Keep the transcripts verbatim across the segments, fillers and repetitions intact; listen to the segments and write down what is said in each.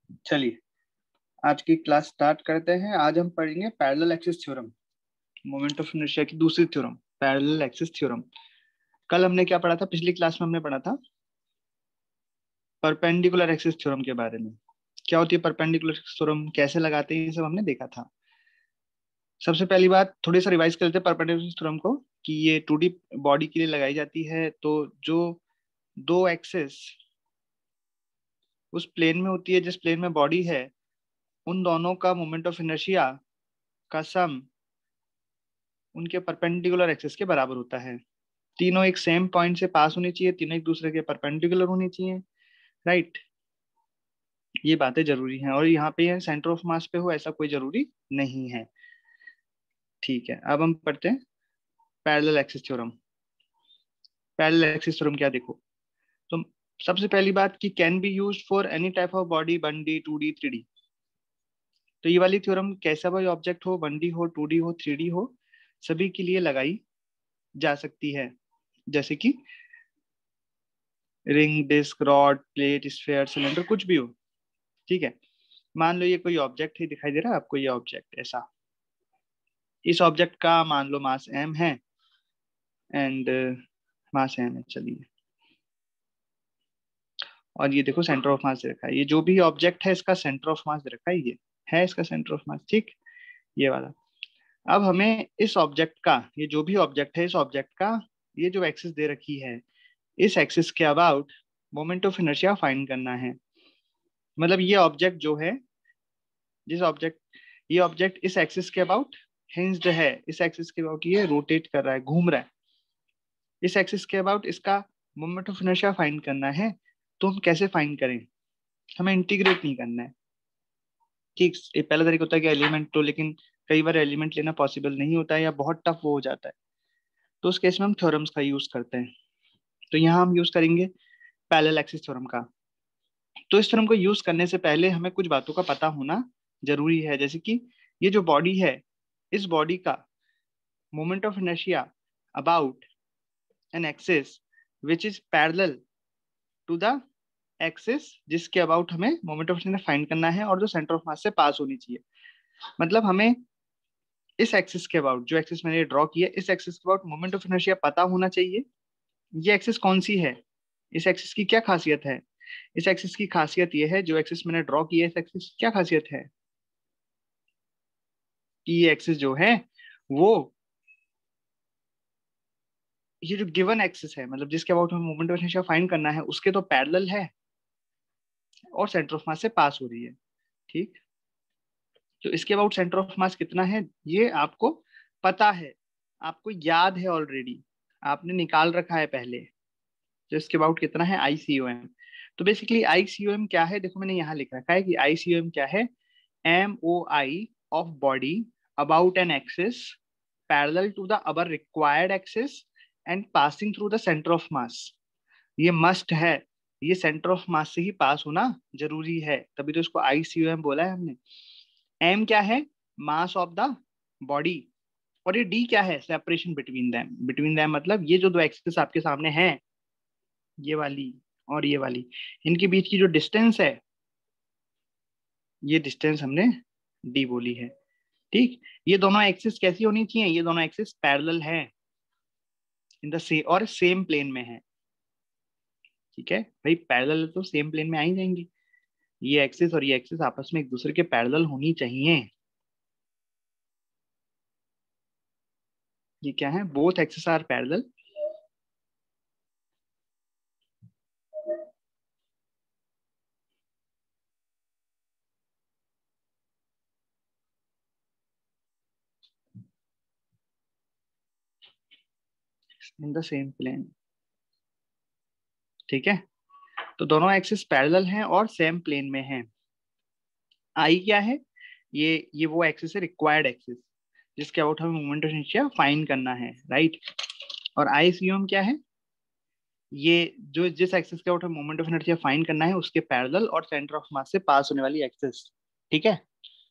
चलिए आज की क्लास स्टार्ट करते हैं। आज हम पढ़ेंगे parallel axis theorem, moment of inertia की दूसरी थ्योरम, पैरेलल एक्सिस थ्योरम। कल हमने क्या पढ़ा था? पिछली क्लास में हमने पढ़ा था परपेंडिकुलर एक्सिस थ्योरम के बारे में। क्या होती है परपेंडिकुलर एक्सिस थ्योरम, कैसे लगाते हैं, ये सब हमने देखा था। सबसे पहली बात थोड़ी सा रिवाइज कर लेते हैं परपेंडिकुलर थ्योरम को, कि ये टू डी बॉडी के लिए लगाई जाती है। तो जो दो एक्सिस उस प्लेन में होती है जिस प्लेन में बॉडी है, उन दोनों का मोमेंट ऑफ इनर्शिया का सम उनके परपेंडिकुलर एक्सिस के बराबर होता है। तीनों एक सेम पॉइंट से पास होनी चाहिए, तीनों एक दूसरे के परपेंडिकुलर होनी चाहिए, राइट। ये बातें जरूरी हैं, और यहाँ पे सेंटर ऑफ मास पे हो ऐसा कोई जरूरी नहीं है। ठीक है, अब हम पढ़ते हैं parallel axis theorem. Parallel axis theorem क्या, देखो तो सबसे पहली बात कि can be used for any type of body, one D, two D, three D. तो ये वाली थ्योरम कैसा भी ऑब्जेक्ट हो, वन डी हो, टू डी हो, थ्री डी हो, सभी के लिए लगाई जा सकती है। जैसे कि ring, disc, rod, plate, sphere, cylinder, कुछ भी हो। ठीक है, मान लो ये कोई ऑब्जेक्ट ही दिखाई दे रहा है आपको, ये ऑब्जेक्ट ऐसा, इस ऑब्जेक्ट का मान लो मास एम है, एंड मास एम है, चलिए। और ये देखो सेंटर ऑफ मास दे रखा है, ये जो भी ऑब्जेक्ट है इसका सेंटर ऑफ मास दे रखा है, ये है इसका सेंटर ऑफ मास, ठीक, ये वाला। अब हमें इस ऑब्जेक्ट का, ये जो भी ऑब्जेक्ट है, इस ऑब्जेक्ट का ये जो एक्सिस दे रखी है, इस एक्सिस के about moment of inertia find करना है। मतलब ये ऑब्जेक्ट जो है, जिस ऑब्जेक्ट, ये ऑब्जेक्ट इस एक्सिस के अबाउट हिंज्ड है, इस एक्सिस के अबाउट ये रोटेट कर रहा है, घूम रहा है, इस एक्सिस के अबाउट इसका मोमेंट ऑफ इनर्शिया फाइंड करना है। तो हम कैसे फाइंड करें? हमें इंटीग्रेट नहीं करना है, ठीक। ये पहला तरीका होता है कि एलिमेंट तो, लेकिन कई बार एलिमेंट लेना पॉसिबल नहीं होता है या बहुत टफ वो हो जाता है, तो उस केस में हम थ्योरम्स का यूज करते हैं। तो यहाँ हम यूज करेंगे पैरेलल एक्सिस थ्योरम का। तो इस थ्योरम को यूज करने से पहले हमें कुछ बातों का पता होना जरूरी है, जैसे कि ये जो बॉडी है, इस बॉडी का moment of inertia about an axis which is parallel to the axis जिसके अबाउट हमें मोमेंट ऑफ इनर्शिया फाइंड करना है, और जो सेंटर ऑफ मास से पास होनी चाहिए। मतलब हमें इस एक्सिस के अबाउट, जो एक्सिस मैंने ड्रॉ किया, इस एक्सिस के अबाउट मोमेंट ऑफ इनर्शिया पता होना चाहिए। ये एक्सिस कौन सी है, इस एक्सिस की क्या खासियत है? इस एक्सिस की खासियत ये है, जो एक्सिस मैंने ड्रॉ किया है, इस एक्सिस की क्या खासियत है कि ये एक्सिस जो है वो, ये जो गिवन एक्सिस है, मतलब जिसके अबाउट हमें मोमेंट ऑफ इनर्शिया फाइंड करना है, उसके तो पैरेलल है और सेंटर ऑफ मास से पास हो रही है, ठीक। तो इसके अबाउट सेंटर ऑफ मास कितना है ये आपको पता है, आपको याद है ऑलरेडी, आपने निकाल रखा है पहले। तो इसके अबाउट कितना है, आई सी ओ एम। तो basically I C O M क्या है, देखो मैंने यहाँ लिख रखा है कि आई सी ओ एम क्या है, M O I of body about an axis parallel to the our required axis and passing through the centre of mass. ये मस्ट है, ये सेंटर ऑफ मास से ही पास होना जरूरी है, तभी तो इसको आई सी ओ एम बोला है हमने। एम क्या है, मास ऑफ द बॉडी, और ये डी क्या है, separation between them. Between them मतलब ये जो दो एक्सिस आपके सामने हैं, ये वाली और ये वाली, इनके बीच की जो डिस्टेंस है, ये डिस्टेंस हमने डी बोली है, ठीक। ये दोनों एक्सिस कैसी होनी चाहिए, ये दोनों एक्सिस पैरेलल है इन द से और सेम प्लेन में है, ठीक है भाई। पैरेलल तो सेम प्लेन में आ ही जाएंगे, ये एक्सिस और ये एक्सिस आपस में एक दूसरे के पैरेलल होनी चाहिए। ये क्या है, both axis are parallel. In the same plane, ठीक है। तो दोनों एक्सिस पैरेलल हैं और सेम प्लेन में हैं। आई क्या है, ये ये वो एक्सिस है, रिक्वायर्ड एक्सिस, जिसके अबाउट हमें मोमेंट ऑफ इनर्शिया फाइंड करना है, राइट। और आई सी ओ एम क्या है, ये जो जिस एक्सिस के अबाउट हमें मोमेंट ऑफ इनर्शिया फाइंड करना है, उसके पैरेलल और सेंटर ऑफ मास से पास होने वाली एक्सिस, ठीक है।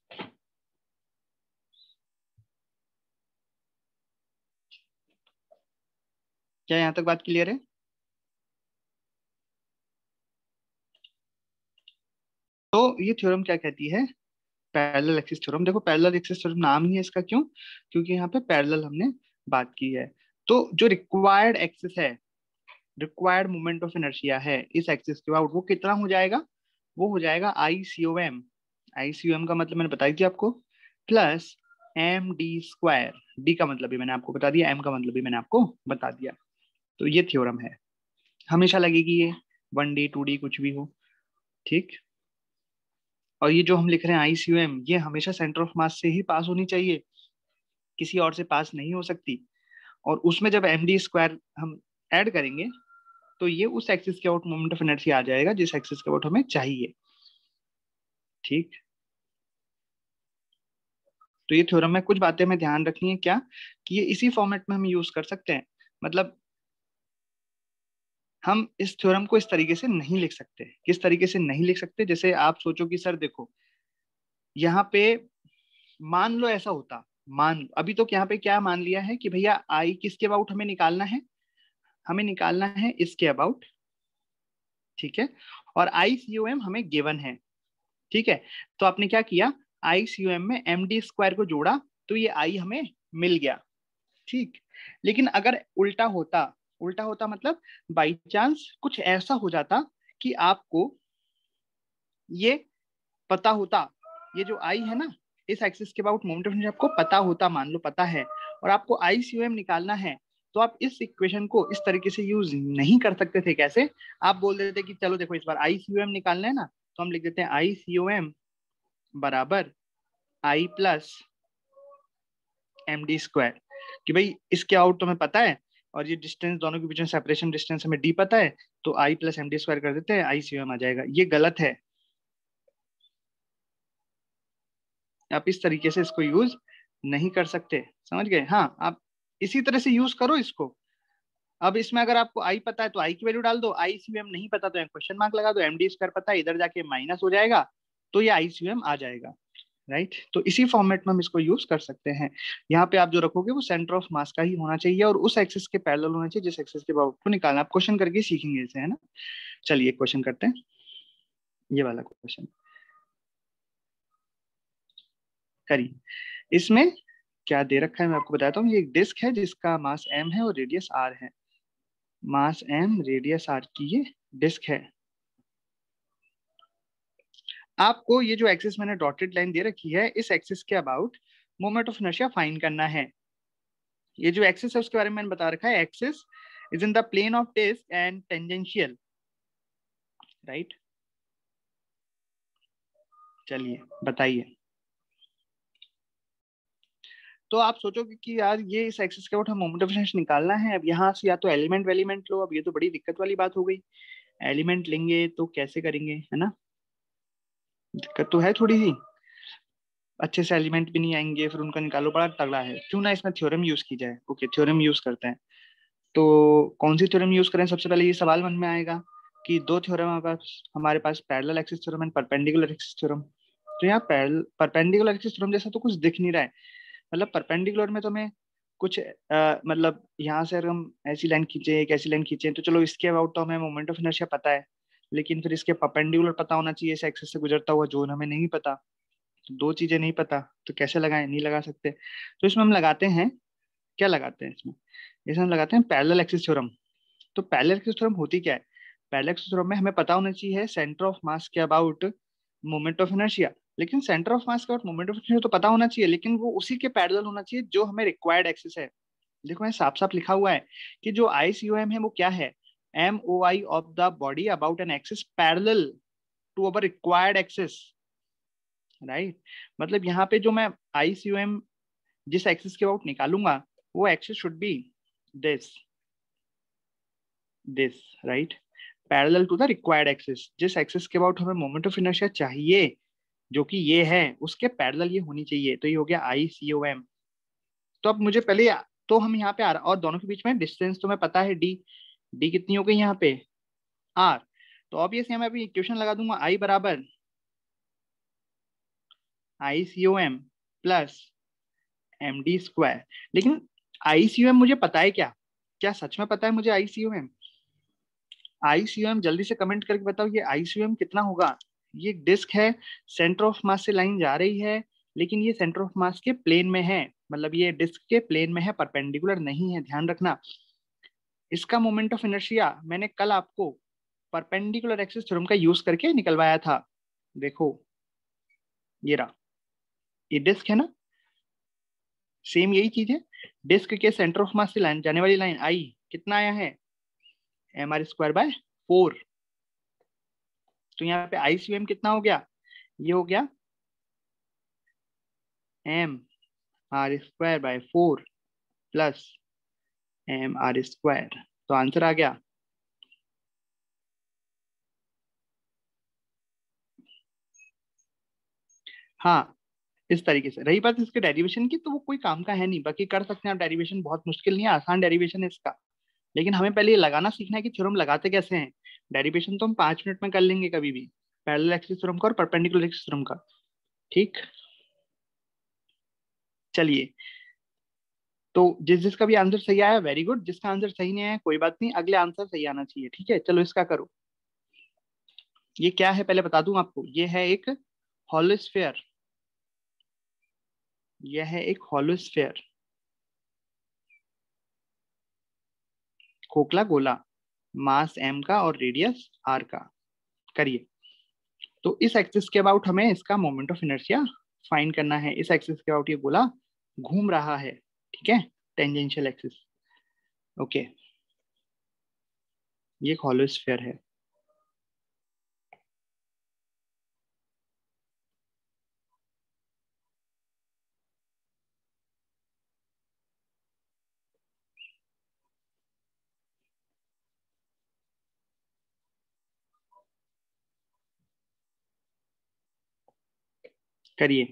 क्या यहाँ तक बात क्लियर है? तो ये थ्योरम क्या कहती है? Parallel axis theorem. देखो पैरेलल एक्सिस थ्योरम नाम ही है इसका, क्यों? क्योंकि यहाँ पे पैरेलल हमने बात की है। तो जो रिक्वायर्ड एक्सिस है, रिक्वायर्ड मोमेंट ऑफ इनर्शिया है इस एक्सिस के अबाउट, वो कितना हो जाएगा? वो हो जाएगा I C O M. I C O M का मतलब मैंने बताई थी आपको, plus M D square. D का मतलब भी मैंने आपको बता दिया, एम का मतलब भी मैंने आपको बता दिया। तो ये थ्योरम है, हमेशा लगेगी ये, वन डी टू डी कुछ भी हो, ठीक। और ये जो हम लिख रहे हैं आई सी ओ एम, ये हमेशा सेंटर ऑफ मास से ही पास होनी चाहिए, किसी और से पास नहीं हो सकती। और उसमें जब एम डी स्क्वायर हम ऐड करेंगे तो ये उस एक्सिस के आउट मोमेंट ऑफ इनर्जी आ जाएगा जिस एक्सिस के आउट हमें चाहिए, ठीक। तो ये थ्योरम में कुछ बातें हमें ध्यान रखनी है, क्या कि ये इसी फॉर्मेट में हम यूज कर सकते हैं। मतलब हम इस थ्योरम को इस तरीके से नहीं लिख सकते। किस तरीके से नहीं लिख सकते? जैसे आप सोचो कि सर देखो यहाँ पे मान लो ऐसा होता, मान लो अभी तो यहाँ पे क्या मान लिया है कि भैया आई किसके अबाउट हमें निकालना है? हमें निकालना है इसके अबाउट, ठीक है। और आई सी ओ एम हमें गिवन है, ठीक है। तो आपने क्या किया, आई सी ओ एम में एम डी स्क्वायर को जोड़ा तो ये आई हमें मिल गया, ठीक। लेकिन अगर उल्टा होता, उल्टा होता मतलब बाई चांस कुछ ऐसा हो जाता कि आपको ये पता होता, ये जो आई है ना इस एक्सिस के अबाउट मोमेंट ऑफ इनर्शिया आपको पता होता, मान लो पता है, और आपको आई सी ओ एम निकालना है, तो आप इस इक्वेशन को इस तरीके से यूज नहीं कर सकते थे। कैसे? आप बोल देते कि चलो देखो इस बार आई सी ओ एम निकालना है ना, तो हम लिख देते हैं आई सी ओ एम बराबर I plus M D square, कि भाई इसके आउट तो हमें पता है और ये डिस्टेंस दोनों के बीच में सेपरेशन डिस्टेंस हमें डी पता है, तो I plus M D square कर देते हैं, आई सी ओ एम आ जाएगा। ये गलत है, आप इस तरीके से इसको यूज नहीं कर सकते, समझ गए? हाँ, आप इसी तरह से यूज करो इसको। अब इसमें अगर आपको आई पता है तो आई की वैल्यू डाल दो, आई सी एम नहीं पता तो क्वेश्चन मार्क लगा दो, एम डी स्क्वायर पता है इधर जाके माइनस हो जाएगा तो ये आई सी एम आ जाएगा, राइट। तो इसी फॉर्मेट में हम इसको यूज कर सकते हैं। यहाँ पे आप जो रखोगे वो सेंटर ऑफ मास का ही होना चाहिए और उस एक्सिस के पैरेलल होना चाहिए जिस एक्सिस के अबाउट को निकालना। आप क्वेश्चन करके सीखेंगे इसे, है ना। चलिए क्वेश्चन करते हैं, ये वाला क्वेश्चन करिए। इसमें क्या दे रखा है मैं आपको बताता हूँ। ये एक डिस्क है जिसका मास m है और रेडियस r है। मास m, रेडियस r की ये डिस्क है। आपको ये जो एक्सिस मैंने डॉटेड लाइन दे रखी है, इस एक्सिस के about moment of inertia find करना है। ये जो एक्सिस है उसके बारे में मैंने बता रखा है, axis is in the plane of disc and tangential, right. चलिए बताइए। तो आप सोचोगे कि यार ये इस एक्सिस के अबाउट हम मोमेंट ऑफ इनर्शिया निकालना है, अब यहाँ से या तो एलिमेंट वेलिमेंट लो, अब ये तो बड़ी दिक्कत वाली बात हो गई। एलिमेंट लेंगे तो कैसे करेंगे, है ना, दिक्कत तो है थोड़ी सी। अच्छे से एलिमेंट भी नहीं आएंगे, फिर उनका निकालो, बड़ा तगड़ा है। क्यों ना इसमें थ्योरम यूज की जाए। ओके, थ्योरम यूज करते हैं। तो कौन सी थ्योरम यूज करें? सबसे पहले ये सवाल मन में आएगा कि दो थ्योरम हमारे पास हमारे पास parallel axis theorem and perpendicular axis theorem. तो यहाँ पैरेलल परपेंडिकुलर एक्सिस थ्योरम जैसा तो कुछ दिख नहीं रहा है। मतलब परपेंडिकुलर में तो हमें कुछ आ, मतलब यहाँ से अगर हम ऐसी लाइन खींचे, एक ऐसी लाइन खींचे, तो चलो इसके अबाउट तो हमें मोमेंट ऑफ इनर्शिया पता है, लेकिन फिर इसके परपेंडिकुलर पता होना चाहिए, इस एक्सिस से गुजरता हुआ जोन हमें नहीं पता। तो दो चीजें नहीं पता तो कैसे लगाएं? नहीं लगा सकते। तो इसमें हम लगाते हैं, क्या लगाते हैं इसमें? इसमें हम लगाते हैं पैरेलल एक्सिस थ्योरम। तो पैरेलल एक्सिस थ्योरम होती क्या है? पैरेलल एक्सिस थ्योरम में हमें पता होना चाहिए सेंटर ऑफ मास के अबाउट मोमेंट ऑफ इनर्शिया। लेकिन सेंटर ऑफ मास के अबाउट मोमेंट ऑफ इनर्शिया तो पता होना चाहिए, लेकिन वो उसी के पैरेलल होना चाहिए जो हमें रिक्वायर्ड एक्सिस है। देखो यहाँ साफ साफ लिखा हुआ है कि जो आई सी ओ एम है वो क्या है? M O I of the body about an axis parallel to our required axis, right. मतलब यहाँ पे जो मैं आई सी ओ एम जिस एक्सिस के अबाउट निकालूंगा वो axis should be this, this, right, parallel to the required axis. जिस एक्सिस के अबाउट हमें मोमेंट ऑफ इनर्शिया चाहिए जो कि ये है, उसके पैरेलल ये होनी चाहिए। तो ये हो गया आई सी ओ एम। तो अब मुझे पहले, तो हम यहाँ पे आ रहा, और दोनों के बीच में डिस्टेंस तुम्हें पता है डी, डी कितनी हो गई यहाँ पे? आर। तो ऑब्वियसली मैं अभी इक्वेशन लगा दूंगा, आई बराबर I C O M plus M D square. लेकिन आई सी ओ एम मुझे पता है क्या? क्या सच में पता है मुझे आई सी ओ एम? आई सी ओ एम जल्दी से कमेंट करके बताओ, ये आई सी ओ एम कितना होगा? ये डिस्क है, सेंटर ऑफ मास से लाइन जा रही है, लेकिन ये सेंटर ऑफ मास के प्लेन में है, मतलब ये डिस्क के प्लेन में है, परपेंडिकुलर नहीं है, ध्यान रखना। इसका मोमेंट ऑफ इनर्शिया मैंने कल आपको परपेंडिकुलर एक्सिस थ्योरम का यूज करके निकलवाया था। देखो ये रहा, ये डिस्क है ना, सेम यही चीज है। डिस्क के सेंटर ऑफ मास से लाइन जाने वाली लाइन आई कितना आया है, M R square by four. तो यहाँ पे आई सी एम कितना हो गया, ये हो गया M R square by four plus M R square. तो आंसर आ गया। हाँ, इस तरीके से। रही बात इसके डेरिवेशन की, तो वो कोई काम का है नहीं, बाकी कर सकते हैं आप डेरिवेशन, बहुत मुश्किल नहीं है, आसान डेरिवेशन है इसका। लेकिन हमें पहले ये लगाना सीखना है कि थ्योरम लगाते कैसे हैं। डेरिवेशन तो हम पांच मिनट में कर लेंगे कभी भी, पैरेलल एक्सिस थ्योरम का और परपेंडिकुलर एक्सिस थ्योरम का। ठीक, चलिए। तो जिस जिसका भी आंसर सही आया वेरी गुड, जिसका आंसर सही नहीं आया कोई बात नहीं, अगले आंसर सही आना चाहिए। ठीक है, चलो इसका करो। ये क्या है पहले बता दूं आपको, ये है एक हॉलो स्फीयर, यह है एक हॉलो स्फीयर, खोखला गोला, मास m का और रेडियस r का। करिए। तो इस एक्सिस के अबाउट हमें इसका मोमेंट ऑफ इनर्शिया फाइंड करना है। इस एक्सिस के अबाउट ये गोला घूम रहा है, ठीक है, टेंजेंशियल एक्सिस। ओके, ये एक हॉलो स्फीयर है। करिए।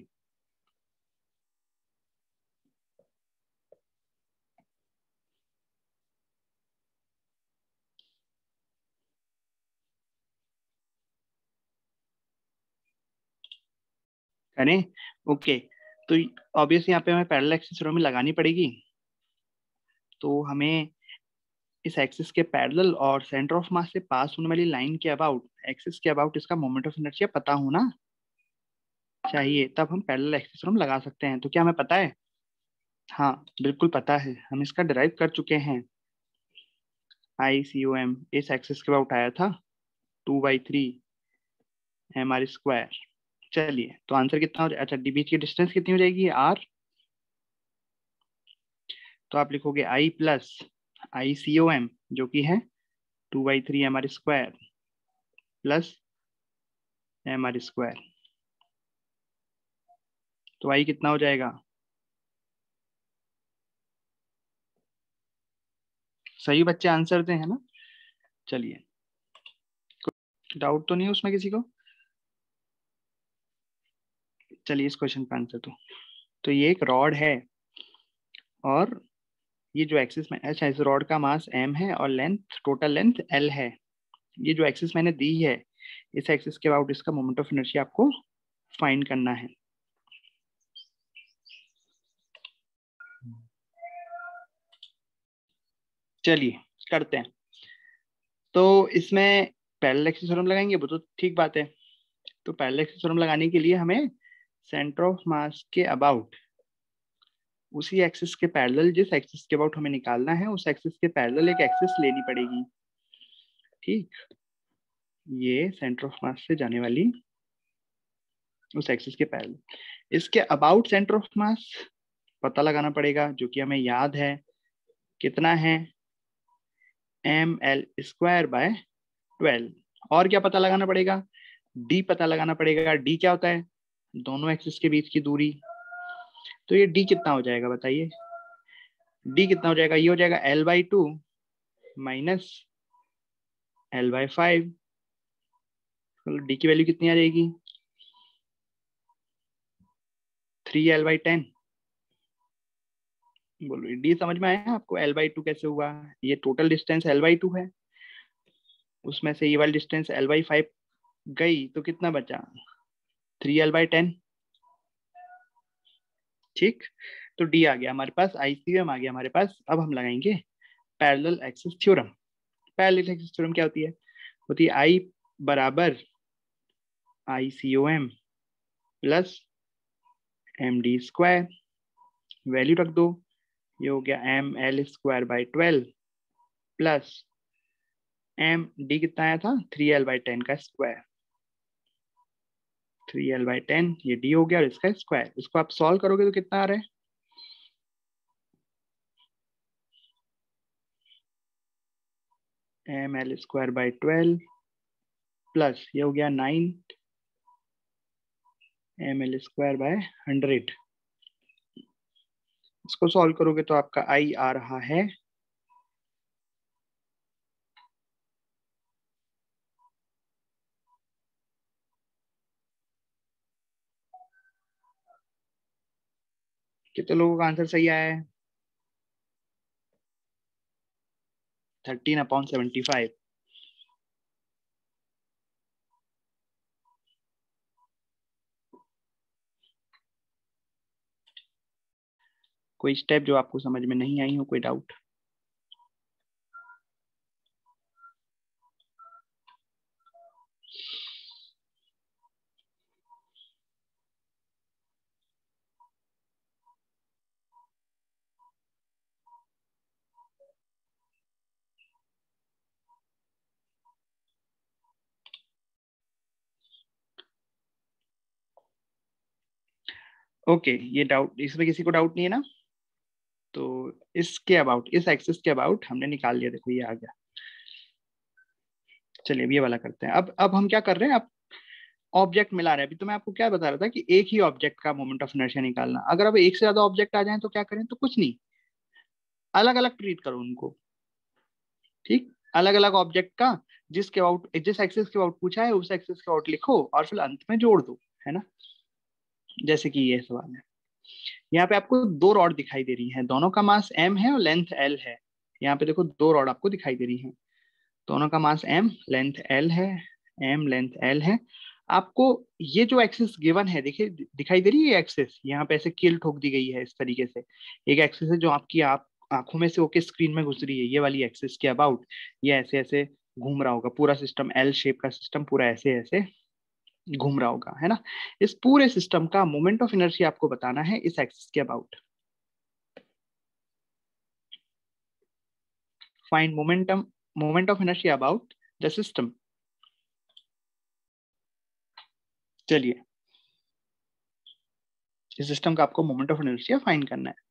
करें, ओके। तो ऑब्वियसली यहाँ पे हमें पैरेलल एक्सिस थ्योरम लगानी पड़ेगी। तो हमें इस एक्सिस के पैरेलल और सेंटर ऑफ मास से पास होने वाली लाइन के अबाउट, एक्सिस के अबाउट इसका मोमेंट ऑफ इनर्शिया पता होना चाहिए, तब हम पैरेलल एक्सिस थ्योरम लगा सकते हैं। तो क्या हमें पता है? हाँ बिल्कुल पता है, हम इसका डिराइव कर चुके हैं। आई सी ओ एम इस एक्सिस के अबाउट आया था two by three M R square. चलिए, तो आंसर कितना हो जाए, अच्छा डी बीच की डिस्टेंस कितनी हो जाएगी, आर। तो आप लिखोगे आई प्लस आई सी ओ एम जो कि है two by three M R square plus M R square. तो आई कितना हो जाएगा, सही बच्चे आंसर दें, है ना। चलिए, डाउट तो नहीं है उसमें किसी को? चलिए इस क्वेश्चन का आंसर दो। तो ये एक रॉड है और ये जो एक्सिस में, अच्छा इस रॉड का मास m है और लेंथ, टोटल लेंथ l है। ये जो एक्सिस मैंने दी है, इस एक्सिस के अबाउट इसका मोमेंट ऑफ इनर्शिया आपको फाइंड करना है। चलिए करते हैं। तो इसमें पैरेलल एक्सिस थ्योरम लगाएंगे, वो तो ठीक बात है। तो पैरेलल एक्सिस थ्योरम लगाने के लिए हमें सेंटर ऑफ मास के अबाउट उसी एक्सिस के पैरेलल, जिस एक्सिस के अबाउट हमें निकालना है उस एक्सिस के पैरेलल एक एक्सिस लेनी पड़ेगी। ठीक, ये सेंटर ऑफ मास से जाने वाली उस एक्सिस के पैरेलल, इसके अबाउट सेंटर ऑफ मास पता लगाना पड़ेगा, जो कि हमें याद है कितना है, M L square by twelve. और क्या पता लगाना पड़ेगा, डी पता लगाना पड़ेगा। डी क्या होता है, दोनों एक्सिस के बीच की दूरी। तो ये डी कितना हो जाएगा बताइए, डी कितना हो जाएगा, ये हो जाएगा L by two minus L by five. D की वैल्यू कितनी आ जाएगी, थ्री एल बाई टेन। बोलो डी समझ में आया आपको, एल बाई टू कैसे हुआ, ये total distance L by two है, उसमें से ये वाली डिस्टेंस एल बाई फाइव गई, तो कितना बचा, थ्री एल बाई टेन। ठीक, तो डी आ गया हमारे पास, आईसीएम आ गया हमारे पास। अब हम लगाएंगे parallel axis theorem. Parallel axis theorem क्या होती है, होती है आई बराबर I C O M plus M D square, value रख दो, ये हो गया M L square by twelve plus M D कितना आया था, थ्री एल बाई टेन का square, three L by ten, ये डी हो गया और इसका स्क्वायर। इसको आप सॉल्व करोगे तो कितना आ रहा है, M L square by twelve plus ये हो गया nine M L square by hundred. इसको सॉल्व करोगे तो आपका आई आ रहा है कितने लोगों का आंसर सही आया है, थर्टीन अपॉन सेवेंटी फाइव। कोई स्टेप जो आपको समझ में नहीं आई हो, कोई डाउट? ओके okay, ये डाउट, इसमें किसी को डाउट नहीं है ना? तो इसके अबाउट, इस एक्सिस के अबाउट हमने निकाल लिया, देखो ये आ गया। चलिए अब ये वाला करते हैं। अब अब हम क्या कर रहे हैं, अब ऑब्जेक्ट मिला रहे हैं। अभी तो मैं आपको क्या बता रहा था कि एक ही ऑब्जेक्ट का मोमेंट ऑफ इनर्शिया निकालना। अगर अब एक से ज्यादा ऑब्जेक्ट आ जाए तो क्या करें, तो कुछ नहीं, अलग अलग ट्रीट करो उनको, ठीक? अलग अलग ऑब्जेक्ट का जिसके अबाउट, जिस एक्सिस के अबाउट पूछा है उस एक्सिस के अबाउट लिखो और फिर अंत में जोड़ दो, है ना? जैसे कि ये सवाल है, यहाँ पे आपको दो रॉड दिखाई दे रही हैं, दोनों का मास m है और लेंथ l है। यहाँ पे देखो दो रॉड आपको दिखाई दे रही हैं, दोनों का मास m, लेंथ l है, m लेंथ l है। आपको ये जो एक्सिस गिवन है, देखिए दिखाई दे रही है एक्सिस, यहाँ पे ऐसे कील ठोक दी गई है इस तरीके से। एक एक्सिस है जो आपकी आप आंखों में से होके स्क्रीन में गुजरी है, ये वाली एक्सिस के अबाउट ये ऐसे ऐसे घूम रहा होगा, पूरा सिस्टम एल शेप का सिस्टम पूरा ऐसे ऐसे घूम रहा होगा, है ना? इस पूरे सिस्टम का मोमेंट ऑफ इनर्शिया आपको बताना है इस एक्सिस के about. Find momentum moment of inertia about the system. चलिए इस सिस्टम का आपको मोमेंट ऑफ इनर्शिया फाइंड करना है।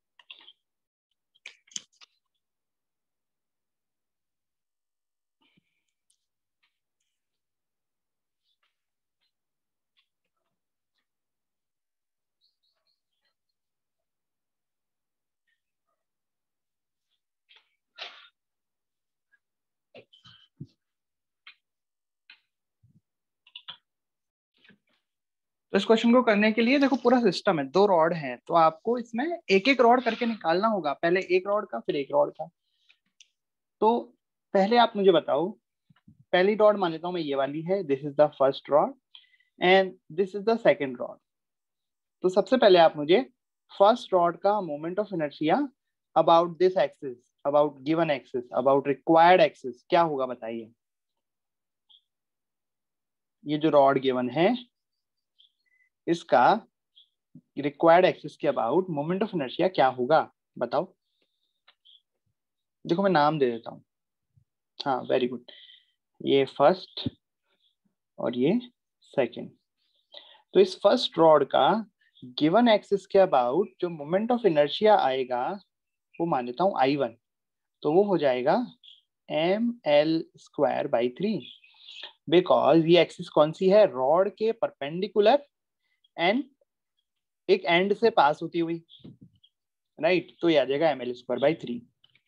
तो इस क्वेश्चन को करने के लिए देखो पूरा सिस्टम है, दो रॉड है, तो आपको इसमें एक एक रॉड करके निकालना होगा, पहले एक रॉड का फिर एक रॉड का। तो पहले आप मुझे बताओ, पहली रॉड मान लेता हूं मैं ये वाली है, this is the first rod and this is the second rod. तो सबसे पहले आप मुझे फर्स्ट रॉड का moment of inertia about this axis, about given axis, about required axis क्या होगा बताइए। ये जो रॉड गिवन है इसका रिक्वायर्ड एक्सिस के अबाउट मोमेंट ऑफ इनर्शिया क्या होगा बताओ। देखो मैं नाम दे देता हूँ, हाँ वेरी गुड, ये फर्स्ट और ये सेकंड। तो इस फर्स्ट रॉड का गिवन एक्सिस के अबाउट जो मोमेंट ऑफ इनर्शिया आएगा वो मान लेता हूँ आई वन, तो वो हो जाएगा M L square by three, because ये एक्सिस कौन सी है, रॉड के परपेंडिकुलर एंड एक एंड से पास होती हुई, राइट right? तो ये आ जाएगा M L square by three.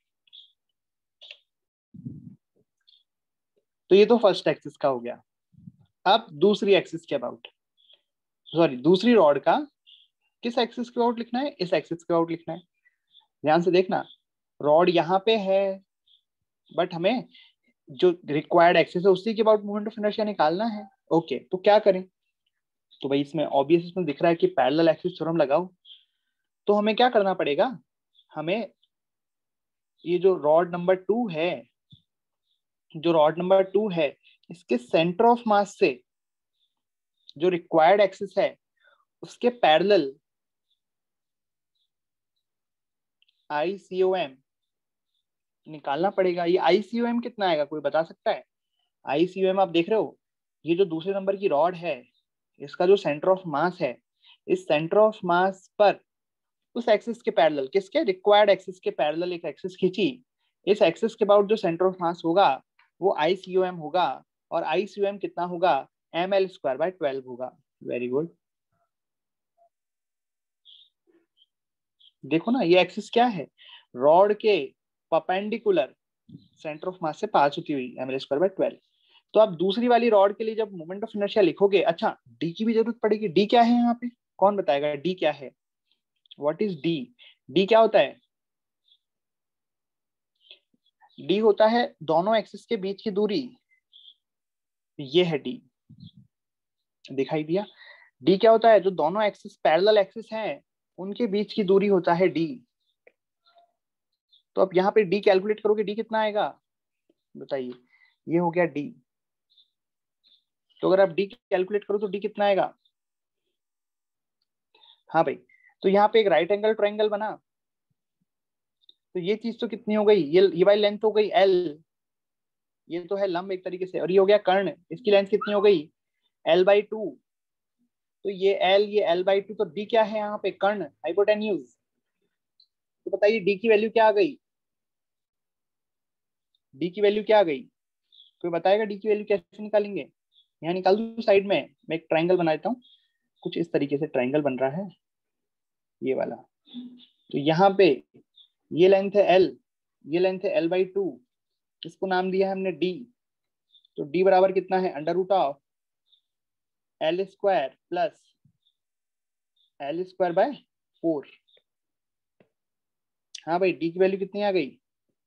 तो ये तो फर्स्ट एक्सिस का हो गया। अब दूसरी एक्सिस के अबाउट, सॉरी दूसरी रॉड का किस एक्सिस के अबाउट लिखना है, इस एक्सिस के अबाउट लिखना है। ध्यान से देखना, रॉड यहाँ पे है बट हमें जो रिक्वायर्ड एक्सिस है उसी के अबाउट मोमेंट ऑफ इनर्शिया निकालना है। ओके okay, तो क्या करें, तो भाई इसमें ऑब्वियस इसमें दिख रहा है कि पैरेलल एक्सिस थ्योरम लगाओ। तो हमें क्या करना पड़ेगा, हमें ये जो रॉड नंबर टू है, जो रॉड नंबर टू है इसके सेंटर ऑफ मास से जो रिक्वायर्ड एक्सिस है उसके पैरेलल आई सी ओ एम निकालना पड़ेगा। ये आई सी ओ एम कितना आएगा, कोई बता सकता है? आई सी ओ एम आप देख रहे हो, ये जो दूसरे नंबर की रॉड है, इसका जो सेंटर ऑफ मास है, इस सेंटर ऑफ मास पर उस एक्सिस के पैरेलल, किसके, रिक्वायर्ड एक्सिस के पैरेलल एक एक्सिस खींची, इस एक्सिस के अबाउट जो सेंटर ऑफ मास होगा वो आई सी ओ एम होगा, और आई सी ओ एम कितना होगा, M L square by twelve होगा। Very good. देखो ना, ये एक्सिस क्या है, रॉड के परपेंडिकुलर सेंटर ऑफ मास से पास होती हुई, M L square by twelve. तो आप दूसरी वाली रॉड के लिए जब मोमेंट ऑफ इनर्शिया लिखोगे, अच्छा डी की भी जरूरत पड़ेगी। डी क्या है यहाँ पे, कौन बताएगा डी क्या है? What is D? डी क्या होता है? डी होता है दोनों एक्सिस के बीच की दूरी, ये है डी। दिखाई दिया? डी क्या होता है, जो दोनों एक्सिस पैरेलल एक्सिस हैं उनके बीच की दूरी होता है डी। तो अब यहाँ पे डी कैलकुलेट करोगे, डी कितना आएगा बताइए? ये हो गया डी। तो अगर आप डी कैलकुलेट करो तो डी कितना आएगा? हाँ भाई, तो यहाँ पे एक राइट एंगल ट्रायंगल बना, तो ये चीज तो कितनी हो गई, ये ये वाली लेंथ हो गई एल, ये तो है लंब एक तरीके से, और ये हो गया कर्ण, इसकी लेंथ कितनी हो गई, एल बाई टू। तो ये एल, ये एल बाई टू, तो डी क्या है यहाँ पे, कर्ण, हाइपोटेन्यूज। तो बताइए डी की वैल्यू क्या आ गई, डी की वैल्यू क्या आ गई? कोई बताएगा डी की वैल्यू कैसे निकालेंगे? यहाँ निकाल दू साइड में, मैं एक ट्रायंगल बना देता हूँ, कुछ इस तरीके से ट्रायंगल बन रहा है, ये वाला। तो यहाँ पे ये लेंथ है एल, ये लेंथ है एल बाई टू, इसको नाम दिया है हमने डी। तो डी बराबर कितना है, under root of L square plus L square by four. हाँ भाई, डी की वैल्यू कितनी आ गई?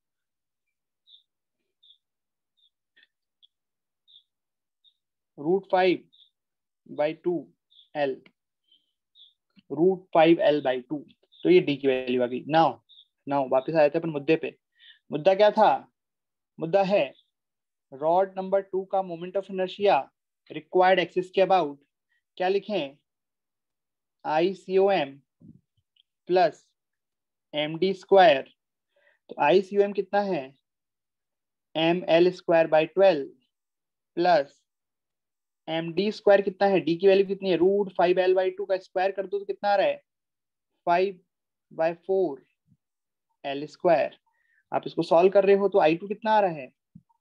Root five by two L, root five L by two. तो ये डी की वैल्यू आ गई। नाउ नाउ वापस आए थे अपन मुद्दे पे। मुद्दा क्या था? मुद्दा है रॉड नंबर टू का moment of inertia required axis के अबाउट क्या लिखें, I C O M plus M D square. तो आई सी ओ एम कितना है, M L square by twelve plus M D square कितना है, डी की वैल्यू कितनी है, root five L by two का स्क्वायर कर दो तो कितना आ रहा है, five by four L square. आप इसको सॉल्व कर रहे हो तो आई टू कितना आ रहा है,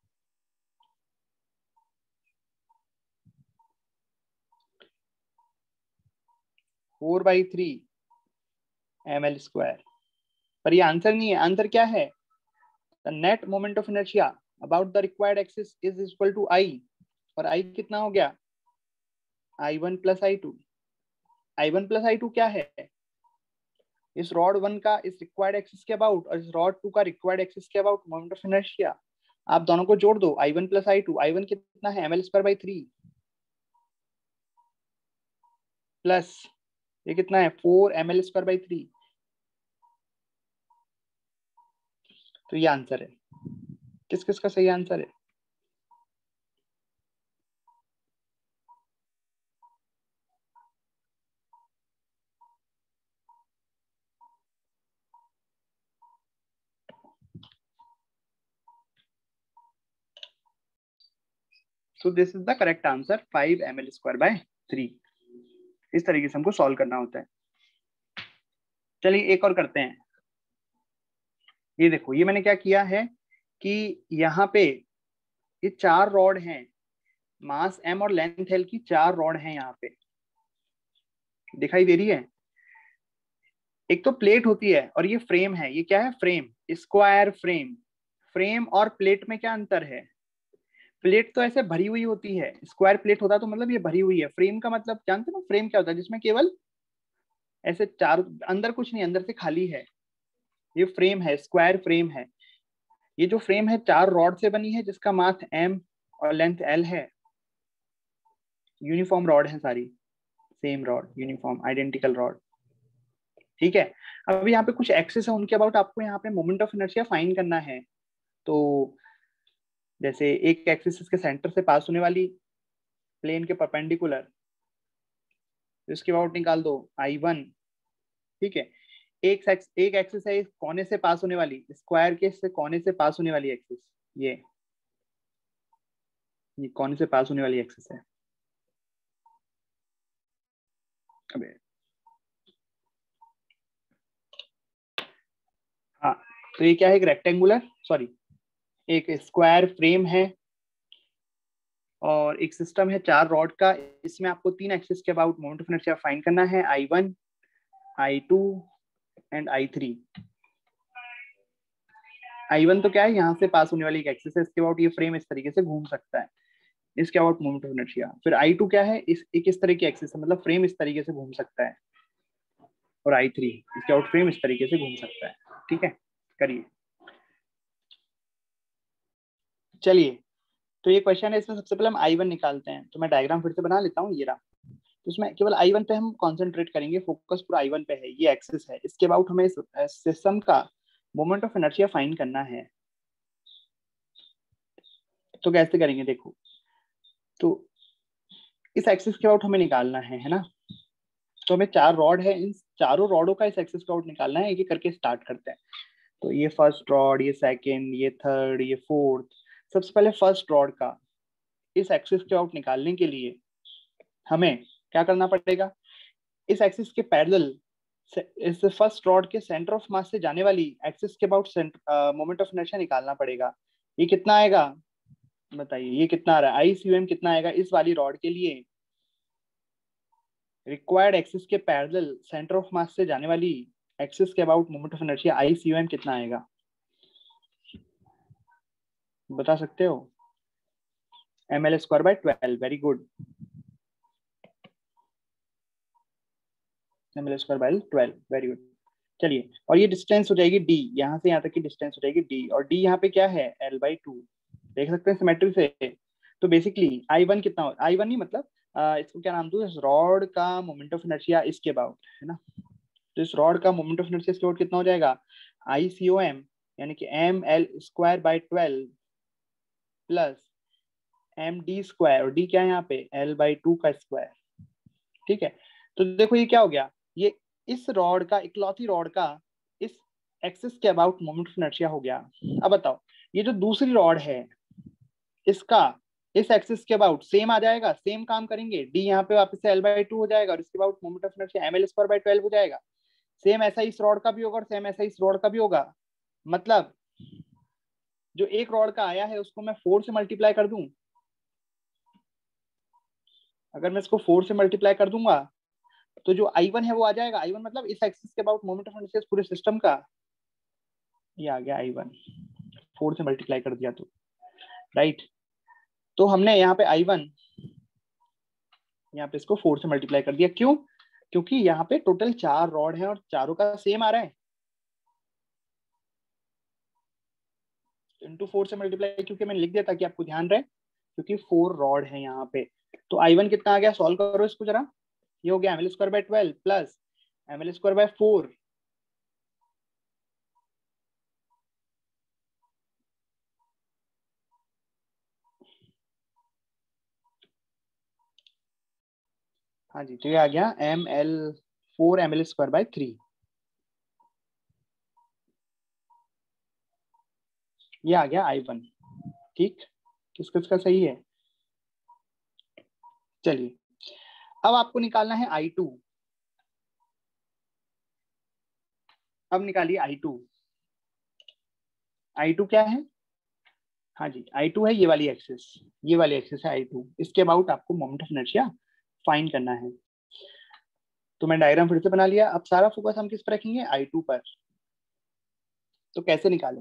four by three M L square. पर ये आंसर नहीं है, आंसर क्या है, the net moment of inertia about the required axis is equal to I, और आई कितना हो गया, I one plus I two. I one plus I two क्या है, इस रॉड वन का इस रिक्वायर्ड एक्सिस के अबाउट और इस रॉड टू का रिक्वायर्ड एक्सिस के अबाउट मोमेंट ऑफ इनर्शिया। आप दोनों को जोड़ दो, I one plus I two, I one कितना है, M L square by three plus ये कितना है, four M L square by three. तो ये आंसर है। किस किस का सही आंसर है? So this is the correct answer, five M L square by three. इस तरीके से हमको सॉल्व करना होता है। चलिए एक और करते हैं। ये देखो, ये मैंने क्या किया है कि यहाँ पे ये चार रॉड हैं, मास एम और लेंथ एल की चार रॉड हैं यहाँ पे, दिखाई दे रही है? एक तो प्लेट होती है और ये फ्रेम है। ये क्या है, फ्रेम, स्क्वायर फ्रेम। फ्रेम और प्लेट में क्या अंतर है? प्लेट तो ऐसे भरी हुई होती है, स्क्वायर प्लेट होता तो मतलब ये भरी हुई है। फ्रेम का मतलब जानते हो ना, फ्रेम क्या होता है, जिसमें केवल ऐसे चार, अंदर कुछ नहीं, अंदर से खाली है, ये फ्रेम है, स्क्वायर फ्रेम है। ये जो फ्रेम है चार रॉड से बनी है, जिसका मास एम और लेंथ एल है। यूनिफॉर्म रॉड है सारी, same rod, uniform identical rod, ठीक है। अब यहाँ पे कुछ एक्सिस है, उनके अबाउट आपको यहाँ पे मोमेंट ऑफ इनर्शिया फाइंड करना है। तो जैसे एक एक्सिस के सेंटर से पास होने वाली प्लेन के परपेंडिकुलर, इसके अबाउट निकाल दो आई वन, ठीक है। एक एक्स एक एक्सिस है कोने से पास होने वाली, स्क्वायर के से कोने से पास होने वाली एक्सिस, ये ये कोने से पास होने वाली एक्सिस है। अबे हाँ, तो ये क्या है, एक रेक्टेंगुलर सॉरी एक स्क्वायर फ्रेम है और एक सिस्टम है चार रॉड का। इसमें आपको तीन एक्सिस के about moment of inertia find करना है, I one, I two and I three. I one तो क्या है, यहाँ से पास होने वाली एक एक्सिस है, इसके अबाउट ये फ्रेम इस तरीके से घूम सकता है, इसके अबाउट मोमेंट ऑफ इनर्शिया। फिर आई टू क्या है, इस एक इस तरह की एक्सिस है, मतलब फ्रेम इस तरीके से घूम सकता है। और आई थ्री इसके अबाउट फ्रेम इस तरीके से घूम सकता है, ठीक है। करिए, चलिए। तो ये क्वेश्चन है, इसमें सबसे पहले हम आई वन निकालते हैं। तो मैं डायग्राम फिर से बना लेता हूँ, ये रहा। तो इसमें केवल आई वन पे हम कॉन्सेंट्रेट करेंगे, फोकस पूरा आई वन पे है, ये एक्सिस है। इसके अबाउट हमें सिस्टम का मोमेंट ऑफ इनर्शिया फाइंड करना है। तो कैसे करेंगे, देखो। तो इस एक्सिस के अबाउट हमें निकालना है है ना। तो हमें चार रॉड है, इन चारों रॉडों का इस एक्सिस के अबाउट निकालना है। एक एक करके स्टार्ट करते हैं। तो ये फर्स्ट रॉड, ये सेकंड, ये थर्ड, ये फोर्थ। सबसे पहले फर्स्ट रॉड का इस एक्सिस के आउट निकालने के लिए हमें क्या करना पड़ेगा, इस एक्सिस के पैरेलल इस फर्स्ट रॉड के सेंटर ऑफ मास से जाने वाली एक्सिस के अबाउट मोमेंट ऑफ इनर्शिया निकालना पड़ेगा। ये कितना आएगा बताइए, ये कितना आ रहा है, आई सी यू एम कितना आएगा इस वाली रॉड के लिए। रिक्वायर्ड एक्सिस के पैरेलल सेंटर ऑफ मास से जाने वाली एक्सिस के about moment of inertia I C U M कितना आएगा, बता सकते हो। M L square by twelve, very good, M L square by twelve, very good. चलिए, और ये डिस्टेंस हो जाएगी डी, यहाँ से यहाँ तक की डिस्टेंस हो जाएगी डी, और डी यहाँ पे क्या है, एल बाई टू। देख सकते हैं सिमेट्री से। तो बेसिकली आई वन कितना हो, आई वन नहीं मतलब आ, इसको क्या नाम दूं, इस रॉड का मोमेंट ऑफ इनर्शिया इसके अबाउट, है ना। तो इस रॉड का मोमेंट ऑफ इनर्शिया इसके अबाउट कितना हो जाएगा, आई सी ओ एम यानी कि M L square by twelve plus M D square, और डी क्या है यहाँ पे, एल बाई टू का स्क्वायर, ठीक है। तो देखो ये क्या हो गया, ये इस रॉड का, इकलौती रॉड का इस एक्सिस के अबाउट मोमेंट ऑफ इनर्शिया हो गया। अब बताओ, ये जो दूसरी रॉड है इसका इस एक्सिस के अबाउट सेम आ जाएगा, सेम काम करेंगे, डी यहाँ पे वापस से एल बाई टू हो जाएगा और इसके about moment of inertia M L square by twelve हो जाएगा। सेम ऐसा इस रॉड का भी होगा और सेम ऐसा इस रॉड का भी होगा। मतलब जो एक रॉड का आया है उसको मैं फोर से मल्टीप्लाई कर दूं, अगर मैं इसको फोर से मल्टीप्लाई कर दूंगा तो जो आई वन है वो आ जाएगा। आई वन मतलब इस एक्सिस के अबाउट मोमेंट ऑफ इनर्शिया पूरे सिस्टम का, ये आ गया आई वन, फोर से मल्टीप्लाई कर दिया तो, राइट। तो हमने यहाँ पे आई वन, यहाँ पे इसको फोर से मल्टीप्लाई कर दिया, क्यों, क्योंकि यहाँ पे टोटल चार रॉड है और चारों का सेम आ रहा है। इंटू फोर से मल्टीप्लाई क्योंकि मैंने लिख दिया ताकि आपको ध्यान रहे, क्योंकि फोर रॉड है यहाँ पे। तो आई वन कितना आ गया, सॉल्व करो इसको जरा। ये हो गया M L square by twelve plus M L square by four, हाँ जी, तो ये आ गया M L four M L square by three, ये आ गया आई वन, ठीक। किस किस का सही है। चलिए, अब आपको निकालना है आई टू। अब निकालिए आई टू। आई टू क्या है, हाँ जी, आई टू है ये वाली एक्सिस, ये वाली एक्सिस है आई टू। इसके अबाउट आपको मोमेंट ऑफ इनर्शिया फाइंड करना है। तो मैं डायग्राम फिर से बना लिया। अब सारा फोकस हम किस पर रखेंगे, आई टू पर। तो कैसे निकालें,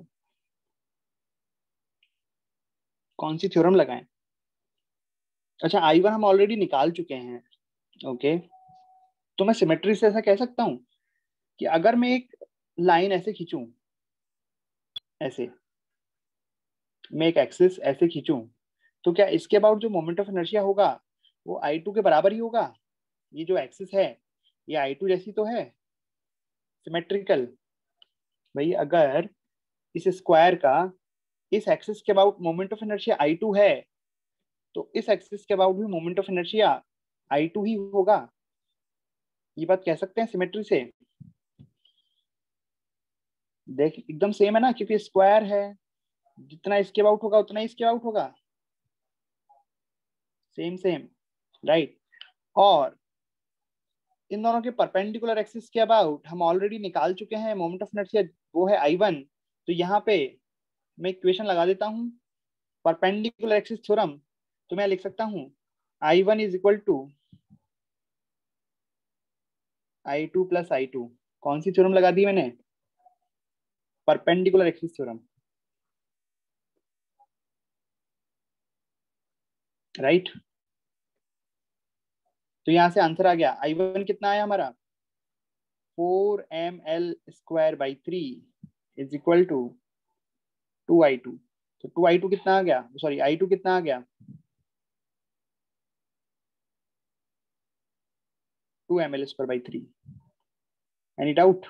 कौन सी थ्योरम लगाएं। अच्छा, आई वन हम ऑलरेडी निकाल चुके हैं, ओके। तो मैं सिमेट्री से ऐसा कह सकता हूं कि अगर मैं एक लाइन ऐसे खींचूं, ऐसे मैं एक एक्सिस ऐसे खींचूं, तो क्या इसके अबाउट जो मोमेंट ऑफ इनर्शिया होगा वो आई टू के बराबर ही होगा। ये जो एक्सिस है ये आई टू जैसी तो है, सिमेट्रिकल। भाई अगर इस स्क्वायर का इस एक्सिस के about moment of inertia I two है, तो इस एक्सिस के अबाउट भी moment of inertia I two ही होगा। ये बात कह सकते हैं सिमेट्री से? देख एकदम सेम है ना, क्योंकि स्क्वायर है, जितना स्केप आउट होगा उतना ही स्केप आउट होगा, सेम सेम, राइट। और इन दोनों के परपेंडिकुलर एक्सिस के अबाउट हम ऑलरेडी निकाल चुके हैं मोमेंट ऑफ इनर्शिया, वो है आई वन। तो यहाँ पे मैं इक्वेशन लगा देता हूँ परपेंडिकुलर एक्सिस थ्योरम। तो मैं लिख सकता हूँ I one is equal to I two plus I two. कौन सी थ्योरम लगा दी मैंने? Perpendicular axis theorem, right. तो यहां से आंसर आ गया, आई वन कितना आया हमारा, four M L square by three is equal to two I two. तो टू आई टू कितना आ गया, सॉरी आई टू कितना आ गया, two M L square by three. Any doubt?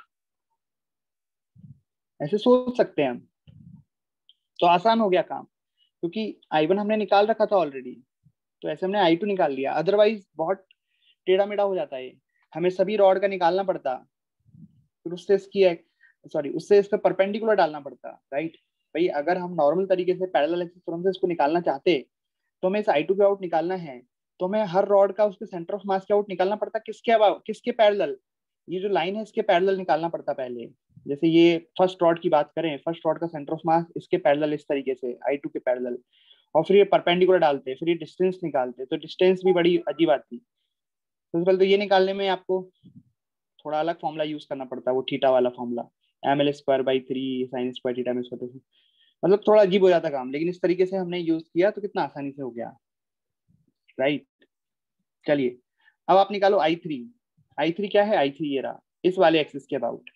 ऐसे सोच सकते हैं हम, तो आसान हो गया काम, क्योंकि आई वन हमने निकाल रखा था ऑलरेडी। तो ऐसे हमने आई टू निकाल लिया, अदरवाइज बहुत टेढ़ा मेढ़ा हो जाता है, हमें सभी रॉड का निकालना पड़ता, फिर उससे इसकी सॉरी उससे इसका परपेंडिकुलर डालना पड़ता, राइट। भाई अगर हम नॉर्मल तरीके से पैरेलल एक्सिस थ्योरम से इसको निकालना चाहते, तो हमें इस आई टू के आउट निकालना है, तो हमें हर रॉड का उसके सेंटर ऑफ मास के आउट निकालना पड़ता, किसके अबाउट, किसके पैरेलल, ये जो लाइन है इसके पैरेलल निकालना पड़ता पहले। जैसे ये फर्स्ट रॉड की बात करें, फर्स्ट रॉड का सेंटर ऑफ मास इसके पैरेलल इस तरीके से आई टू के पैरेलल, और फिर ये परपेंडिकुलर डालते, फिर ये डिस्टेंस निकालते, तो डिस्टेंस भी बड़ी अजीब आती। सबसे पहले तो ये निकालने में आपको थोड़ा अलग फॉर्मूला यूज करना पड़ता है, वो थीटा वाला formula, M L square by three sine square theta में स्क्वायर, मतलब थोड़ा अजीब हो जाता काम, लेकिन इस तरीके से हमने यूज किया तो कितना आसानी से हो गया, राइट। चलिए अब आप निकालो आई थ्री। आई थ्री क्या है, आई थ्री ये रहा, इस वाले एक्सिस के अबाउट।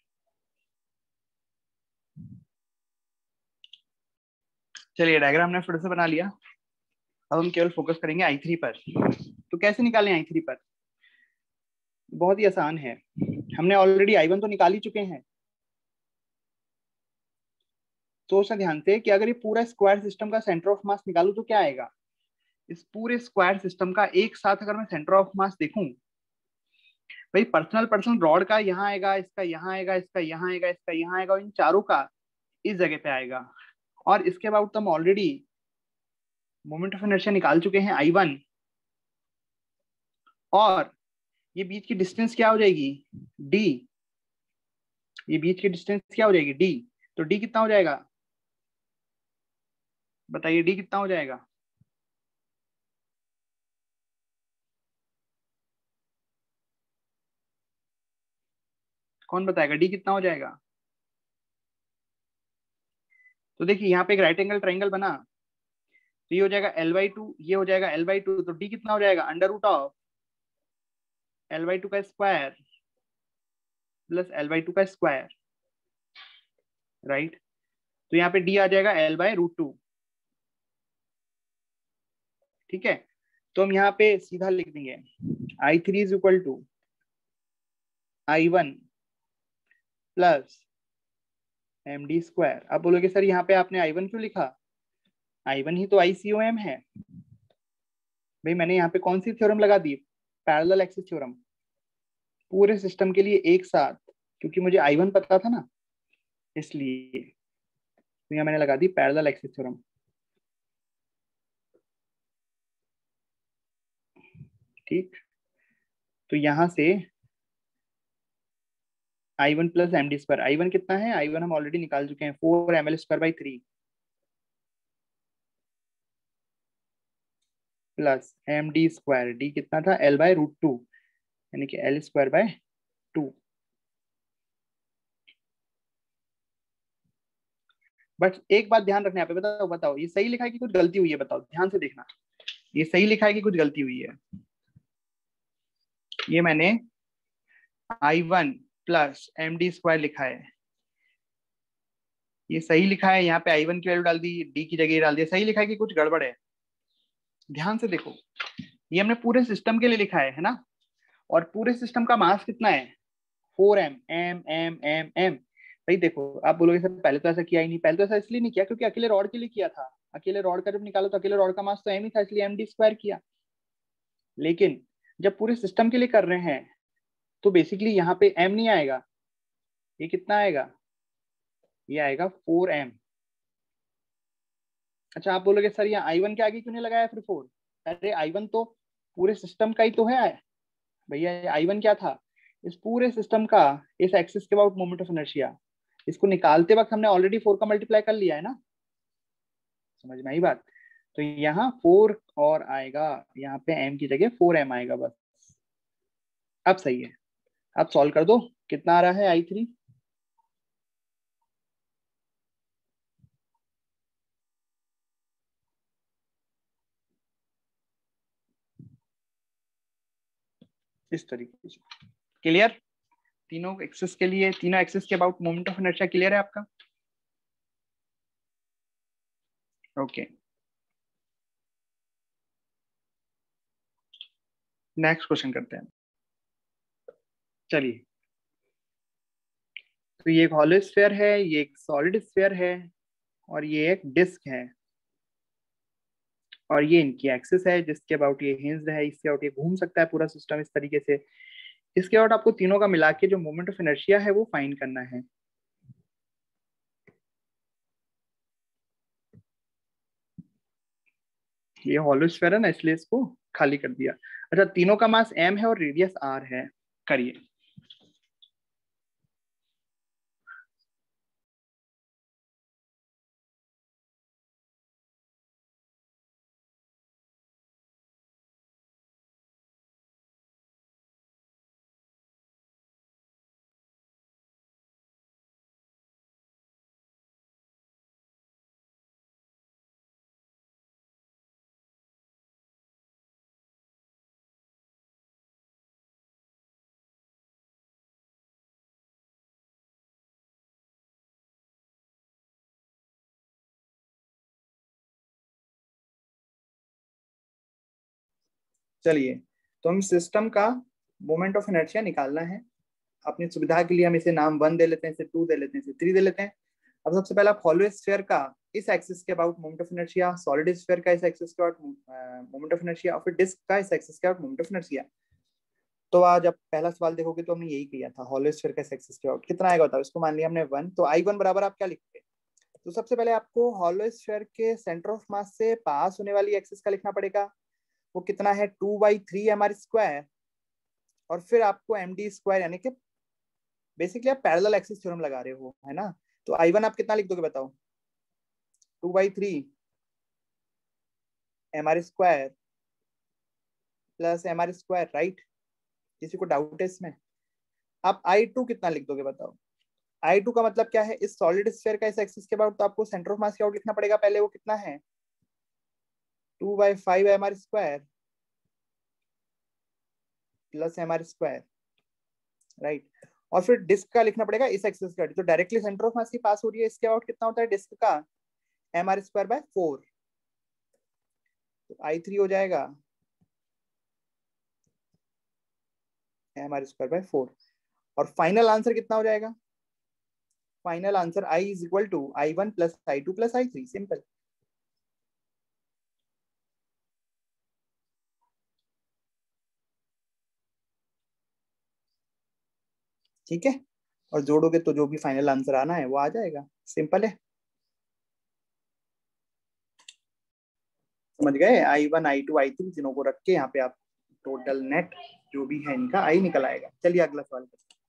चलिए डायग्राम हमने फिर से बना लिया, अब हम केवल फोकस करेंगे आई थ्री पर। तो कैसे निकालें आई थ्री पर? बहुत ही आसान है, हमने ऑलरेडी आई वन तो निकाल ही चुके हैं। सोचना ध्यान से कि अगर ये पूरा स्क्वायर सिस्टम का सेंटर ऑफ मास निकालू तो क्या आएगा, इस पूरे स्क्वायर सिस्टम का एक साथ अगर मैं सेंटर ऑफ मास देखूं, भाई पर्सनल पर्सनल रॉड का यहाँ आएगा, इसका यहाँ आएगा, इसका यहाँ आएगा, इसका यहाँ आएगा, इन चारों का इस जगह पे आएगा। और इसके अबाउट हम ऑलरेडी मोमेंट ऑफ इनर्शिया निकाल चुके हैं आई वन, और ये बीच की डिस्टेंस क्या हो जाएगी, डी। ये बीच की डिस्टेंस क्या हो जाएगी, डी। तो डी कितना हो जाएगा, बताइए डी कितना हो जाएगा? कौन बताएगा डी कितना हो जाएगा? तो देखिए यहाँ पे एक राइट एंगल ट्राइंगल बना, तो ये हो जाएगा एल बाई टू, ये हो जाएगा एल बाई टू, तो डी कितना हो जाएगा, under root of L by two का square plus L by two का स्क्वायर, राइट। तो यहाँ पे डी आ जाएगा एल बाय रूट टू, ठीक है। तो हम यहाँ पे सीधा लिख देंगे I three is equal to I one plus M D square. अब बोलोगे सर यहाँ पे आपने आई वन क्यों लिखा, आई वन ही तो आई सी ओ एम है। भाई मैंने यहाँ पे कौन सी थ्योरम लगा दी, पैरेलल एक्सिस थ्योरम, पूरे सिस्टम के लिए एक साथ, क्योंकि मुझे आई वन पता था ना, इसलिए तो यहाँ मैंने लगा दी पैरेलल एक्सिस थ्योरम, ठीक। तो यहां से I one plus M D square, I one कितना है, आई वन हम ऑलरेडी निकाल चुके हैं, four M L square by three plus M D square, D कितना था, एल बाय रूट टू, यानी कि L square by two. But एक बात ध्यान रखना, यहाँ पे बताओ बताओ ये सही लिखा है कि कुछ गलती हुई है, बताओ ध्यान से देखना, ये सही लिखा है कि कुछ गलती हुई है? ये मैंने I one plus M D square लिखा है, ये सही लिखा है, यहाँ पे आई वन की वैल्यू डाल दी, डी की जगह डाल दिया, सही लिखा है कि कुछ गड़बड़ है? ध्यान से देखो, ये हमने पूरे सिस्टम के लिए लिखा है है ना, और पूरे सिस्टम का मास कितना है, four M M M M M. भाई देखो आप बोलोगे सर पहले तो ऐसा किया ही नहीं, पहले तो ऐसा इसलिए नहीं किया क्योंकि अकेले रॉड के लिए किया था, अकेले रॉड का जब निकाला तो अकेले रॉड का मास तो एम ही था, इसलिए एम डी स्क्वायर किया। लेकिन जब पूरे सिस्टम के लिए कर रहे हैं तो बेसिकली यहाँ पे m नहीं आएगा, ये कितना आएगा, ये आएगा फोर एम। अच्छा आप बोलोगे सर यहाँ आई वन के आगे क्यों नहीं लगाया फिर फोर? अरे आई वन तो पूरे सिस्टम का ही तो है भैया। आई वन क्या था, इस पूरे सिस्टम का इस एक्सिस के अबाउट मोमेंट ऑफ इनर्शिया, इसको निकालते वक्त हमने ऑलरेडी फोर का मल्टीप्लाई कर लिया है ना, समझ में आई बात? तो यहाँ फोर और आएगा, यहाँ पे एम की जगह फोर एम आएगा बस। अब सही है, अब सॉल्व कर दो, कितना आ रहा है आई थ्री? इस तरीके से क्लियर, तीनों एक्सिस के लिए, तीनों एक्सिस के about moment of inertia clear है आपका? ओके नेक्स्ट क्वेश्चन करते हैं। चलिए, तो ये एक हॉलो स्फीयर है, ये एक सॉलिड स्फीयर है, और ये एक डिस्क है, और ये इनकी एक्सिस है जिसके अबाउट ये हिंज्ड है, इसके अबाउट ये घूम सकता है पूरा सिस्टम इस तरीके से। इसके अबाउट आपको तीनों का मिला के जो मोमेंट ऑफ इनर्शिया है वो फाइंड करना है। ये हॉलो स्फीयर है ना, इसलिए इसको खाली कर दिया। अच्छा, तीनों का मास m है और रेडियस r है, करिए। चलिए, तो हम सिस्टम का मोमेंट ऑफ इनर्शिया निकालना है। अपनी सुविधा के लिए हम इसे नाम वन दे लेते हैं, इसे टू दे लेते हैं, इसे थ्री दे लेते हैं। अब सबसे पहले आप हॉलो स्फीयर का इस एक्सिस के about moment of inertia, solid sphere का इस एक्सिस के अबाउट मोमेंट ऑफ इनर्शिया, और फिर डिस्क का इस एक्सिस के अबाउट मोमेंट ऑफ इनर्शिया। तो आज आप पहला सवाल देखोगे तो हमने यही किया था, हॉलो स्फीयर का इस एक्सिस के अबाउट कितना आएगा बताओ। इसको मान लिया हमने वन, तो आई वन बराबर आप क्या लिखते? तो सबसे पहले आपको हॉलो स्फीयर के सेंटर ऑफ मास से पास होने वाली एक्सिस का लिखना पड़ेगा, वो कितना है, two by three M R square, और फिर आपको एम डी स्क्वायर, यानी कि बेसिकली आप पैरेलल एक्सिस थ्योरम लगा रहे हो, है ना। तो आई वन आप कितना लिख दोगे बताओ, two by three M R square plus M R square, right? किसी को डाउट है इसमें? आप आई टू कितना लिख दोगे बताओ। आई टू का मतलब क्या है, इस सॉलिड स्फीयर का इस एक्सिस के अबाउट तो आपको सेंटर ऑफ मास के आउट लिखना पड़ेगा पहले, वो कितना है, two by five M R square plus M R square, right? और फिर डिस्क का लिखना पड़ेगा इस एक्सिस का, तो डायरेक्टली सेंटर ऑफ मास की पास हो रही है, इसके आउट कितना होता है डिस्क का, M R square by four. तो आई थ्री हो जाएगा M R square by four, और फाइनल आंसर कितना हो जाएगा, final answer I is equal to I one plus I two plus I three, simple. ठीक है, और जोड़ोगे तो जो भी फाइनल आंसर आना है वो आ जाएगा, सिंपल है। समझ गए, I one I two I three तीनों को रख के यहाँ पे आप टोटल नेट जो भी है इनका आई निकल आएगा। चलिए अगला सवाल करते हैं।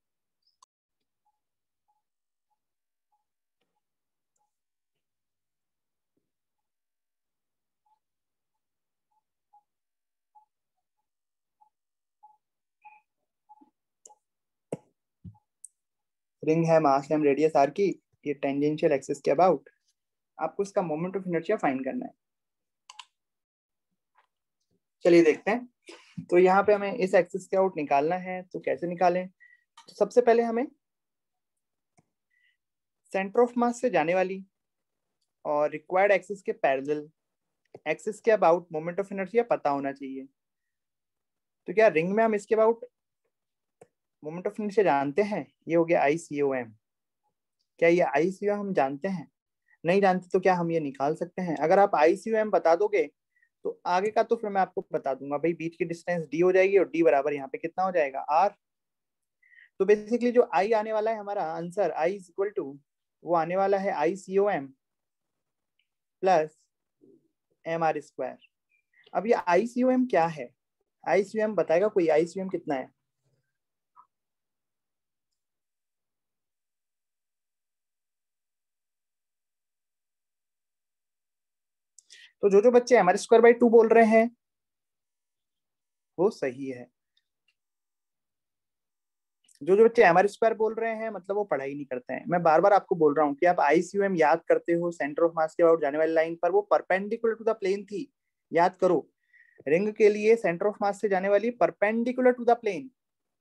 रिंग है, मास एम रेडियस आर की, ये टेंजेंशियल एक्सिस के अबाउट आपको इसका मोमेंट ऑफ इनर्शिया फाइंड करना है। चलिए देखते हैं, तो यहाँ पे हमें इस एक्सिस के आउट निकालना है, तो कैसे निकालें? तो सबसे पहले हमें सेंटर ऑफ मास से जाने वाली और रिक्वायर्ड एक्सिस के पैरेलल एक्सिस के अबाउट मोमेंट ऑफ इनर्शिया पता होना चाहिए। तो क्या रिंग में हम इसके अबाउट मोमेंट ऑफ इनर्शिया जानते हैं? ये हो गया आई सी ओ एम। क्या ये आई सी ओ एम हम जानते हैं? नहीं जानते तो क्या हम ये निकाल सकते हैं? अगर आप आई सी ओ एम बता दोगे तो आगे का तो फिर मैं आपको बता दूंगा भाई, बीच की डिस्टेंस डी हो जाएगी, और डी बराबर यहाँ पे कितना हो जाएगा, आर। तो बेसिकली जो आई आने वाला है हमारा answer I is equal to वो आने वाला है I C O M plus M R square. अब ये आई सी ओ एम क्या है? आई सी ओ एम बताएगा कोई? आई सी ओ एम कितना है? तो जो जो बच्चे M R square by two बोल रहे हैं वो सही है। जो जो बच्चे एम आर स्क्वायर बोल रहे हैं मतलब वो पढ़ाई नहीं करते हैं। मैं बार बार आपको बोल रहा हूँ कि आप आई सी ओ एम याद करते हो, सेंटर ऑफ मास के अबाउट जाने वाली लाइन पर वो परपेंडिकुलर टू द प्लेन थी, याद करो। रिंग के लिए सेंटर ऑफ मास से जाने वाली perpendicular to the plane,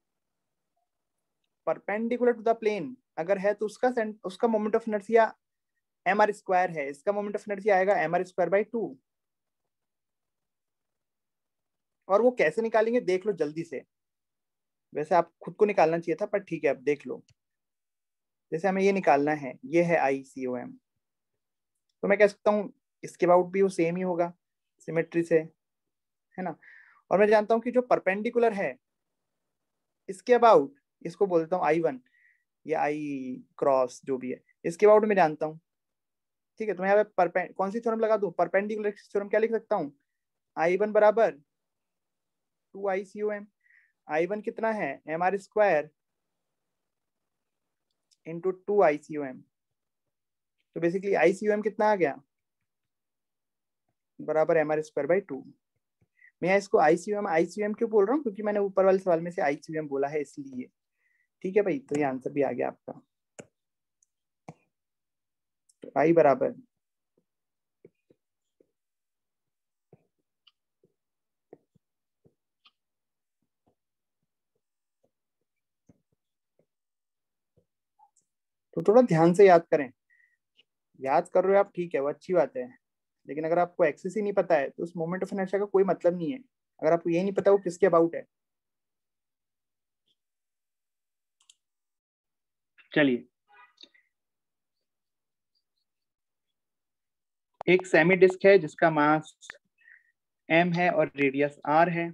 perpendicular to the plane अगर है तो उसका उसका moment of inertia M R square है, इसका मोमेंट ऑफ इनर्शिया आएगा M R square by two. और वो कैसे निकालेंगे देख लो जल्दी से। वैसे आप खुद को निकालना चाहिए था पर ठीक है, अब देख लो। जैसे हमें ये निकालना है, ये है आई सी ओ एम, तो मैं कह सकता हूँ इसके अबाउट भी वो सेम ही होगा सिमेट्री से, है ना। और मैं जानता हूँ कि जो परपेंडिकुलर है इसके अबाउट, इसको बोलता हूँ आई वन या आई क्रॉस जो भी है, इसके अबाउट मैं जानता हूँ। ठीक है, तो मैं यहाँ पे कौन सी थ्योरम लगा दूं? Perpendicular theorem. क्या लिख सकता हूँ? आई वन बराबर two I C O M. I one कितना है? M R square into two I C O M. तो basically I C O M कितना आ गया? बराबर M R square by two. मैं इसको आई सी ओ एम आई सी ओ एम क्यों बोल रहा हूँ? क्योंकि मैंने ऊपर वाले सवाल में से आई सी ओ एम बोला है इसलिए। ठीक है भाई, तो ये आंसर भी आ गया आपका। तो आई बराबर तो थोड़ा ध्यान से याद करें। याद कर रहे हो आप, ठीक है, वो अच्छी बात है। लेकिन अगर आपको एक्सिस ही नहीं पता है तो उस मोमेंट ऑफ इनर्शिया का कोई मतलब नहीं है। अगर आपको ये नहीं पता वो किसके अबाउट है। चलिए, एक सेमी डिस्क है जिसका मास m है और रेडियस r है।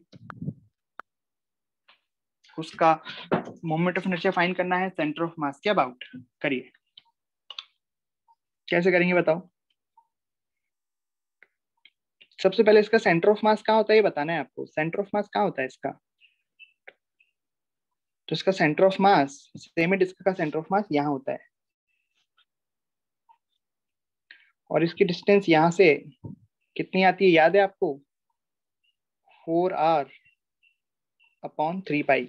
उसका मोमेंट ऑफ इनर्शिया फाइंड करना है सेंटर ऑफ मास के अबाउट। करिए, कैसे करेंगे बताओ। सबसे पहले इसका सेंटर ऑफ मास कहाँ होता है ये बताना है आपको। सेंटर ऑफ मास कहाँ होता है इसका? तो इसका centre of mass, semi disc का सेंटर ऑफ मास यहाँ होता है। और इसकी डिस्टेंस यहाँ से कितनी आती है याद है आपको? Four R upon three pi.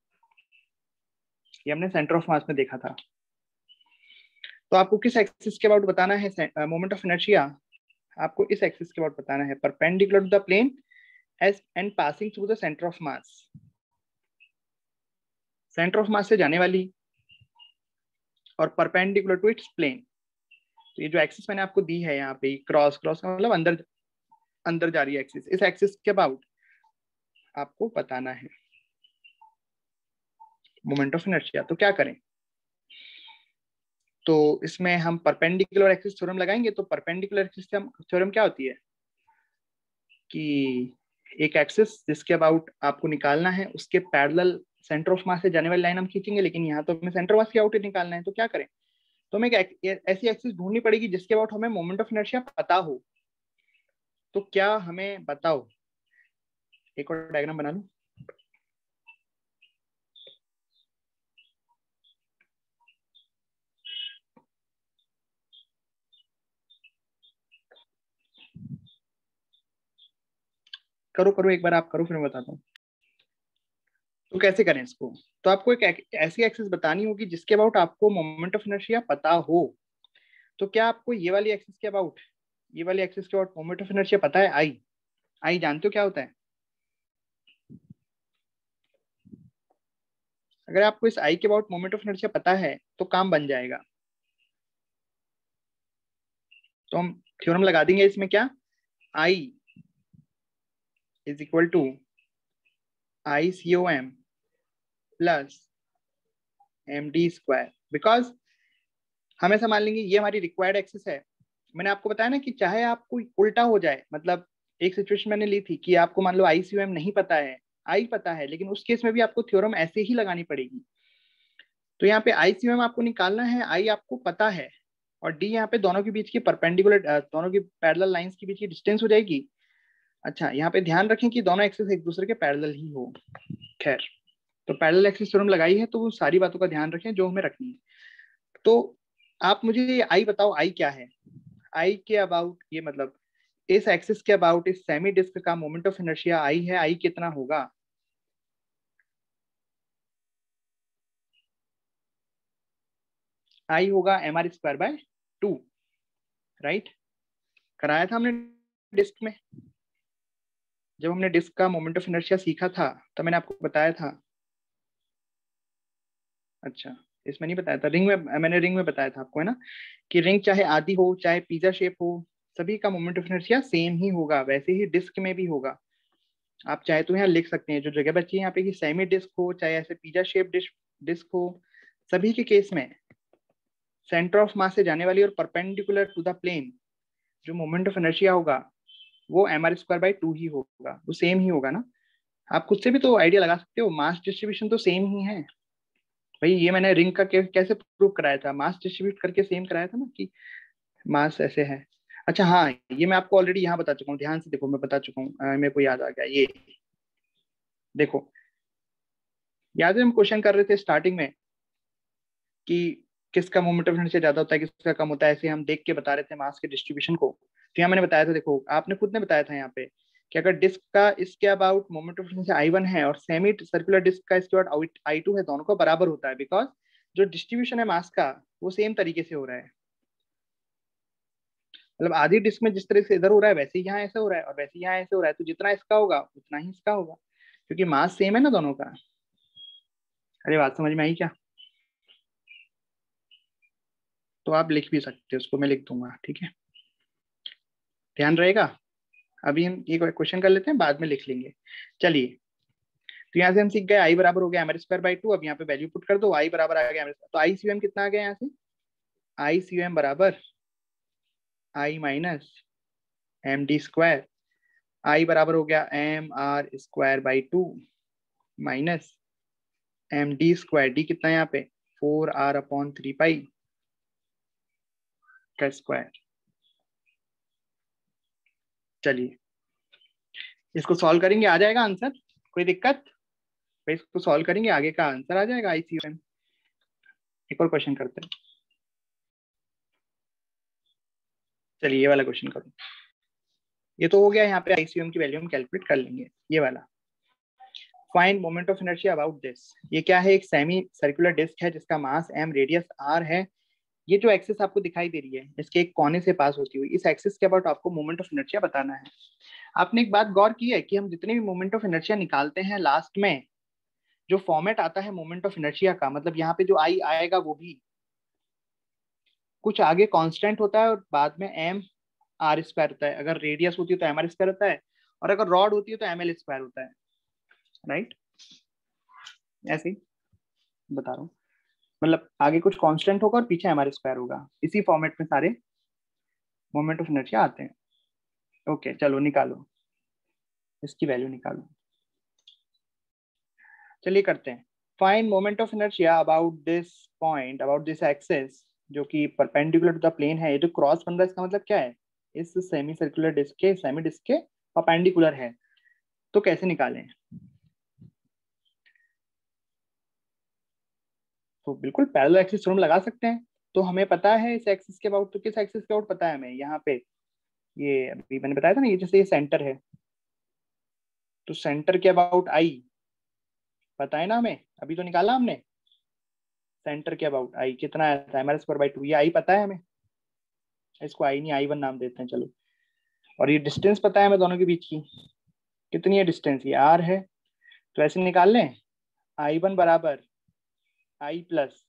ये हमने सेंटर ऑफ मास में देखा था। तो आपको किस एक्सिस के अबाउट बताना है मोमेंट ऑफ इनर्शिया? आपको इस एक्सिस के अबाउट बताना है, perpendicular to the plane S and passing through the centre of mass. Centre of mass से जाने वाली और परपेंडिकुलर टू इट्स प्लेन। तो ये जो एक्सिस मैंने आपको दी है यहाँ पे, क्रॉस क्रॉस का मतलब अंदर अंदर जा रही है एक्सिस, इस एक्सिस के अबाउट आपको बताना है मोमेंट ऑफ इनर्शिया। तो क्या करें? तो इसमें हम परपेंडिकुलर एक्सिस थ्योरम लगाएंगे। तो परपेंडिकुलर एक्सिस थ्योरम क्या होती है कि एक एक्सिस जिसके अबाउट आपको निकालना है उसके पैरेलल सेंटर ऑफ मास से जाने वाली लाइन हम खींचेंगे, लेकिन यहाँ तो हमें सेंटर मास के अबाउट निकालना है। तो क्या करें? तो हमें एक ऐसी एक्सिस ढूंढनी पड़ेगी जिसके अबाउट हमें मोमेंट ऑफ इनर्शिया पता हो। तो क्या हमें बताओ, एक और डायग्राम बना लूं। करो करो एक बार आप करो, फिर मैं बताता हूँ। तो कैसे करें इसको? तो आपको एक ऐसी एक्सिस बतानी होगी जिसके अबाउट आपको मोमेंट ऑफ इनर्शिया पता हो। तो क्या आपको ये वाली एक्सिस के अबाउट, ये वाली एक्सिस के अबाउट मोमेंट ऑफ इनर्शिया पता है? आई आई जानते हो क्या होता है? अगर आपको इस आई के अबाउट मोमेंट ऑफ इनर्शिया पता है तो काम बन जाएगा। तो हम थ्योरम लगा देंगे इसमें, क्या? I is equal to I C O M plus M D square. Because हम ऐसा मान लेंगे ये हमारी रिक्वायर्ड एक्सिस है। मैंने आपको बताया ना कि चाहे आपको उल्टा हो जाए, मतलब एक सिचुएशन मैंने ली थी कि आपको मान लो आई सी ओ एम नहीं पता है, आई पता है, लेकिन उस केस में भी आपको थ्योरम ऐसे ही लगानी पड़ेगी। तो यहाँ पे आई सी एम आपको निकालना है, आई आपको पता है, और डी यहाँ पे दोनों के बीच की परपेंडिकुलर, दोनों की पैरेलल लाइंस के बीच की डिस्टेंस हो जाएगी। अच्छा, यहाँ पे ध्यान रखें कि दोनों एक्सिस एक दूसरे के पैरेलल ही हो। खैर, तो पैरेलल एक्सिस थ्योरम लगाई है, तो वो सारी बातों का ध्यान रखें जो हमें रखनी है। तो आप मुझे आई बताओ, आई क्या है? आई के अबाउट, ये मतलब इस एक्सिस के अबाउट इस सेमी डिस्क का मोमेंट ऑफ इनर्शिया आई है, आई कितना होगा? आई होगा M R square by two, right? कराया था हमने डिस्क में, जब हमने डिस्क का मोमेंट ऑफ इनर्शिया सीखा था तो मैंने आपको बताया था। अच्छा, इसमें नहीं बताया था, रिंग में मैंने रिंग में बताया था आपको, है ना, कि रिंग चाहे आधी हो चाहे पिज्जा शेप हो, सभी का मोमेंट ऑफ इनर्शिया सेम ही होगा। वैसे ही डिस्क में भी होगा। आप चाहे तो यहाँ लिख सकते हैं, जो जगह बची है यहाँ पे, कि सेमी डिस्क हो चाहे ऐसे पिज्जा शेप डिस्क हो, सभी के केस में सेंटर ऑफ मास से जाने वाली और परपेंडिकुलर टू द प्लेन जो मोमेंट ऑफ इनर्शिया होगा वो M R square by two ही होगा, वो सेम ही होगा ना। आप खुद से भी तो आइडिया लगा सकते हो, मास डिस्ट्रीब्यूशन तो सेम ही है भाई। ये मैंने रिंग का कैसे प्रूव कराया था, मास डिस्ट्रीब्यूट करके सेम कराया था ना, कि मास ऐसे है। अच्छा हाँ, ये मैं आपको ऑलरेडी यहाँ बता चुका हूँ, ध्यान से देखो, मैं बता चुका हूँ, मेरे को याद आ गया। ये देखो, याद है हम क्वेश्चन कर रहे थे स्टार्टिंग में कि किसका मोमेंट ऑफ इनर्शिया ज्यादा होता है, किसका कम होता है, ऐसे हम देख के बता रहे थे मास के डिस्ट्रीब्यूशन को। तो यहाँ मैंने बताया था, देखो आपने खुद ने बताया था यहाँ पे कि अगर डिस्क का इसके about moment of inertia I one है और सेमी सर्कुलर डिस्क का इसके अबाउट आई टू है, दोनों का बराबर होता है, बिकॉज जो डिस्ट्रीब्यूशन है मास का वो सेम तरीके से हो रहा है। मतलब आधी डिस्क में जिस तरह से इधर हो रहा है वैसे ही यहाँ ऐसे हो रहा है, और वैसे ही यहाँ ऐसे हो रहा है, तो जितना इसका होगा उतना ही इसका होगा, क्योंकि मास सेम है ना दोनों का। अरे बात समझ में आई क्या? तो आप लिख भी सकते हो, उसको मैं लिख दूंगा, ठीक है, ध्यान रहेगा। अभी हम ये क्वेश्चन कर लेते हैं, बाद में लिख लेंगे। चलिए, तो यहाँ से हम सीख गए आई बराबर हो गया M R square by two. अब यहाँ पे वैल्यू पुट कर दो, आई बराबर आ गया, तो आई सी एम कितना आ गया यहाँ से? आई सी एम बराबर I minus M D square. I बराबर हो गया M R square by two minus M D square. D कितना है यहाँ पे? Four R upon three pi का स्क्वायर। चलिए, इसको सॉल्व करेंगे, आ जाएगा आंसर, कोई दिक्कत भाई? इसको सॉल्व करेंगे, आगे का आंसर आ जाएगा आईसीएम। एक और क्वेश्चन करते हैं। चलिए, ये वाला क्वेश्चन करो। ये तो हो गया, यहाँ पे आईसीएम की वैल्यू हम कैलकुलेट कर लेंगे। ये वाला, find moment of inertia about this. ये क्या है? एक सेमी सर्कुलर डिस्क है जिसका मास एम, रेडियस आर है। ये जो एक्सिस आपको दिखाई दे रही है इसके एक कोने से पास होती हुई, इस एक्सिस के अबाउट आपको मोमेंट ऑफ इनर्शिया बताना है। आपने एक बात गौर की है कि हम जितने भी मोमेंट ऑफ इनर्शिया निकालते हैं, लास्ट में जो फॉर्मेट आता है मोमेंट ऑफ इनर्शिया का, मतलब यहाँ पे जो आई आएगा वो भी कुछ आगे कांस्टेंट होता है और बाद में एम आर स्क्वायर होता है। अगर रेडियस होती है तो एम आर स्क्वायर होता है, और अगर रॉड होती है तो एम एल स्क्वायर होता है, राइट? ऐसे ही बता रहा हूँ, मतलब आगे कुछ कांस्टेंट होगा और पीछे एम आर स्क्वायर होगा। इसी फॉर्मेट में सारे मोमेंट ऑफ इनर्शिया आते हैं। ओके, चलो निकालो, इसकी वैल्यू निकालो। चलिए करते हैं। Find moment of inertia about this point, about this axis, जो कि परपेंडिकुलर टू द प्लेन है। ये जो क्रॉस बन रहा है इसका मतलब क्या है? इस सेमी सर्कुलर डिस्क के सेमी डिस्क के परपेंडिकुलर है। तो कैसे निकालें? तो बिल्कुल पैरेलल एक्सिस थ्योरम लगा सकते हैं। तो हमें पता है इस एक्सिस के अबाउट, तो किस एक्सिस के अबाउट पता है हमें? यहाँ पे ये अभी मैंने बताया था ना, ये जैसे ये सेंटर है, तो सेंटर के अबाउट आई पता है ना हमें, अभी तो निकाला हमने। सेंटर के अबाउट आई कितना आया था? M R square by two. ये आई पता है हमें, इसको आई नहीं आई वन नाम देते हैं, चलो। और ये डिस्टेंस पता है हमें दोनों के बीच की, कितनी है डिस्टेंस? ये आर है। तो ऐसे निकाल लें, आई वन बराबर I plus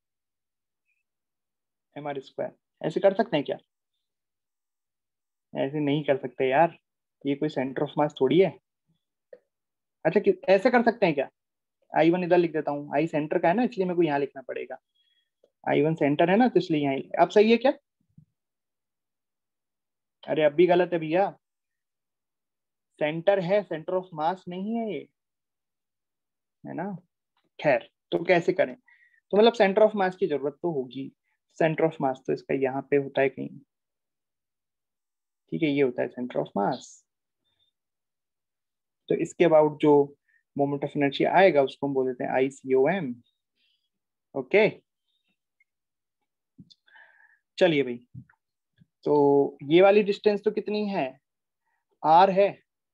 M R square. ऐसे कर सकते हैं क्या? ऐसे नहीं कर सकते यार, ये कोई सेंटर ऑफ मास थोड़ी है। अच्छा, ऐसे कर सकते हैं क्या? आई वन इधर लिख देता हूँ, आई सेंटर का है ना, इसलिए मेरे को यहाँ लिखना पड़ेगा। आई वन सेंटर है ना, तो इसलिए यहाँ। अब सही है क्या? अरे अब भी गलत है भैया, सेंटर है, सेंटर ऑफ मास नहीं है ये, है ना। खैर, तो कैसे करें? तो मतलब सेंटर ऑफ मास की जरूरत तो होगी। सेंटर ऑफ मास तो इसका यहाँ पे होता है कहीं, ठीक है, ये होता है सेंटर ऑफ मास। तो इसके अबाउट जो मोमेंट ऑफ इनर्शिया आएगा उसको हम बोल देते हैं I C O M. Okay, चलिए भाई, तो ये वाली डिस्टेंस तो कितनी है, आर है,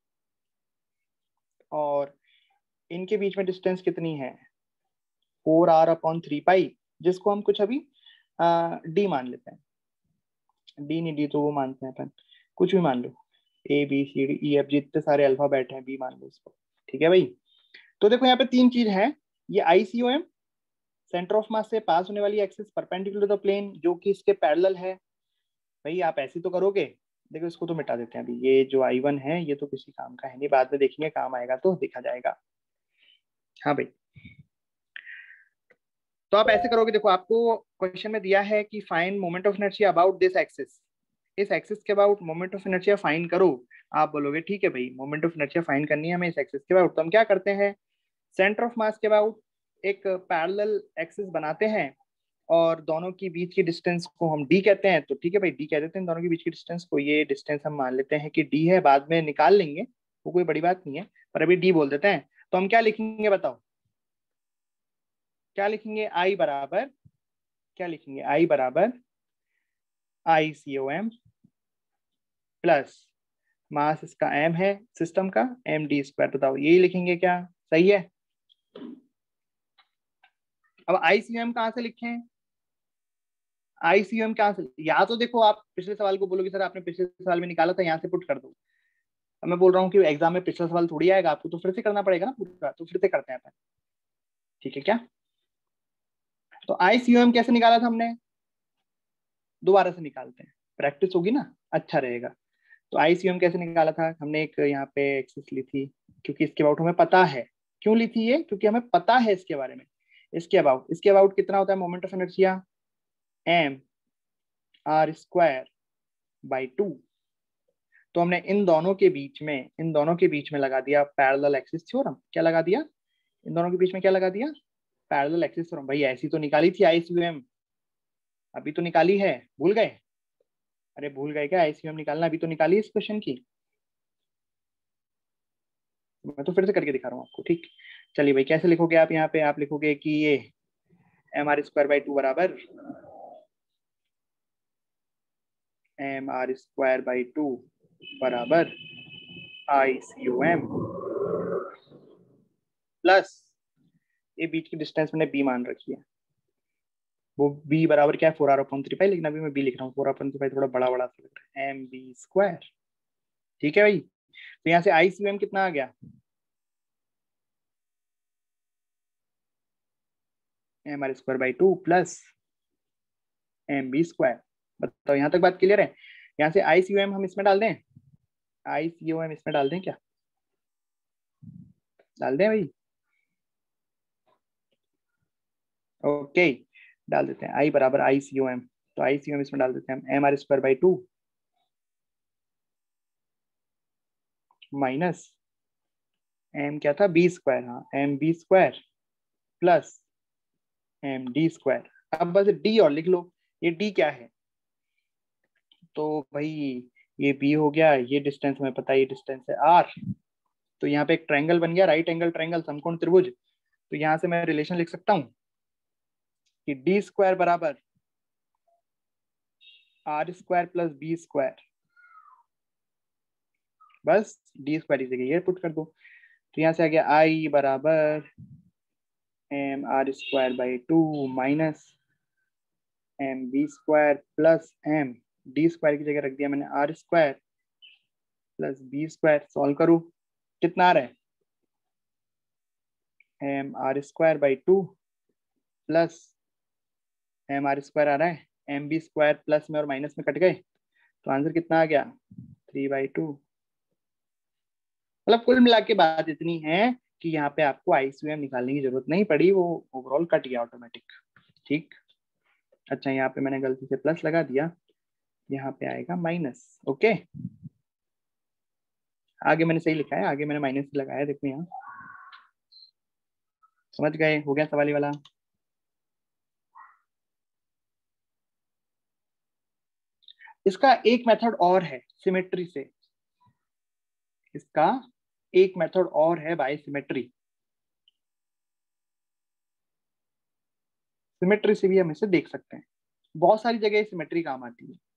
और इनके बीच में डिस्टेंस कितनी है, four R upon three pi, जिसको हम कुछ अभी डी मान लेते हैं। डी नहीं, डी तो वो मानते हैं अपन, कुछ भी मान लो, A B C D E F जितने सारे अल्फाबेट हैं बी मान लो इसको, ठीक है भाई। तो देखो यहाँ पे तीन चीज है, ये I C O M centre of mass से पास होने वाली axis perpendicular to the plane जो कि इसके पैरेलल है। भाई आप ऐसे तो करोगे, देखो इसको तो मिटा देते हैं अभी, ये जो आई वन है ये तो किसी काम का है नहीं, बाद में देखेंगे काम आएगा तो देखा जाएगा। हाँ भाई, तो आप ऐसे करोगे, देखो आपको क्वेश्चन में दिया है कि find moment of inertia about this axis, इस एक्सिस के about moment of inertia find करो। आप बोलोगे ठीक है भाई, मोमेंट ऑफ इनर्शिया फाइंड करनी है हमें इस एक्सिस के अबाउट, तो हम क्या करते हैं, सेंटर ऑफ मास के अबाउट एक पैरेलल एक्सिस बनाते हैं और दोनों की बीच की डिस्टेंस को हम डी कहते हैं। तो ठीक है भाई, डी कह देते हैं दोनों के बीच की डिस्टेंस को, ये डिस्टेंस हम मान लेते हैं कि डी है, बाद में निकाल लेंगे, वो कोई बड़ी बात नहीं है, पर अभी डी बोल देते हैं। तो हम क्या लिखेंगे बताओ, क्या लिखेंगे, आई बराबर, क्या लिखेंगे, आई बराबर I C O M plus mass इसका एम है सिस्टम का, एम डी स्क्वायर, बताओ यही लिखेंगे क्या, सही है। अब आई सी ओ एम कहां से लिखें, आई सी ओ एम कहां से, या तो देखो आप पिछले सवाल को बोलोगे सर आपने पिछले सवाल में निकाला था यहाँ से पुट कर दो, अब मैं बोल रहा हूँ कि एग्जाम में पिछला सवाल थोड़ी आएगा, आपको तो फिर से करना पड़ेगा ना पूरा, तो फिर से करते हैं अपन, ठीक है क्या। तो आई सी ओ एम कैसे निकाला था हमने, दोबारा से निकालते हैं, प्रैक्टिस होगी ना, अच्छा रहेगा। तो आई सी ओ एम कैसे निकाला था हमने, एक यहाँ पे एक्सिस ली थी, क्योंकि इसके अबाउट हमें पता है, क्यों ली थी ये, क्योंकि हमें पता है इसके बारे में, इसके अबाउट, इसके अबाउट कितना होता है moment of inertia, M R square by two. तो हमने इन दोनों के बीच में, इन दोनों के बीच में लगा दिया पैरेलल एक्सिस थ्योरम, क्या लगा दिया, इन दोनों के बीच में क्या लगा दिया, पैरेलल एक्सिस थ्योरम। भाई ऐसी तो निकाली थी आई सी ओ एम, अभी तो निकाली है, भूल गए, अरे भूल गए क्या, आई सी ओ एम निकालना अभी तो निकाली इस क्वेश्चन की, मैं तो फिर से करके दिखा रहा हूँ आपको, ठीक। चलिए भाई, कैसे लिखोगे आप, यहाँ पे आप लिखोगे कि ये M R square by two बराबर M R square by two बराबर I C O M plus, ये बीच की डिस्टेंस मैंने बी मान रखी है, वो बी बराबर क्या है, four R upon three pi, लेकिन अभी मैं बी लिख रहा हूँ, फोर अपॉन थ्री पाई थोड़ा बड़ा बड़ा सा लग रहा है, एम बी स्क्वायर, ठीक है भाई। तो यहाँ से आई सी ओ एम कितना आ गया, M R square by two plus M B square. बताओ यहाँ तक बात क्लियर है। यहाँ से आई सी ओ एम हम इसमें डाल दें, आई सी ओ एम इसमें डाल दें क्या, डाल दें भाई, ओके डाल देते हैं, आई बराबर आई सी ओ एम, तो आई सी ओ एम इसमें डाल देते हैं हम, M R square by two minus M क्या था, बी स्क्वायर, हाँ M B square plus M D square. अब बस डी और लिख लो, ये डी क्या है, तो भाई ये बी हो गया, ये डिस्टेंस हमें पता है, ये डिस्टेंस है आर। तो यहाँ पे एक ट्रायंगल बन गया, राइट एंगल ट्रायंगल, समकोण त्रिभुज। तो यहाँ से मैं रिलेशन लिख सकता हूँ कि डी स्क्वायर बराबर R square plus B square, बस डी स्क्वायर की जगह ये पुट कर दो। तो यहाँ से आ गया आई बराबर M R square by two minus M B square plus M D square की जगह रख दिया मैंने R square plus B square. Solve करूँ, कितना आ रहा है, M R square by two plus M R square आ रहा है, एम बी स्क्वायर प्लस में और माइनस में कट गए, तो आंसर कितना आ गया, थ्री बाई टू। मतलब कुल मिला के बात इतनी है कि यहाँ पे आपको आई सी ओ एम निकालने की जरूरत नहीं पड़ी, वो ओवरऑल कट गया ऑटोमेटिक, ठीक। अच्छा यहाँ पे मैंने गलती से प्लस लगा दिया, यहाँ पे आएगा माइनस, ओके। आगे मैंने सही लिखा है, आगे मैंने माइनस लगाया, देखो यहाँ समझ गए, हो गया सवाल वाला। इसका एक मेथड और है सिमेट्री से, इसका एक मेथड और है बाय सिमेट्री। सिमेट्री से भी हम इसे देख सकते हैं, बहुत सारी जगह सिमेट्री काम आती है।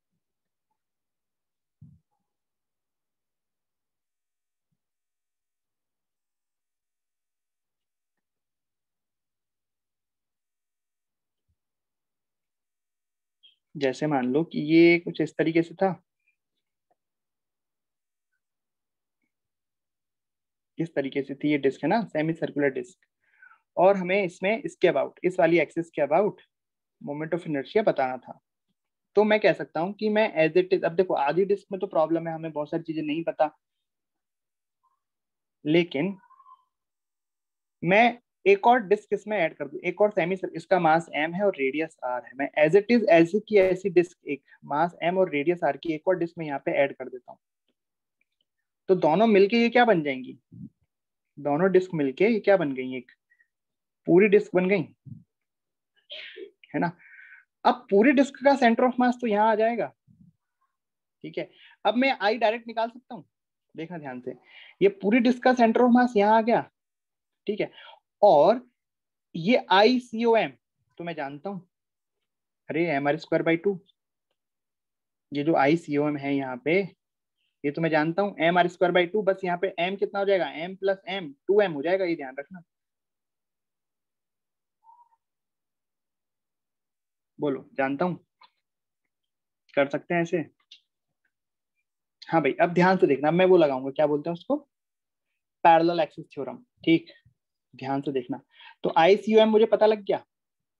जैसे मान लो कि ये कुछ इस तरीके से था, इस तरीके से थी ये डिस्क है ना, सेमी सर्कुलर डिस्क, और हमें इसमें इसके अबाउट, इस वाली एक्सिस के अबाउट मोमेंट ऑफ इनर्शिया बताना था। तो मैं कह सकता हूं कि मैं एज इट इज, अब देखो आधी डिस्क में तो प्रॉब्लम है, हमें बहुत सारी चीजें नहीं पता, लेकिन मैं एक और डिस्क इसमें ऐड कर दूं, एक और सेमी, इसका मास m है और रेडियस r है, मैं एज इट इज ऐसी की ऐसी डिस्क, एक मास m और रेडियस r की एक और डिस्क में यहाँ पे ऐड कर देता हूँ। तो दोनों मिलके ये क्या बन जाएंगी, दोनों डिस्क मिलके ये क्या बन गई, एक पूरी डिस्क बन गई, है ना। अब पूरी डिस्क का सेंटर ऑफ मास तो यहाँ आ जाएगा, ठीक है। अब मैं आई डायरेक्ट निकाल सकता हूँ, देखना ध्यान से, ये पूरी डिस्क का सेंटर ऑफ मास यहाँ आ गया, ठीक है। और ये आई सी ओ एम तो मैं जानता हूँ, अरे M R square by two, ये जो आई सी ओ एम है यहाँ पे, ये तो मैं जानता हूँ M R square by two, बस यहाँ पे एम कितना हो जाएगा, M plus M, two M हो जाएगा, ये ध्यान रखना। बोलो, जानता हूँ, कर सकते हैं ऐसे। हाँ भाई, अब ध्यान से देखना, मैं वो लगाऊंगा, क्या बोलते हैं उसको, पैरेलल एक्सिस थ्योरम, ठीक। ध्यान से देखना, तो आई सी ओ एम मुझे पता लग गया,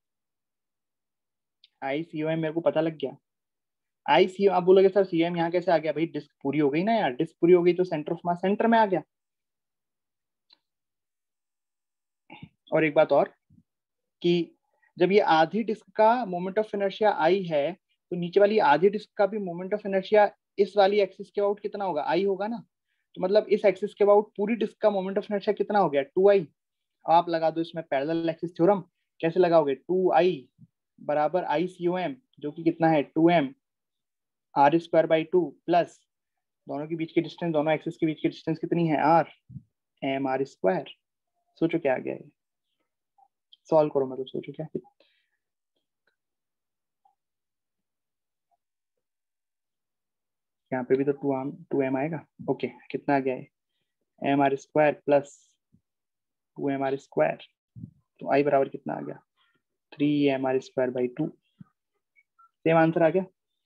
आई सी ओ एम मेरे को पता लग गया। आई सी ओ, आप बोलोगे सर सी एम यहाँ कैसे आ गया, भाई डिस्क पूरी हो गई ना यार, डिस्क पूरी हो गई तो सेंटर ऑफ मास सेंटर में आ गया। और एक बात और, कि जब ये आधी डिस्क का मोमेंट ऑफ इनर्शिया आई है, तो नीचे वाली आधी डिस्क का भी मोमेंट ऑफ इनर्शिया इस वाली एक्सिस के अबाउट कितना होगा, आई होगा ना। तो मतलब इस एक्सिस के अबाउट पूरी डिस्क का मोमेंट ऑफ इनर्शिया कितना हो गया, टू आई। आप लगा दो इसमें पैरेलल एक्सिस थ्योरम, कैसे लगाओगे, टू आई बराबर आई सी ओ एम, जो कि कितना है two M R square by two, plus दोनों के बीच की डिस्टेंस, दोनों एक्सिस के बीच की डिस्टेंस कितनी है, आर, एम आर स्क्वायर। सोचो क्या आ गया है, सॉल्व करो, मतलब सोचो क्या। यहाँ पे भी तो टू एम टू एम आएगा, ओके, कितना आ गया है, M R square plus two M R square, तो आई बराबर कितना आ गया, three M R square by two, same answer आ गया।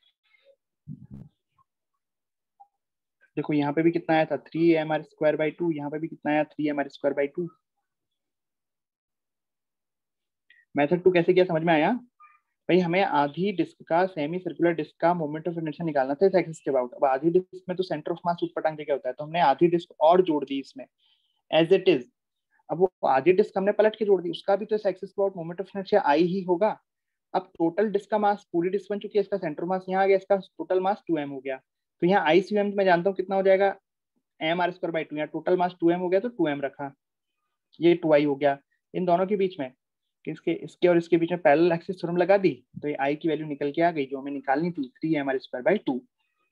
देखो यहाँ पे भी कितना आया था, three M R square by two, यहाँ पे भी कितना आया, three M R square by two. Method two कैसे किया, समझ में आया भाई। हमें आधी डिस्क का, सेमी सर्कुलर डिस्क का मोमेंट ऑफ इनर्शिया निकालना था इस एक्सिस के अबाउट। अब आधी डिस्क में तो सेंटर ऑफ मास ऊपर टांग के क्या होता है, तो हमने आधी डिस्क और जोड़ दी इसमें एज इट इज। अब वो आधी डिस्क हमने पलट के जोड़ दी, उसका भी तो इस एक्सिस के about moment of inertia I ही होगा। अब टोटल डिस्क का मास, पूरी डिस्क बन चुकी है, इसका सेंटर मास यहाँ आ गया, इसका टोटल मास टू एम हो गया। तो यहाँ आई सी एम मैं जानता हूँ कितना हो जाएगा, M R square by two, यहाँ टोटल मास टू एम हो गया तो टू एम रखा, ये टू आई हो गया। इन दोनों के बीच में, इसके इसके और इसके बीच में पैरेलल एक्सिस थ्योरम लगा दी, तो ये आई की वैल्यू निकल के आ गई, जो हमें निकालनी थी, three M R square by two.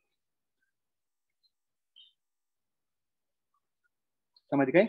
समझ गए।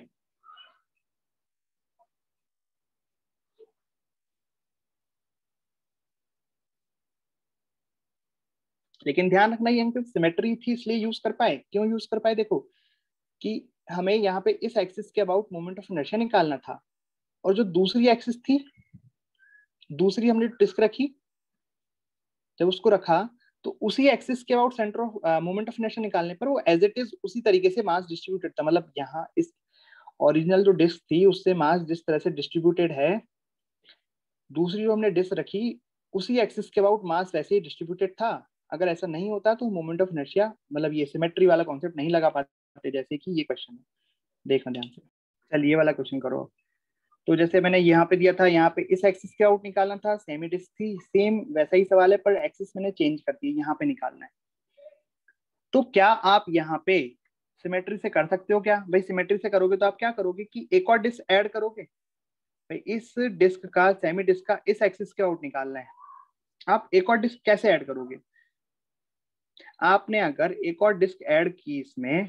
लेकिन ध्यान रखना, ये हम सिमेट्री थी इसलिए यूज कर पाए, क्यों यूज कर पाए, देखो कि हमें यहाँ पे इस एक्सिस के अबाउट मोमेंट ऑफ इनर्शिया निकालना था, और जो दूसरी एक्सिस थी, दूसरी हमने डिस्क रखी, जब उसको रखा तो उसी एक्सिस के about centre of moment of inertia निकालने पर वो एज इट इज उसी तरीके से मास डिस्ट्रीब्यूटेड था। मतलब यहाँ इस ओरिजिनल जो डिस्क थी उससे मास जिस तरह से डिस्ट्रीब्यूटेड है, दूसरी जो हमने डिस्क रखी उसी एक्सिस के अबाउट मास वैसे ही डिस्ट्रीब्यूटेड था। अगर ऐसा नहीं होता तो मोमेंट ऑफ इनर्शिया, मतलब ये सिमेट्री वाला कॉन्सेप्ट नहीं लगा पाते, जैसे कि ये क्वेश्चन है, देखना ध्यान से। चल ये वाला क्वेश्चन करो। तो जैसे मैंने यहाँ पे दिया था, यहाँ पे इस एक्सिस के आउट निकालना था, सेमी डिस्क थी, सेम वैसा ही सवाल है, पर एक्सिस मैंने चेंज कर दी, यहाँ पे निकालना है। तो क्या आप यहाँ पे सिमेट्री से कर सकते हो क्या, भाई सिमेट्री से करोगे तो आप क्या करोगे कि एक और डिस्क ऐड करोगे, भाई इस डिस्क का, सेमी डिस्क का इस एक्सिस के आउट निकालना है, आप एक और डिस्क कैसे ऐड करोगे, आपने अगर एक और डिस्क ऐड की इसमें,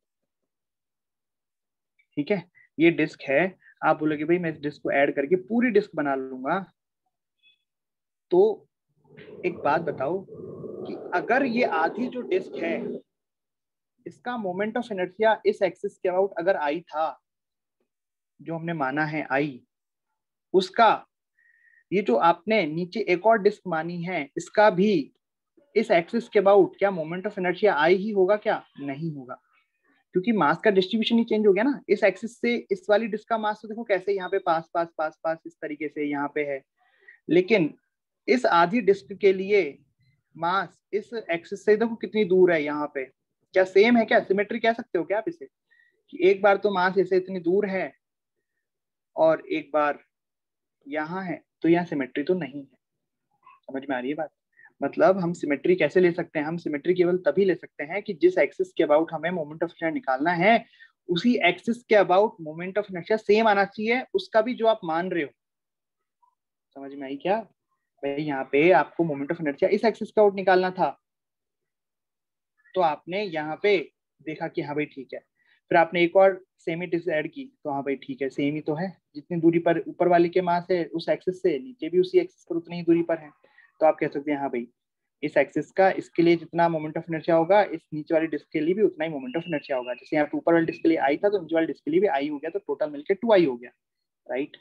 ठीक है, ये डिस्क है, आप बोलोगे भाई मैं इस डिस्क को ऐड करके पूरी डिस्क बना लूंगा, तो एक बात बताओ कि अगर ये आधी जो डिस्क है इसका मोमेंट ऑफ इनर्शिया इस एक्सिस के अबाउट अगर आई था, जो हमने माना है आई, उसका ये जो आपने नीचे एक और डिस्क मानी है इसका भी इस एक्सिस के अबाउट क्या मोमेंट ऑफ इनर्शिया आई ही होगा क्या? नहीं होगा, क्योंकि मास का डिस्ट्रीब्यूशन ही चेंज हो गया ना। इस एक्सिस से इस वाली डिस्क का मास तो देखो कैसे यहाँ पे पास पास पास पास इस तरीके से यहाँ पे है, लेकिन इस आधी डिस्क के लिए मास इस एक्सिस से देखो कितनी दूर है यहाँ पे, क्या सेम है क्या? सिमेट्री कह सकते हो क्या आप इसे कि एक बार तो मास ऐसे इतनी दूर है और एक बार यहाँ है, तो यहाँ सिमेट्री तो नहीं है। समझ में आ रही है बात? मतलब हम सिमेट्री कैसे ले सकते हैं? हम सिमेट्री केवल तभी ले सकते हैं कि जिस एक्सिस के अबाउट हमें मोमेंट ऑफ इनर्शिया निकालना है उसी एक्सिस के about moment of inertia same आना चाहिए, उसका भी जो आप मान रहे हो। समझ में आई क्या भाई? यहाँ पे आपको मोमेंट ऑफ इनर्शिया इस एक्सिस के अबाउट निकालना था, तो आपने यहाँ पे देखा कि हाँ भाई ठीक है, फिर आपने एक और सेमी डिस्क ऐड की, तो हाँ भाई ठीक है सेम ही तो है, जितनी दूरी पर ऊपर वाली के मास है उस एक्सिस से, नीचे भी उसी एक्सिस पर उतनी ही दूरी पर है। तो आप कह सकते हैं हाँ भाई इस एक्सिस का इसके लिए जितना मोमेंट ऑफ इनर्शिया होगा इस नीचे वाली डिस्क के लिए भी उतना ही मोमेंट ऑफ इनर्शिया होगा। जैसे यहाँ पे ऊपर वाली डिस्क के लिए आई था तो नीचे वाली डिस्क के लिए भी आई हो गया, तो टोटल मिलकर टू आई हो गया, राइट।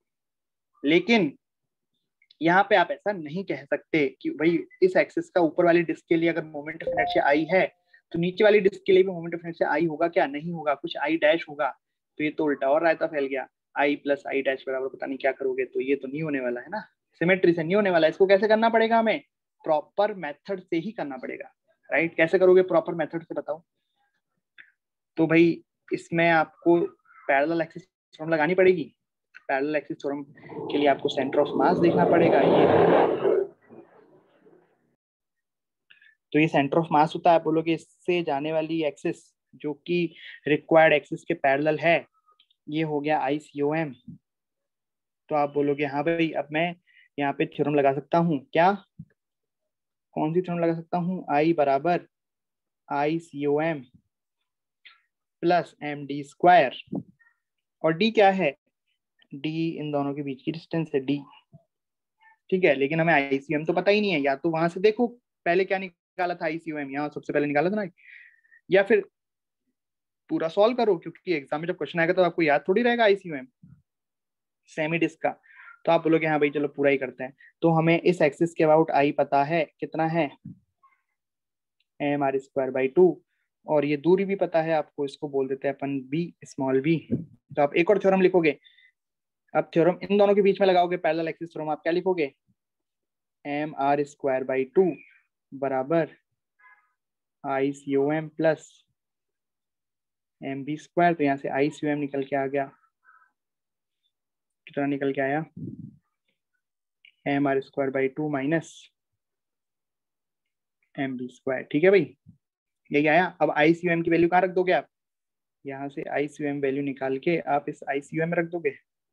लेकिन यहाँ पे आप ऐसा नहीं कह सकते कि भाई इस एक्सिस का ऊपर वाली डिस्क के लिए अगर मोमेंट ऑफ इनर्शिया आई है तो नीचे वाली डिस्क के लिए भी मोमेंट ऑफ इनर्शिया आई होगा क्या? नहीं होगा, कुछ आई डैश होगा। तो ये तो उल्टा और रायता फैल गया, आई प्लस आई डैश बराबर पता नहीं क्या करोगे, तो ये तो नहीं होने वाला है ना, सिमेट्री से नहीं होने वाला। इसको कैसे करना पड़ेगा? हमें प्रॉपर मेथड से ही करना पड़ेगा, राइट। कैसे करोगे प्रॉपर मेथड से, बताओ? तो भाई इसमें आपको पैरेलल एक्सिस थ्योरम लगानी पड़ेगी। पैरेलल एक्सिस थ्योरम के लिए आपको सेंटर ऑफ मास देखना पड़ेगा। ये तो ये सेंटर ऑफ मास होता है, आप बोलोगे इससे जाने वाली एक्सिस जो कि रिक्वायर्ड एक्सिस के पैरेलल है, ये हो गया आई सी ओ एम। तो आप बोलोगे हाँ भाई अब मैं यहाँ पे थ्योरम लगा सकता हूँ क्या? कौन सी थ्योरम लगा सकता हूँ? आई बराबर I C O M plus M D square, और डी क्या है? डी इन दोनों के बीच की डिस्टेंस है डी, ठीक है। लेकिन हमें आई सी ओ एम तो पता ही नहीं है, या तो वहां से देखो पहले क्या निकाला था, आई सी ओ एम यहाँ सबसे पहले निकाला था ना, या फिर पूरा सॉल्व करो, क्योंकि एग्जाम में जब क्वेश्चन आएगा तो आपको याद थोड़ी रहेगा I C O M semi disc का। तो आप बोलोगे हाँ भाई चलो पूरा ही करते हैं। तो हमें इस एक्सिस के अबाउट आई पता है कितना है, M R square by two, और ये दूरी भी पता है आपको, इसको बोल देते हैं अपन बी स्मॉल बी। तो आप एक और थ्योरम लिखोगे, अब थ्योरम इन दोनों के बीच में लगाओगे पैरेलल एक्सिस थ्योरम, आप क्या लिखोगे? M R square by two बराबर I C O M plus M B square. तो यहाँ से आई सी ओ एम निकल के आ गया, कितना निकल के आया? M R square by two minus M B square, ठीक है भाई, यही आया। अब आई सी ओ एम की वैल्यू कहाँ रख दोगे आप? यहाँ से आई सी ओ एम वैल्यू निकाल के आप इस आई सी ओ एम में रख दोगे,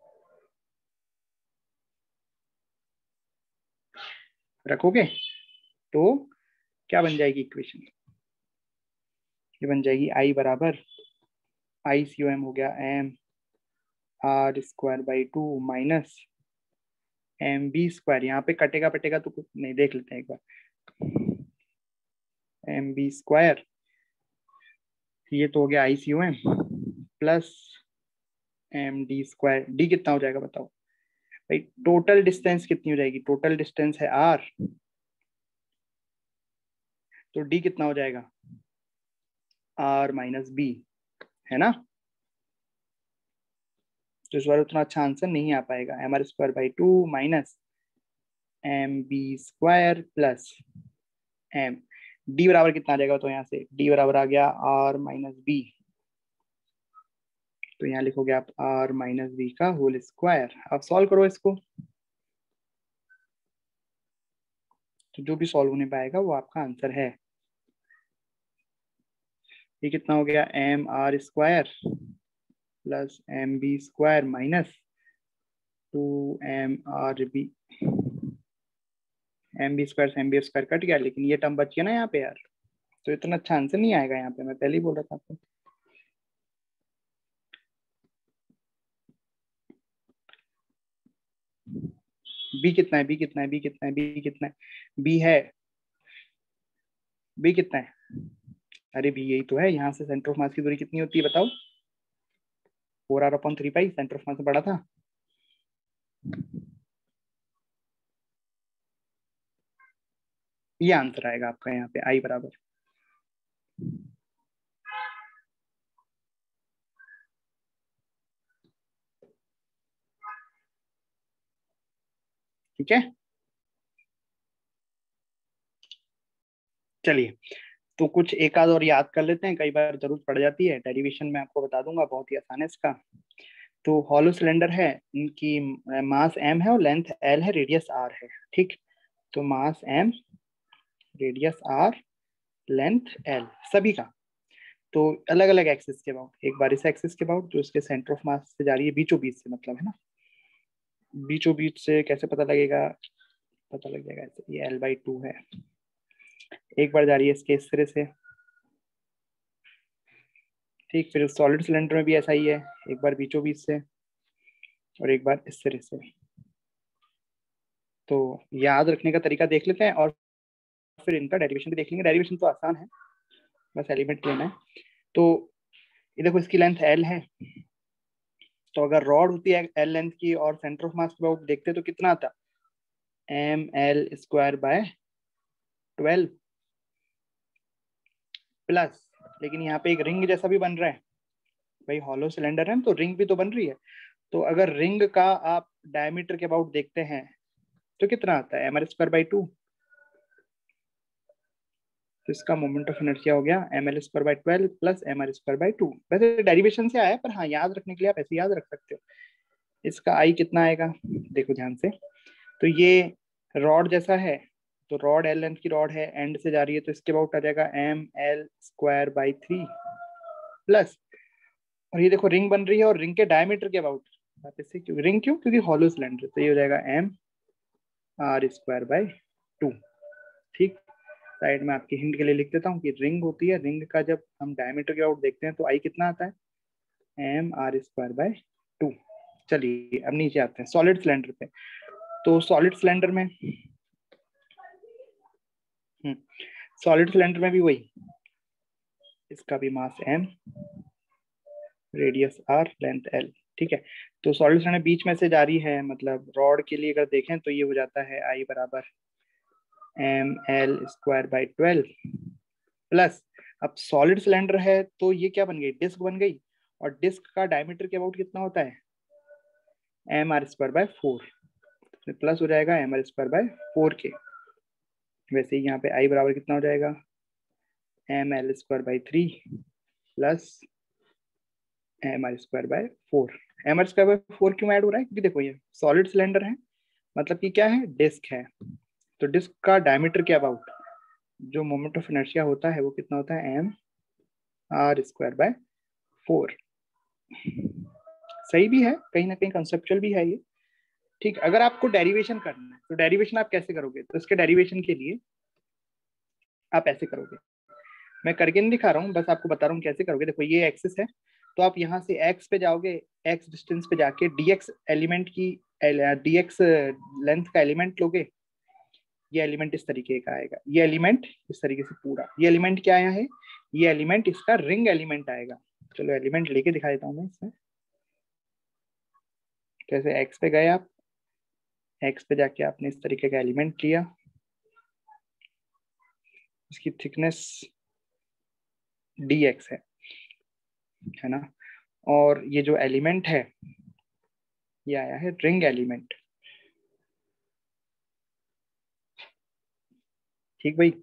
रखोगे तो क्या बन जाएगी इक्वेशन? ये बन जाएगी आई बराबर आई सी ओ एम हो गया M R square by two minus M B square, यहाँ पे कटेगा पटेगा तो कुछ नहीं, देख लेते हैं एक बार, एम बी स्क्वायर, ये तो हो गया I C O M plus M D square. D कितना हो जाएगा बताओ भाई? टोटल डिस्टेंस कितनी हो जाएगी? टोटल डिस्टेंस है आर, तो डी कितना हो जाएगा? आर माइनस बी, है ना। तो इस बार उतना अच्छा आंसर नहीं आ पाएगा। M R square by two minus M B square plus M, D बराबर कितना आ जाएगा? तो यहाँ से डी बराबर आ गया आर माइनस बी, तो यहाँ लिखोगे आप आर माइनस बी का होल स्क्वायर। अब सॉल्व करो इसको, तो जो भी सॉल्व होने पाएगा वो आपका आंसर है। ये कितना हो गया? M R square plus M B square minus two M R B, M B square से एम बी स्क्वायर कट गया, लेकिन ये टर्म बच गया ना यहाँ पे यार, तो इतना अच्छा आंसर नहीं आएगा यहाँ पे, मैं पहले ही बोल रहा था आपको। बी कितना है, बी कितना है, बी कितना है, बी कितना है, बी है, बी कितना है? अरे बी यही तो है, यहाँ से सेंटर ऑफ मास की दूरी कितनी होती है बताओ? Four R upon three pi, centre of mass से बड़ा था। ये आंसर आएगा आपका यहाँ पे, आई बराबर। ठीक है, चलिए तो कुछ एक आध और याद कर लेते हैं, कई बार जरूरत पड़ जाती है। डेरिवेशन में आपको बता दूंगा, बहुत ही आसान है इसका। तो हॉलो सिलेंडर है, इनकी मास m है और लेंथ l है, रेडियस r है। ठीक, तो mass m, radius r, length l, सभी का। तो अलग अलग एक्सिस के अबाउट, एक बार इस एक्सिस के अबाउट जो इसके सेंटर ऑफ मास से जा रही है, बीचों बीच से, मतलब है ना, बीचों बीच से कैसे पता लगेगा? पता लग जाएगा ऐसे, ये l बाई टू है। एक बार जा रही है इसके इस सिरे से, ठीक, फिर सॉलिड सिलेंडर में भी ऐसा ही है, एक बार बीचों बीच से और एक बार इस सिरे से। तो याद रखने का तरीका देख लेते हैं और फिर इनका डेरिवेशन भी देख लेंगे। डेरिवेशन तो आसान है, बस एलिमेंट लेना है। तो ये देखो इसकी लेंथ l है, तो अगर रॉड होती है l लेंथ की और सेंटर ऑफ मास के अबाउट देखते तो कितना आता? M L square by twelve plus, लेकिन यहाँ पे एक रिंग जैसा भी बन रहा है भाई, हॉलो सिलेंडर है तो रिंग भी तो बन रही है। तो अगर रिंग का आप डायमीटर के अबाउट देखते हैं तो कितना आता है? M R square by two. तो इसका मोमेंट ऑफ इनर्शिया हो गया M L square by twelve plus M R square by two. वैसे डेरिवेशन से आया है, पर हाँ याद रखने के लिए आप ऐसे याद रख सकते हो। इसका आई कितना आएगा देखो ध्यान से। तो ये रॉड जैसा है, तो रॉड एल लेंथ की रॉड है, एंड से जा रही है, तो इसके अबाउट आ जाएगा M L square by three plus, और ये देखो रिंग बन रही है और रिंग के डायमीटर के अबाउट, इससे क्यों रिंग, क्यों? क्योंकि हॉलो सिलेंडर, तो ये हो जाएगा M R square by two. ठीक, साइड में आपकी हिंट के लिए लिख देता हूँ कि रिंग होती है, रिंग का जब हम डायमीटर के आउट देखते हैं तो आई कितना आता है? M R square by two. चलिए अब नीचे आते हैं सॉलिड सिलेंडर पे। तो सॉलिड सिलेंडर में सॉलिड सिलेंडर में भी वही, इसका भी mass m, radius r, length l। ठीक है, तो सॉलिड सिलेंडर बीच में से जा रही है, मतलब रॉड के लिए अगर देखें तो ये हो जाता है I बराबर M L square by twelve plus, अब सॉलिड सिलेंडर है तो ये क्या बन गई? डिस्क बन गई, और डिस्क का डायमीटर के अबाउट कितना होता है? M R square by four, plus हो जाएगा M R square by four के। वैसे ही यहाँ पे आई बराबर कितना हो जाएगा? M L square by three plus M R square by four. M R square by four क्यों ऐड हो रहा है? क्योंकि देखो ये सॉलिड सिलेंडर है, मतलब कि क्या है? डिस्क है, तो डिस्क का डायमीटर के अबाउट जो मोमेंट ऑफ इनर्शिया होता है वो कितना होता है? M R square by four. सही भी है, कहीं ना कहीं कंसेप्चुअल भी है ये। ठीक, अगर आपको डेरिवेशन करना है तो डेरिवेशन आप कैसे करोगे? तो इसके डेरिवेशन के लिए आप ऐसे करोगे, मैं करके नहीं दिखा रहा हूँ, बस आपको बता रहा हूँ कैसे करोगे। देखो ये एक्सिस है, तो आप यहाँ से x पे जाओगे, x डिस्टेंस पे जाके dx एलिमेंट की dx लेंथ का एलिमेंट लोगे, ये एलिमेंट इस तरीके का आएगा, ये एलिमेंट इस तरीके से पूरा, ये एलिमेंट क्या आया है? ये एलिमेंट इसका रिंग एलिमेंट आएगा। चलो एलिमेंट लेके दिखा देता हूँ मैं इसमें। कैसे x पे गए आप, x पे जाके आपने इस तरीके का एलिमेंट लिया, इसकी थिकनेस dx है है ना, और ये जो एलिमेंट है ये आया है रिंग एलिमेंट। ठीक भाई,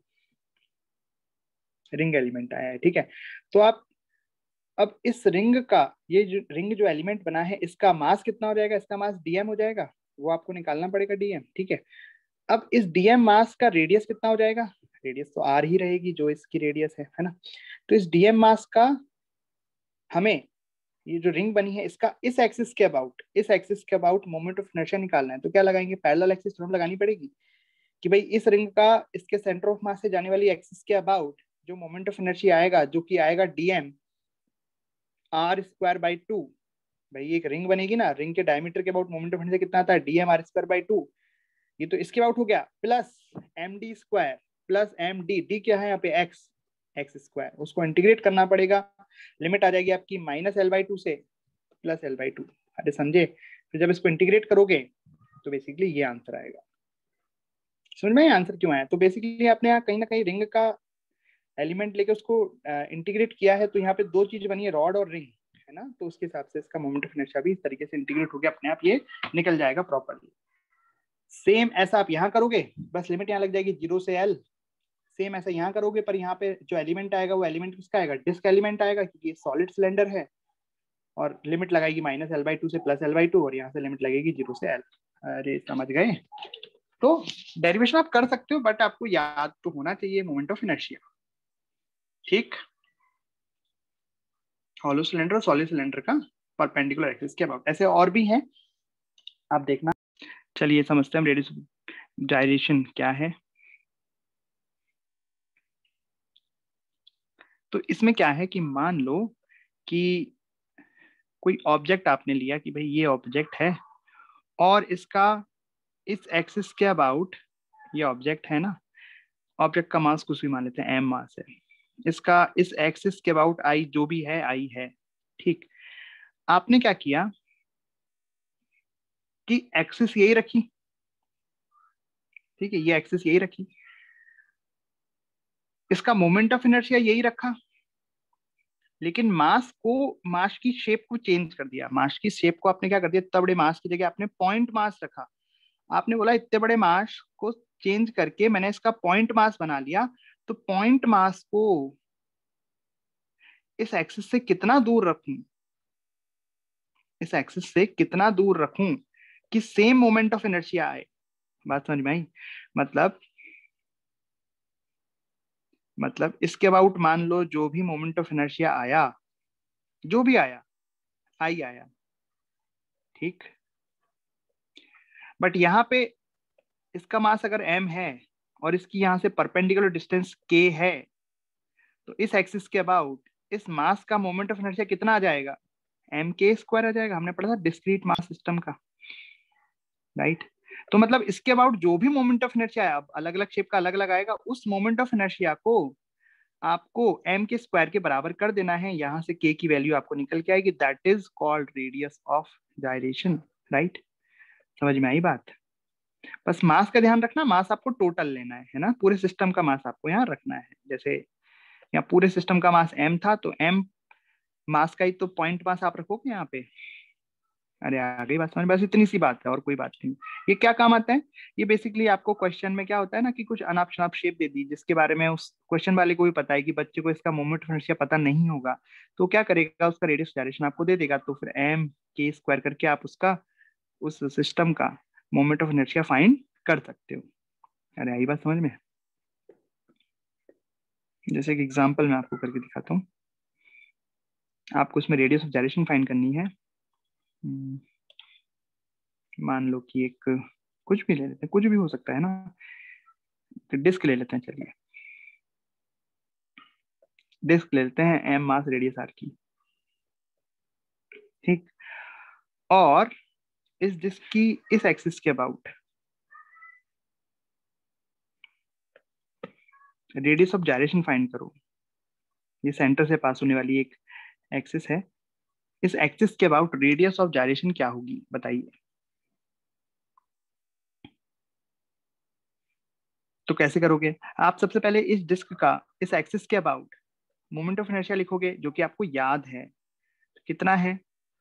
रिंग एलिमेंट आया है। ठीक है, तो आप अब इस रिंग का, ये जो रिंग जो एलिमेंट बना है इसका मास कितना हो जाएगा? इसका मास डीएम हो जाएगा, वो आपको निकालना पड़ेगा डीएम। ठीक है, अब इस डीएम मास का रेडियस कितना हो जाएगा? रेडियस तो आर ही रहेगी जो इसकी रेडियस है है ना। तो इस डीएम मास का हमें, ये जो रिंग बनी है इसका इस एक्सिस के अबाउट, इस एक्सिस के अबाउट मोमेंट ऑफ इनर्शिया निकालना है। तो क्या लगाएंगे? पैरेलल एक्सिस थ्योरम लगानी पड़ेगी कि भाई इस रिंग का इसके सेंटर ऑफ मास से जाने वाली एक्सिस के अबाउट जो मोमेंट ऑफ इनर्शिया आएगा, जो कि आएगा DM R square by two. भाई एक रिंग बनेगी ना, रिंग के डायमीटर के अबाउट मोमेंट ऑफ इनर्शिया कितना आता है, DM R square by two. ये तो इसके अबाउट हो गया, plus M D square plus M D, D क्या है यहाँ पे एक्स, एक्स स्क्वायर, उसको इंटीग्रेट करना पड़ेगा। लिमिट आ जाएगी आपकी माइनस एल बाई टू से प्लस एल बाई टू। अरे समझे, फिर जब इसको इंटीग्रेट करोगे तो बेसिकली ये आंसर आएगा। समझ में आंसर क्यों आया? तो बेसिकली आपने यहाँ कहीं ना कहीं रिंग का एलिमेंट लेके उसको इंटीग्रेट किया है, तो यहाँ पे दो चीज बनी है, रॉड और रिंग, है ना। तो उसके हिसाब से इसका मोमेंट ऑफ इनर्शिया भी इस तरीके से इंटीग्रेट होकर अपने आप ये निकल जाएगा प्रॉपरली। सेम ऐसा आप यहाँ करोगे, बस लिमिट यहाँ लग जाएगी जीरो से एल। सेम ऐसा यहाँ करोगे, पर यहाँ पे जो एलिमेंट आएगा वो एलिमेंट किसका आएगा, डिस्क एलिमेंट आएगा, क्योंकि ये सॉलिड सिलेंडर है। और लिमिट लगाएगी माइनस एल बाई टू से प्लस एल बाई टू, और यहाँ से लिमिट लगेगी जीरो से एल। अरे समझ गए? तो डेरिवेशन आप कर सकते हो, बट आपको याद तो होना चाहिए मोमेंट ऑफ इनर्शिया। ठीक, हॉलो सिलेंडर और सॉलिड सिलेंडर का परपेंडिकुलर एक्सिस के अबाउट। ऐसे और भी हैं, आप देखना। चलिए समझते हैं हम रेडियस डायरेक्शन क्या है। तो इसमें क्या है कि मान लो कि कोई ऑब्जेक्ट आपने लिया कि भाई ये ऑब्जेक्ट है, और इसका इस एक्सिस के अबाउट, ये ऑब्जेक्ट है ना, ऑब्जेक्ट का मास कुछ भी मान लेते हैं, एम मास है, इसका इस एक्सिस के अबाउट आई जो भी है, आई है। ठीक, आपने क्या किया कि एक्सिस यही रखी, ठीक है, ये एक्सिस यही रखी, इसका मोमेंट ऑफ इनर्शिया यही रखा, लेकिन मास को, मास की शेप को चेंज कर दिया। मास की शेप को आपने क्या कर दिया, इतना बड़े मास की जगह आपने पॉइंट मास रखा। आपने बोला इतने बड़े मास को चेंज करके मैंने इसका पॉइंट मास बना लिया। तो पॉइंट मास को इस एक्सिस से कितना दूर रखूं, इस एक्सिस से कितना दूर रखूं कि सेम मोमेंट ऑफ इनर्शिया आए। बात समझ में आई? मतलब मतलब इसके अबाउट मान लो जो भी मोमेंट ऑफ इनर्शिया आया, जो भी आया, आई आया, ठीक। बट यहाँ पे इसका मास अगर m है और इसकी यहाँ से परपेंडिकुलर डिस्टेंस k है, तो इस एक्सिस के अबाउट इस मास का मोमेंट ऑफ इनर्शिया कितना आ जाएगा, एम के स्क्वायर आ जाएगा। हमने पढ़ा था डिस्क्रीट मास सिस्टम का, राइट। तो मतलब इसके अबाउट जो भी मोमेंट ऑफ इनर्शिया है, अलग अलग शेप का अलग अलग आएगा, उस मोमेंट ऑफ इनर्शिया को आपको m के स्क्वायर के बराबर कर देना है। यहाँ से k की वैल्यू आपको निकल के आएगी, that is called radius of gyration, right. समझ में आई बात? बस मास का ध्यान रखना, मास आपको टोटल लेना है, है ना, पूरे सिस्टम का मास आपको यहाँ रखना है। जैसे यहाँ पूरे सिस्टम का मास m था, तो m मास का ही तो पॉइंट मास आप रखोगे यहाँ पे। अरे आ गई बात समझ? बस इतनी सी बात है, और कोई बात नहीं। ये क्या काम आता है, ये बेसिकली आपको क्वेश्चन में क्या होता है ना कि कुछ अनाप शनाप शेप दे दी, जिसके बारे में उस क्वेश्चन वाले को भी पता है कि बच्चे को इसका मोमेंट ऑफ इनर्शिया पता नहीं होगा, तो क्या करेगा, उसका रेडियस डायरेक्शन आपको दे देगा। तो फिर एम के स्क्वायर करके आप उसका, उस सिस्टम का मोमेंट ऑफ इनर्शिया फाइंड कर सकते हो। अरे आई बात समझ में? जैसे कि एग्जांपल मैं आपको करके दिखाता हूँ। आपको इसमें रेडियस ऑफ जाइरेशन फाइंड करनी है। मान लो कि एक कुछ भी ले लेते हैं, कुछ भी हो सकता है ना, तो डिस्क ले लेते हैं। चलिए डिस्क ले लेते हैं, एम मास रेडियस आर की, ठीक। और इस डिस्क की इस एक्सिस के about radius of gyration find करो। ये सेंटर से पास होने वाली एक एक्सिस है, इस एक्सिस के अबाउट रेडियस ऑफ जाइरेशन क्या होगी बताइए। तो कैसे करोगे आप? सबसे पहले इस डिस्क का इस एक्सिस के अबाउट मोमेंट ऑफ इनर्शिया लिखोगे, जो कि आपको याद है कितना है,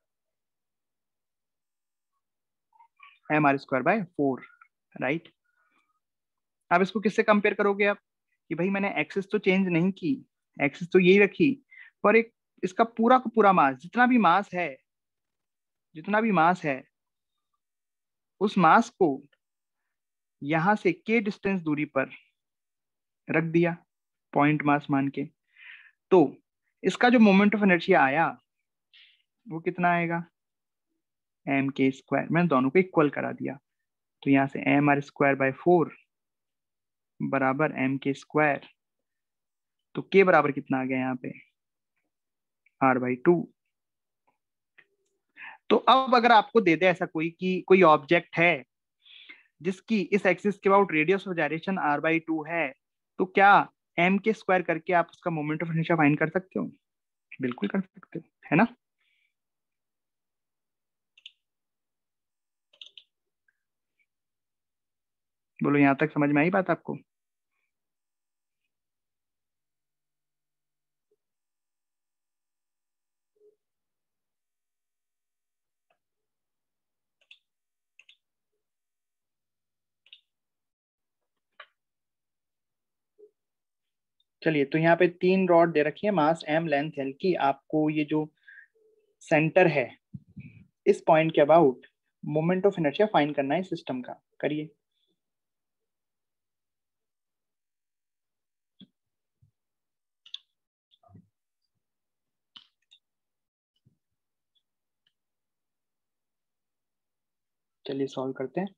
M R square by four, right. अब इसको किससे कंपेयर करोगे आप कि भाई मैंने एक्सिस तो चेंज नहीं की, एक्सिस तो यही रखी, पर एक इसका पूरा का पूरा मास, जितना भी मास है, जितना भी मास है, उस मास को यहां से के डिस्टेंस दूरी पर रख दिया पॉइंट मास मान के। तो इसका जो मोमेंट ऑफ इनर्शिया आया वो कितना आएगा, एम के स्क्वायर। मैंने दोनों को इक्वल करा दिया, तो यहाँ से M R square by four बराबर एम के स्क्वायर तो के बराबर कितना आ गया यहाँ पे, आर बाई टू। तो अब अगर आपको दे दे ऐसा कोई कि कोई ऑब्जेक्ट है जिसकी इस एक्सिस के about radius of gyration R by two है, तो क्या एम के स्क्वायर करके आप उसका मोमेंट ऑफ इनर्शिया फाइंड कर सकते हो? बिल्कुल कर सकते हो, है ना। बोलो, यहां तक समझ में आई बात आपको? चलिए, तो यहाँ पे तीन रॉड दे रखी है, मास एम, लेंथ एल की। आपको ये जो सेंटर है, इस पॉइंट के about moment of inertia find करना है सिस्टम का। करिए। चलिए सॉल्व करते हैं।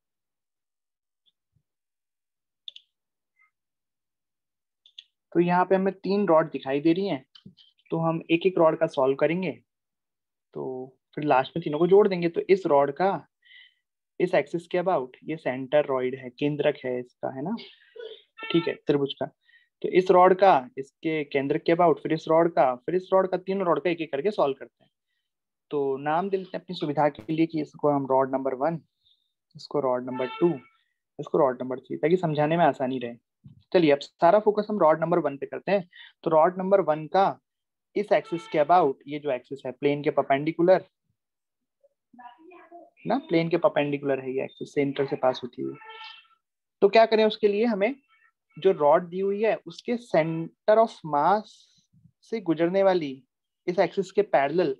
तो यहाँ पे हमें तीन रॉड दिखाई दे रही हैं, तो हम एक एक रॉड का सॉल्व करेंगे, तो फिर लास्ट में तीनों को जोड़ देंगे। तो इस रॉड का इस एक्सिस के अबाउट, ये सेंटर रॉइड है, केंद्रक है इसका, है ना, ठीक है, त्रिभुज का। तो इस रॉड का इसके केंद्र के अबाउट, फिर इस रॉड का, फिर इस रॉड का, तीनों रॉड का एक एक करके सॉल्व करते हैं। तो नाम दे लेते हैं अपनी सुविधा के लिए कि इसको हम रॉड नंबर वन, इसको रॉड नंबर टू, इसको रॉड नंबर थ्री, ताकि समझाने में आसानी रहे। चलिए, अब सारा फोकस हम रॉड नंबर वन पे करते हैं। तो रॉड नंबर वन का इस एक्सिस के अबाउट, ये जो एक्सिस है प्लेन के परपेंडिकुलर ना, प्लेन के परपेंडिकुलर है ये एक्सिस, सेंटर से पास होती है। तो क्या करें उसके लिए, हमें जो रॉड दी हुई है उसके सेंटर ऑफ मास से गुजरने वाली इस एक्सिस के पैरेलल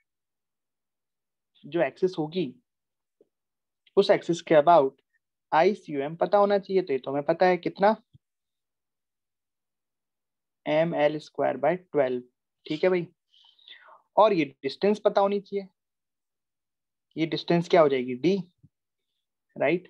जो एक्सिस होगी, उस एक्सिस के about I C U M पता होना चाहिए। तो ये तो हमें पता है कितना, M L square by twelve, ठीक है भाई। और ये डिस्टेंस पता होनी चाहिए, ये डिस्टेंस क्या हो जाएगी, डी, राइट।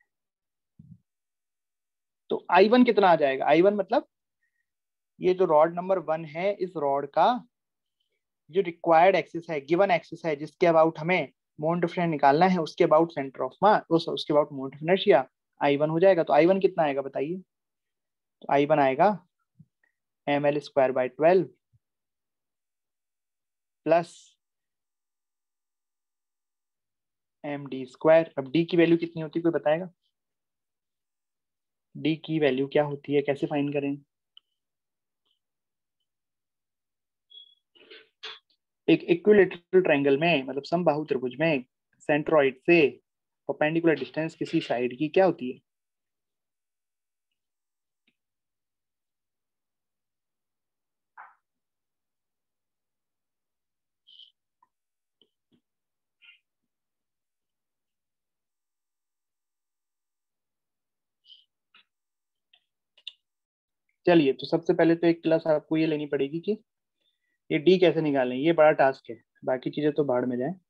तो आई वन कितना आ जाएगा, आई वन मतलब ये जो रॉड नंबर वन है, इस रॉड का जो रिक्वायर्ड एक्सिस है, गिवन एक्सिस है, जिसके अबाउट हमें मोमेंट ऑफ इनर्शिया निकालना है, उसके अबाउट सेंटर ऑफ मास, उसके about moment of inertia I one हो जाएगा। तो आई वन कितना आएगा बताइए? तो आई वन आएगा M L square by twelve plus M D square. अब डी की वैल्यू कितनी होती है, कोई बताएगा? डी की वैल्यू क्या होती है, कैसे फाइंड करें? एक इक्विलेटरल ट्रायंगल में, मतलब समबाहु त्रिभुज में, सेंट्रोइड से परपेंडिकुलर डिस्टेंस किसी साइड की क्या होती है? चलिए, तो सबसे पहले तो एक क्लास आपको ये लेनी पड़ेगी कि ये डी कैसे निकालें। ये बड़ा टास्क है, बाकी चीजें तो भाड़ में जाए।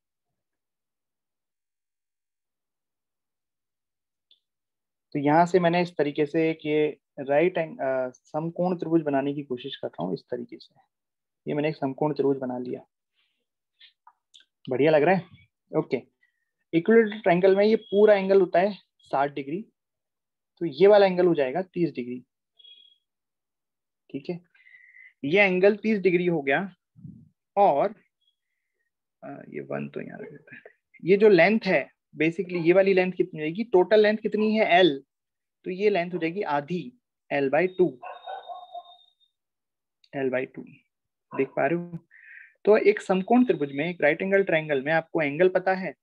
तो यहाँ से मैंने इस तरीके से एक ये राइट एंग समकोण त्रिभुज बनाने की कोशिश कर रहा हूँ, इस तरीके से। ये मैंने एक समकोण त्रिभुज बना लिया, बढ़िया लग रहा है, ओके। इक्विलेटरल ट्रायंगल में ये पूरा एंगल होता है साठ डिग्री, तो ये वाला एंगल हो जाएगा तीस डिग्री, ठीक है। ये एंगल तीस डिग्री हो गया। और आ, ये वन तो यहाँ रख देता है। ये जो लेंथ है, बेसिकली ये वाली लेंथ कितनी रहेगी, टोटल लेंथ कितनी है एल, तो ये लेंथ हो जाएगी आधी, L by two, L by two, देख पा रहे हो? तो एक समकोण त्रिभुज में, एक राइट एंगल ट्रायंगल में, आपको एंगल पता है,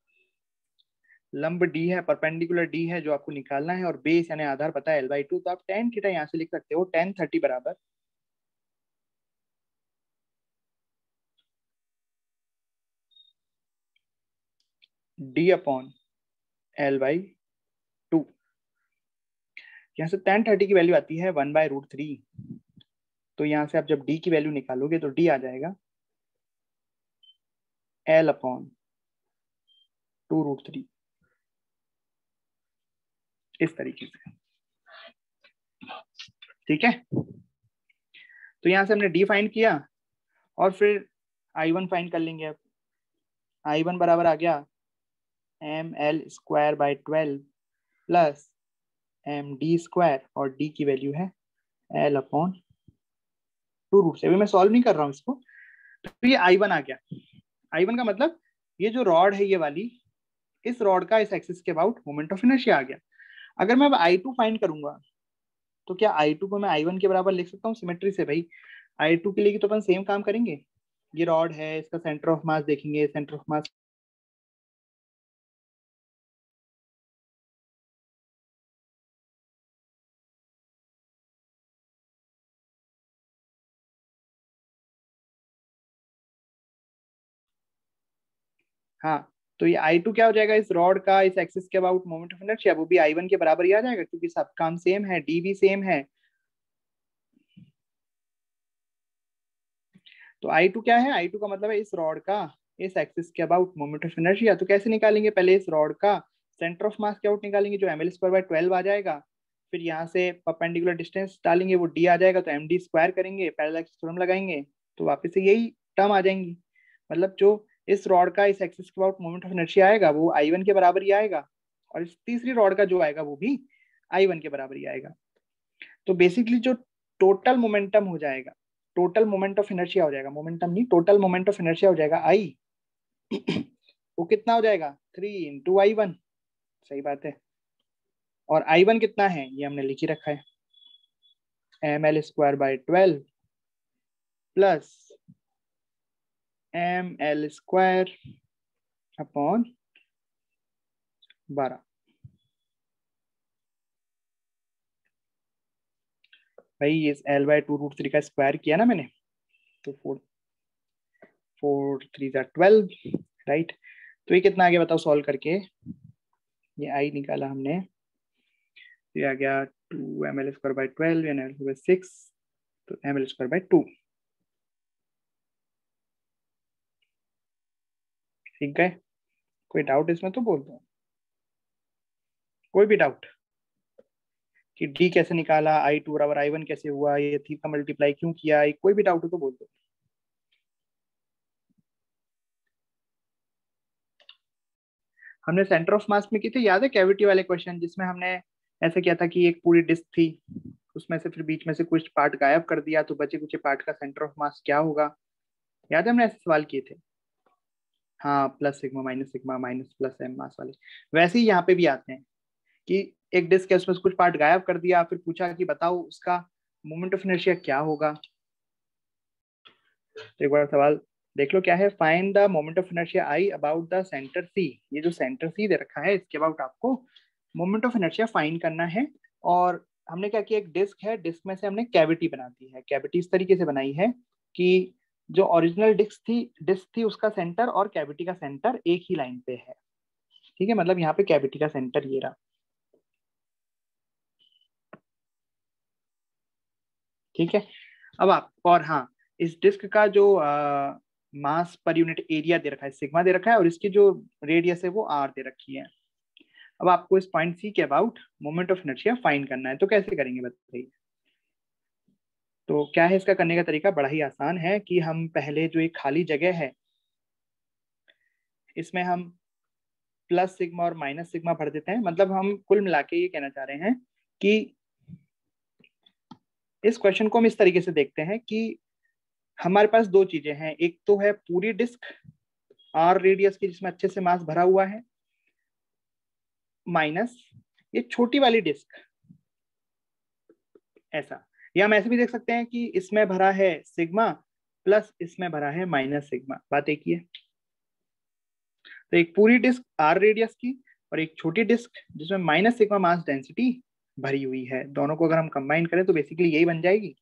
लंब डी है, परपेंडिकुलर डी है जो आपको निकालना है, और बेस यानी आधार पता है एल बाई टू। तो आप टेन थीटा यहाँ से लिख सकते हो, टेन थर्टी बराबर D upon L by two. यहाँ से टेन थर्टी की वैल्यू आती है वन बाय रूट थ्री। तो यहाँ से आप जब डी की वैल्यू निकालोगे तो डी आ जाएगा L upon two root three, इस तरीके से, ठीक है। तो यहाँ से हमने डी फाइंड किया और फिर आई वन फाइंड कर लेंगे। अब आई वन बराबर आ गया M L square by twelve plus M D square, और डी की वैल्यू है एल अपॉन टू रूट से। अभी मैं सॉल्व नहीं कर रहा हूँ इसको। तो ये आई वन आ गया। आई वन का मतलब ये जो रॉड है ये वाली, इस रॉड का इस एक्सिस के अबाउट मोमेंट ऑफ इनर्शिया आ गया। अगर मैं अब आई टू फाइंड करूंगा तो क्या आई टू को मैं आई वन के बराबर लिख सकता हूँ सिमेट्री से? भाई आई टू के लिए तो अपन सेम काम करेंगे। ये रॉड है, इसका सेंटर ऑफ मास देखेंगे, सेंटर ऑफ मास हाँ, तो ये आई टू क्या हो जाएगा, इस रॉड का इस एक्सिस के अबाउट मोमेंट ऑफ इनर्शिया, वो भी आई वन के बराबर ही आ जाएगा क्योंकि सब काम सेम है, डी भी सेम है। तो आई टू क्या है, आई टू का मतलब है इस रॉड का इस एक्सिस के अबाउट मोमेंट ऑफ इनर्शिया। तो कैसे निकालेंगे, पहले इस रॉड का सेंटर ऑफ मास के आउट निकालेंगे जो M L square by twelve आ जाएगा। फिर यहाँ से परपेंडिकुलर डिस्टेंस डालेंगे, वो डी आ जाएगा, तो एम डी स्क्वायर करेंगे, पैरेलल थ्योरम लगाएंगे तो वापस से यही टर्म आ जाएंगी। मतलब जो इस रॉड का इस एक्सिस के अबाउट मोमेंट ऑफ इनर्शिया आएगा वो आई वन के बराबर ही आएगा, और इस तीसरी रॉड का जो आएगा वो भी आई वन के बराबर ही आएगा। तो बेसिकली जो टोटल मोमेंटम हो जाएगा, टोटल मोमेंट ऑफ इनर्शिया हो जाएगा, मोमेंटम नहीं टोटल मोमेंट ऑफ इनर्शिया हो जाएगा आई वो कितना हो जाएगा, थ्री इंटू आई वन। सही बात है। और आई वन कितना है ये हमने लिख ही रखा है, M L square by twelve plus M L square upon बारह। भाई इस L by two root three का स्क्वायर किया ना मैंने, तो फोर फोर थ्री जार ट्वेल्व, राइट। तो ये कितना आ गया बताओ सॉल्व करके, ये आई निकाला हमने, ये आ गया two M L square by twelve M L by six, तो M L square by two. ठीक है, कोई डाउट इसमें तो बोल दो, कोई भी डाउट कि डी कैसे निकाला, आई टू बराबर आई वन कैसे हुआ, ये थी का मल्टीप्लाई क्यों किया, कोई भी डाउट हो तो बोल दो। हमने सेंटर ऑफ मास में की थी, याद है कैविटी वाले क्वेश्चन, जिसमें हमने ऐसे किया था कि एक पूरी डिस्क थी, उसमें से फिर बीच में से कुछ पार्ट गायब कर दिया, तो बचे कुछ पार्ट का सेंटर ऑफ मास क्या होगा, याद है हमने ऐसे सवाल किए थे। हाँ, plus sigma minus sigma minus plus M mass वाले। वैसे ही यहाँ पे भी आते हैं कि एक डिस्क है उसमें से कुछ पार्ट गायब कर दिया, फिर पूछा कि बताओ उसका मोमेंट ऑफ इनर्शिया क्या होगा। तो एक बार सवाल देख लो क्या है, find the moment of inertia I about the centre C. ये जो सेंटर सी दे रखा है इसके अबाउट आपको मोमेंट ऑफ इनर्शिया फाइंड करना है। और हमने क्या किया, एक डिस्क है, डिस्क में से हमने कैविटी बना दी है। कैविटी इस तरीके से बनाई है कि जो ओरिजिनल डिस्क थी डिस्क थी उसका सेंटर और कैविटी का सेंटर एक ही लाइन पे है। ठीक है, मतलब यहाँ पे कैविटी का सेंटर ये रहा। ठीक है, अब आप और हाँ, इस डिस्क का जो आ, मास पर यूनिट एरिया दे रखा है सिग्मा दे रखा है, और इसकी जो रेडियस है वो आर दे रखी है। अब आपको इस पॉइंट सी के about moment of inertia find करना है, तो कैसे करेंगे बताइए। तो क्या है इसका करने का तरीका, बड़ा ही आसान है कि हम पहले जो एक खाली जगह है इसमें हम प्लस सिग्मा और माइनस सिग्मा भर देते हैं। मतलब हम कुल मिला के ये कहना चाह रहे हैं कि इस क्वेश्चन को हम इस तरीके से देखते हैं कि हमारे पास दो चीजें हैं, एक तो है पूरी डिस्क आर रेडियस की जिसमें अच्छे से मास भरा हुआ है, माइनस ये छोटी वाली डिस्क ऐसा। या हम ऐसे भी देख सकते हैं कि इसमें भरा है सिग्मा प्लस इसमें भरा है माइनस सिग्मा, बात एक ही है। तो एक पूरी डिस्क आर रेडियस की और एक छोटी डिस्क जिसमें माइनस सिग्मा मास डेंसिटी भरी हुई है, दोनों को अगर हम कंबाइन करें तो बेसिकली यही बन जाएगी।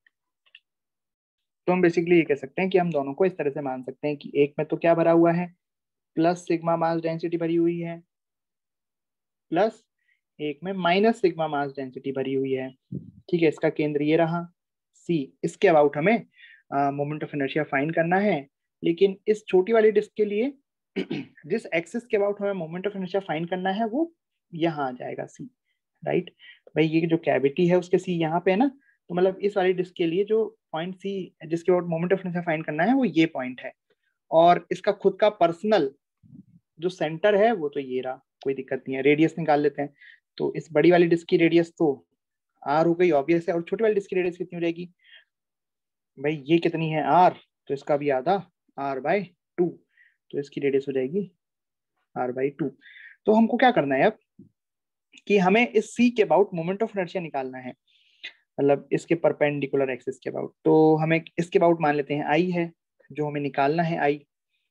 तो हम बेसिकली ये कह सकते हैं कि हम दोनों को इस तरह से मान सकते हैं कि एक में तो क्या भरा हुआ है, प्लस सिग्मा मास डेंसिटी भरी हुई है, प्लस एक में माइनस सिग्मा मास डेंसिटी भरी हुई है। ठीक है, इसका केंद्र ये रहा सी। इसके अबाउट हमें मोमेंट ऑफ इनर्शिया फाइंड करना है, लेकिन इस छोटी वाली डिस्क के लिए जिस एक्सिस के अबाउट हमें मोमेंट ऑफ इनर्शिया फाइंड करना है वो यहाँ आ जाएगा सी, राइट। भाई ये जो कैविटी है उसके सी यहाँ पे है ना, तो मतलब इस वाली डिस्क के लिए जो पॉइंट सी जिसके about moment of inertia find करना है वो ये पॉइंट है, और इसका खुद का पर्सनल जो सेंटर है वो तो ये रहा, कोई दिक्कत नहीं है। रेडियस निकाल लेते हैं, तो इस बड़ी वाली डिस्क की रेडियस तो आर हो गई ऑब्वियस है, और छोटी वाली डिस्क की रेडियस कितनी हो जाएगी भाई, ये कितनी है आर, तो इसका भी आधा आर बाई टू, तो इसकी रेडियस हो जाएगी आर बाई टू। तो हमको क्या करना है अब कि हमें इस सी के अबाउट मोमेंट ऑफ इनर्शिया निकालना है, मतलब इसके परपेंडिकुलर एक्सिस के अबाउट। तो हमें इसके अबाउट मान लेते हैं आई है जो हमें निकालना है आई,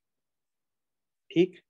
ठीक।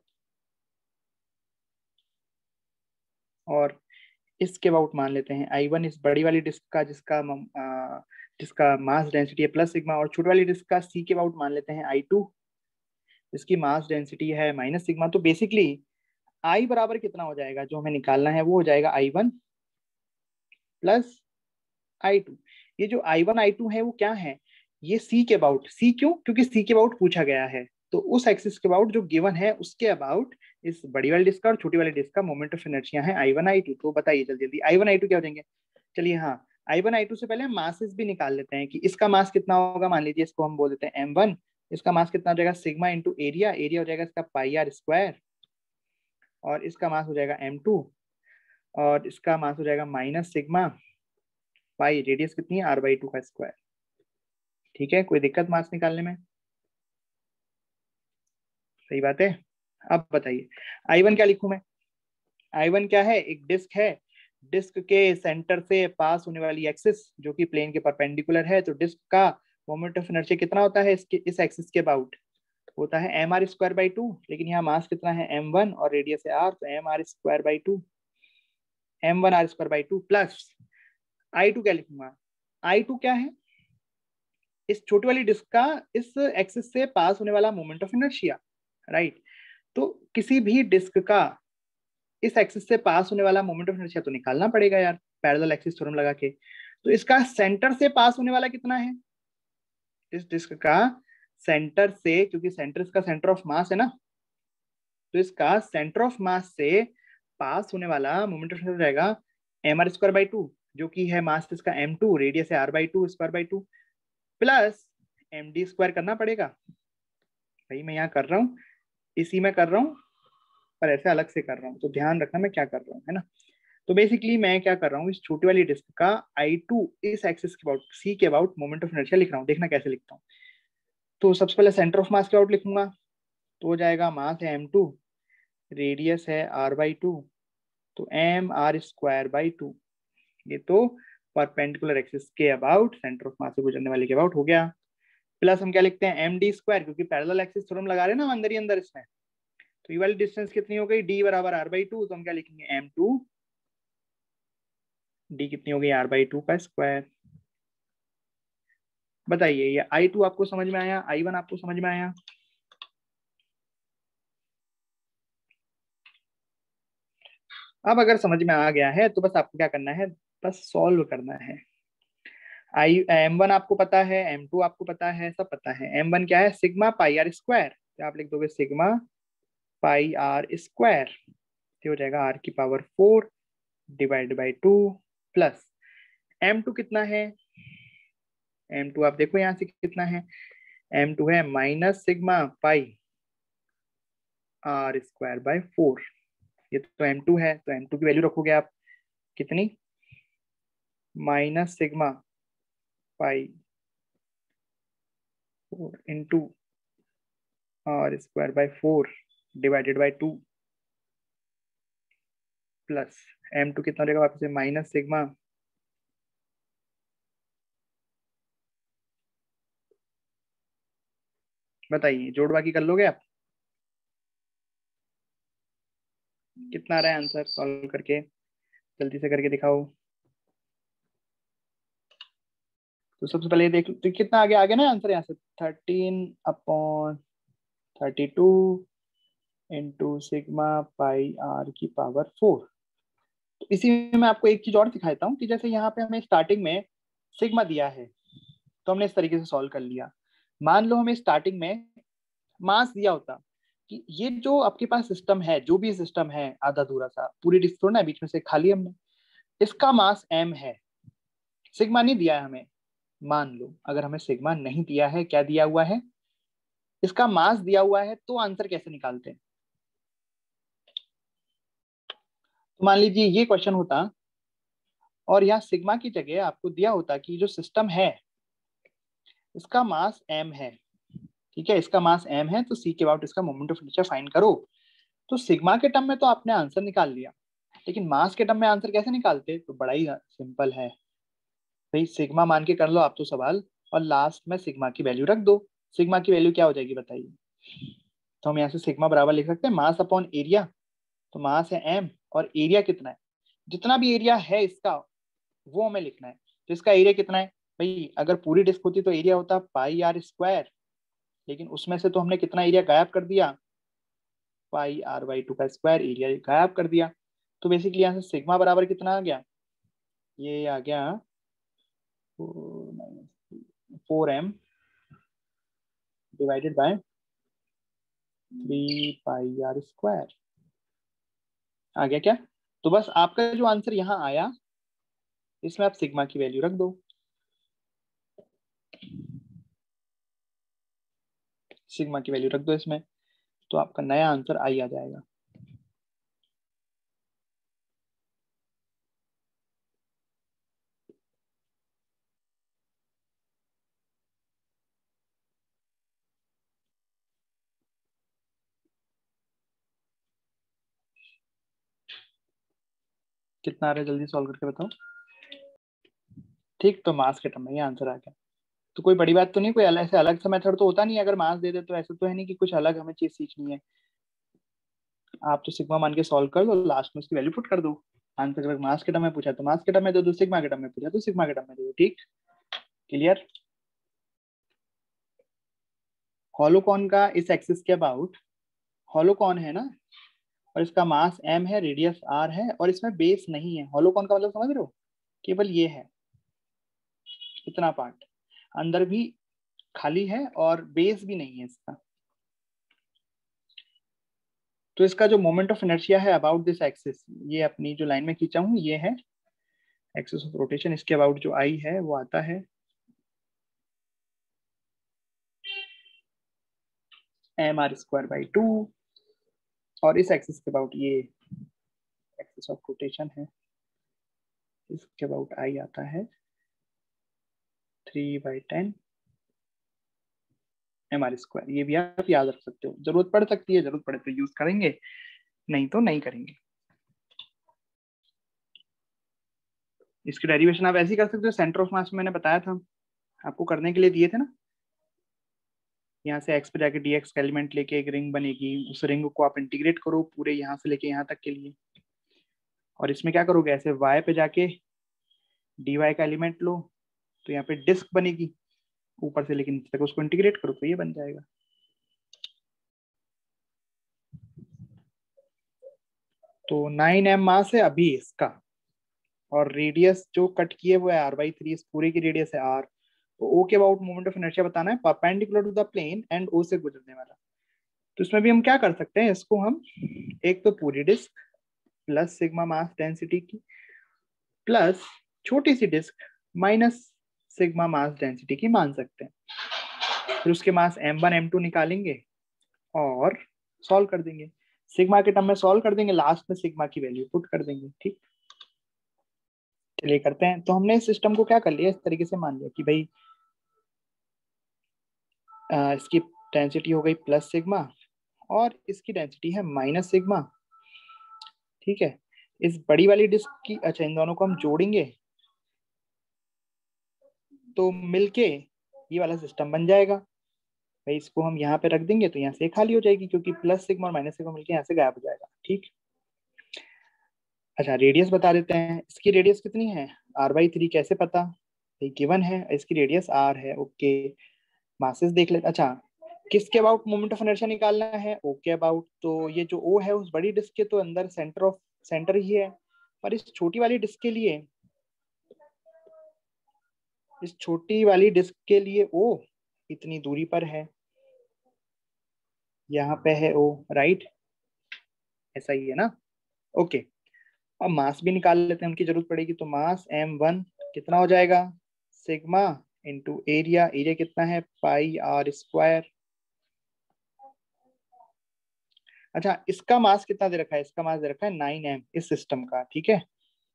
और इसके अबाउट मान लेते हैं आई वन, इस बड़ी वाली डिस्क का जिसका आ, जिसका मास डेंसिटी है प्लस सिग्मा, और छोटी वाली डिस्क का सी के अबाउट मान लेते हैं आई टू, इसकी मास डेंसिटी है माइनस सिग्मा। तो बेसिकली आई बराबर कितना हो जाएगा, जो हमें निकालना है वो हो जाएगा I one plus I two. ये जो आई वन आई टू है वो क्या है, ये सी के अबाउट, सी क्यों, क्योंकि सी के अबाउट पूछा गया है, तो उस एक्सिस के अबाउट जो गिवन है उसके अबाउट इस बड़ी वाली डिस्क का और छोटी वाली डिस्क का मोमेंट ऑफ इनर्शिया है आई वन आई टू। तो बताइए जल्दी जल्दी आई वन आई टू क्या हो जाएंगे। चलिए हाँ, आई वन आई टू से पहले हम मासेस भी निकाल लेते हैं कि इसका मास कितना होगा। मान लीजिए इसको हम बोल देते हैं एम वन, इसका मास कितना हो जाएगा सिग्मा इंटू एरिया, एरिया हो जाएगा इसका पाई आर स्क्वायर, और इसका मास हो जाएगा एम टू, और इसका मास हो जाएगा माइनस सिग्मा पाई, रेडियस कितनी है आर बाई टू का स्क्वायर। ठीक है, कोई दिक्कत मास निकालने में, सही बात है। अब बताइए आई वन क्या लिखूं मैं, आई वन क्या है, एक डिस्क है, डिस्क के सेंटर से पास होने वाली एक्सिस जो कि प्लेन के परपेंडिकुलर है, तो डिस्क का मोमेंट ऑफ इनर्शिया कितना होता है इसके इस एक्सिस के अबाउट, होता है M R square by two, लेकिन यहाँ मास कितना है एम वन और रेडियस है आर, तो M R square by two, M one R square by two plus I two क्या लिखूंगा, आई टू क्या है, इस छोटी वाली डिस्क का इस एक्सिस से पास होने वाला मोमेंट ऑफ इनर्शिया, राइट। तो किसी भी डिस्क का इस एक्सिस से पास होने वाला मोमेंट ऑफ इनर्शिया तो निकालना पड़ेगा यार, पैरेलल एक्सिस थ्योरम लगा के। तो इसका सेंटर से पास होने वाला कितना है, इस डिस्क का सेंटर से, क्योंकि सेंटर इसका सेंटर ऑफ मास है ना, तो इसका सेंटर ऑफ मास से पास होने वाला मोमेंट ऑफ इनर्शिया रहेगा M R square by two, जो कि है मास इसका एम टू, रेडियस है R by two square by two, plus M D square करना पड़ेगा। भाई मैं यहाँ कर रहा हूँ, इसी में कर रहा हूँ, पर ऐसे अलग से कर रहा हूँ, तो ध्यान रखना मैं क्या कर रहा हूँ, है ना। तो बेसिकली मैं क्या कर रहा हूँ, इस छोटी वाली डिस्क का आई टू इस एक्सिस के अबाउट सी के अबाउट मोमेंट ऑफ इनर्शिया लिख रहा हूँ। देखना कैसे लिखता हूँ, तो सबसे पहले सेंटर ऑफ मास के अबाउट लिखूंगा, तो हो जाएगा मास है एम टू, रेडियस है आर बाई टू, तो M R square by two, ये तो परपेंडिकुलर एक्सिस के अबाउट सेंटर ऑफ मास से गुजरने वाले के अबाउट हो गया। प्लस हम क्या लिखते हैं एम डी स्क्वायर, क्योंकि पैरेलल एक्सिस थ्योरम लगा रहे हैं ना अंदर ही अंदर इसमें, तो ये वाली डिस्टेंस कितनी हो गई डी बराबर आर बाई टू, तो हम क्या लिखेंगे एम टू, डी कितनी हो गई आर बाई टू का स्क्वायर। बताइए ये आई टू आपको समझ में आया, आई वन आपको समझ में आया। अब अगर समझ में आ गया है तो बस आपको क्या करना है, बस सॉल्व करना है। आई एम वन आपको पता है, एम टू आपको पता है, सब पता है। एम वन क्या है सिग्मा पाई आर स्क्वायर, तो आप लिख दोगे सिग्मा पाई आर स्क्वायर, हो जाएगा आर की power four divide by two, plus M two कितना है, एम टू आप देखो यहाँ से कितना है, एम टू है minus sigma pi R square by four, ये तो एम टू है, तो एम टू की वैल्यू रखोगे आप कितनी, minus sigma pi four into R square by four divided by two, plus M two कितना रहेगा वापस से माइनस सिग्मा बताइए जोड़ बाकी कर लोगे आप, कितना आ रहा है आंसर, सॉल्व करके जल्दी से करके दिखाओ। तो सबसे पहले देख तो कितना आगे आगे ना आंसर यहाँ से thirteen upon thirty two into sigma pi R की पावर फोर। तो इसी में मैं आपको एक चीज और दिखाता हूँ कि जैसे यहाँ पे हमें स्टार्टिंग में सिग्मा दिया है, तो हमने इस तरीके से सॉल्व कर लिया। मान लो हमें स्टार्टिंग में मास दिया होता कि ये जो आपके पास सिस्टम है, जो भी सिस्टम है आधा अधूरा सा, पूरी डिस्क थोड़ा ना बीच में से खाली हमने, इसका मास m है, सिग्मा नहीं दिया है हमें, मान लो अगर हमें सिग्मा नहीं दिया है, क्या दिया हुआ है, इसका मास दिया हुआ है, तो आंसर कैसे निकालते हैं? तो मान लीजिए ये क्वेश्चन होता और यहाँ सिग्मा की जगह आपको दिया होता कि जो सिस्टम है इसका मास m है, ठीक है, इसका मास m है, तो c के अबाउट इसका मोमेंट ऑफ इनर्शिया फाइंड करो। तो सिग्मा के टर्म में तो आपने आंसर निकाल लिया, लेकिन मास के टर्म में आंसर कैसे निकालते? तो बड़ा ही सिंपल है भाई, सिग्मा मान के कर लो आप तो सवाल, और लास्ट में सिग्मा की वैल्यू रख दो। सिग्मा की वैल्यू क्या हो जाएगी बताइए? तो हम यहाँ से सिग्मा बराबर लिख सकते हैं मास अपॉन एरिया। तो मास है m और एरिया कितना है, जितना भी एरिया है इसका वो हमें लिखना है। तो इसका एरिया कितना है भाई, अगर पूरी डिस्क होती तो एरिया होता पाई आर स्क्वायर, लेकिन उसमें से तो हमने कितना एरिया गायब कर दिया, पाई आर बाई टू का स्क्वायर एरिया गायब कर दिया। तो बेसिकली यहाँ से सिग्मा बराबर कितना आ गया, ये आ गया four M divided by three pi R square आ गया क्या? तो बस आपका जो आंसर यहाँ आया इसमें आप सिग्मा की वैल्यू रख दो, सिग्मा की वैल्यू रख दो इसमें, तो आपका नया आंसर आई आ जाएगा। कितना आ रहा है जल्दी सॉल्व करके बताओ। ठीक, तो मास के टर्म में ये आंसर आ गया। तो कोई बड़ी बात तो नहीं, कोई अलग ऐसे अलग सा मेथड तो होता नहीं है, अगर मास दे दे तो ऐसा तो है नहीं कि कुछ अलग हमें चीज सीखनी है। आप तो सिग्मा मान के सॉल्व कर दो, लास्ट में उसकी वैल्यू पुट कर दो। आंसर अगर मास के टर्म में पूछा तो मास के टर्म में दे दो, सिग्मा के टर्म में पूछा तो सिग्मा के टर्म में दे दो। ठीक, क्लियर। हॉलोकॉन का इस एक्सिस के अबाउट, हॉलोकॉन है ना, और इसका मास m है, रेडियस r है, और इसमें बेस नहीं है। हॉलोकॉन का मतलब समझ रहे हो, केवल ये है, इतना पार्ट अंदर भी खाली है और बेस भी नहीं है इसका। तो इसका जो मोमेंट ऑफ इनर्शिया है अबाउट दिस एक्सिस, ये अपनी जो लाइन में खींचा हूँ ये है एक्सिस ऑफ रोटेशन, इसके अबाउट जो आई है वो आता है M R square by two, और इस एक्सिस के अबाउट ये एक्सिस ऑफ रोटेशन है, इसके अबाउट आई आता है three by ten M R square. ये भी आप याद रख सकते हो, जरूरत पड़ सकती है, जरूरत पड़े तो यूज करेंगे, नहीं तो नहीं करेंगे। इसकी डेरिवेशन आप ऐसे ही कर सकते हो, सेंटर ऑफ मास में मैंने बताया था आपको करने के लिए दिए थे ना, यहाँ से x पे जाके dx का एलिमेंट लेके एक रिंग बनेगी, उस रिंग को आप इंटीग्रेट करो पूरे यहाँ से लेके यहाँ तक के लिए, और इसमें क्या करोगे ऐसे y पे जाके dy का एलिमेंट लो, तो यहाँ पे डिस्क बनेगी ऊपर से, लेकिन तक उसको इंटीग्रेट करो तो ये बन जाएगा। तो नाइन एम मास है अभी इसका, और रेडियस जो कट किए वो है आर बाई थ्री, इस पूरे की रेडियस है आर। तो ओ के अबाउट मोमेंट ऑफ इनर्शिया बताना है perpendicular to the plane and O से गुजरने वाला। तो इसमें भी हम क्या कर सकते हैं, इसको हम एक तो पूरी disc plus sigma mass density की प्लस छोटी सी disc minus sigma mass density की मान सकते हैं। फिर उसके mass M one M two निकालेंगे और सॉल्व कर देंगे, सिग्मा के टर्म में सॉल्व कर देंगे, लास्ट में सिग्मा की वैल्यू पुट कर देंगे। ठीक, चलिए करते हैं। तो हमने इस सिस्टम को क्या कर लिया, इस तरीके से मान लिया कि भाई आ, इसकी डेंसिटी हो गई प्लस सिग्मा और इसकी डेंसिटी है माइनस सिग्मा। ठीक है, इस बड़ी वाली डिस्क की, अच्छा इन दोनों को हम जोड़ेंगे तो मिलके ये वाला सिस्टम बन जाएगा। भाई इसको हम यहाँ पे रख देंगे तो यहाँ से खाली हो जाएगी, क्योंकि प्लस सिग्मा और माइनस सिग्मा मिलके यहाँ से गायब हो जाएगा। ठीक, अच्छा रेडियस बता देते हैं, इसकी रेडियस कितनी है आर बाई थ्री, कैसे पता, गिवन है इसकी रेडियस आर है। ओके, मासेस देख लेते। अच्छा, किसके अबाउट मोमेंट ऑफ इनर्शिया निकालना है, ओ के अबाउट। तो ये जो ओ है उस बड़ी डिस्क के तो अंदर सेंटर ऑफ सेंटर ही है, पर इस छोटी वाली डिस्क के लिए, इस छोटी वाली डिस्क के लिए ओ इतनी दूरी पर है, यहाँ पे है ओ, राइट, ऐसा ही है ना। ओके, अब मास भी निकाल लेते हैं, उनकी जरूरत पड़ेगी। तो मास एम वन कितना हो जाएगा, सिग्मा इंटू एरिया, एरिया कितना है पाई आर स्क्वायर। अच्छा इसका मास कितना दे रखा है, इसका मास दे रखा है नाइन एम इस सिस्टम का, ठीक है,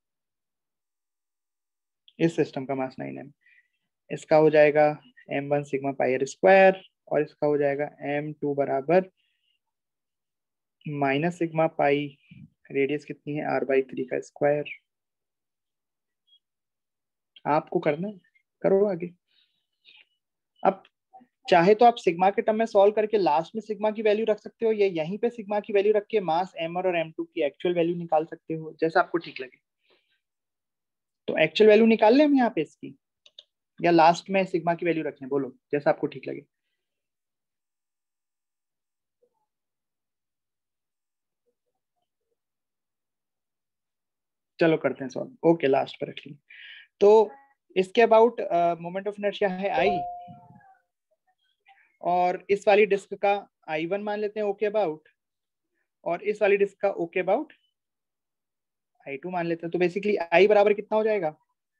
इस सिस्टम का मास नाइन एम। इसका हो जाएगा M one sigma pi R square, और इसका हो जाएगा एम टू बराबर माइनस सिग्मा पाई, रेडियस कितनी है आर बाई थ्री का स्क्वायर। आपको करना है, करो आगे। अब चाहे तो आप सिग्मा के टर्म में सॉल्व करके लास्ट में सिग्मा की वैल्यू रख सकते हो, या यहीं पे सिग्मा की वैल्यू रख के मास एम और एम टू की एक्चुअल वैल्यू निकाल सकते हो, जैसा आपको ठीक लगे। तो एक्चुअल वैल्यू निकाल लें हम यहाँ पे इसकी, या लास्ट में सिग्मा की वैल्यू रखें, बोलो जैसा आपको ठीक लगे। चलो करते हैं सॉल्व, ओके लास्ट पे रख लीजिए। तो इसके अबाउट मोमेंट ऑफ इनर्शिया है आई, और इस वाली डिस्क का आई वन मान लेते हैं ओके अबाउट, और इस वाली डिस्क का ओके अबाउट आई टू मान लेते हैं। तो बेसिकली आई बराबर कितना हो जाएगा,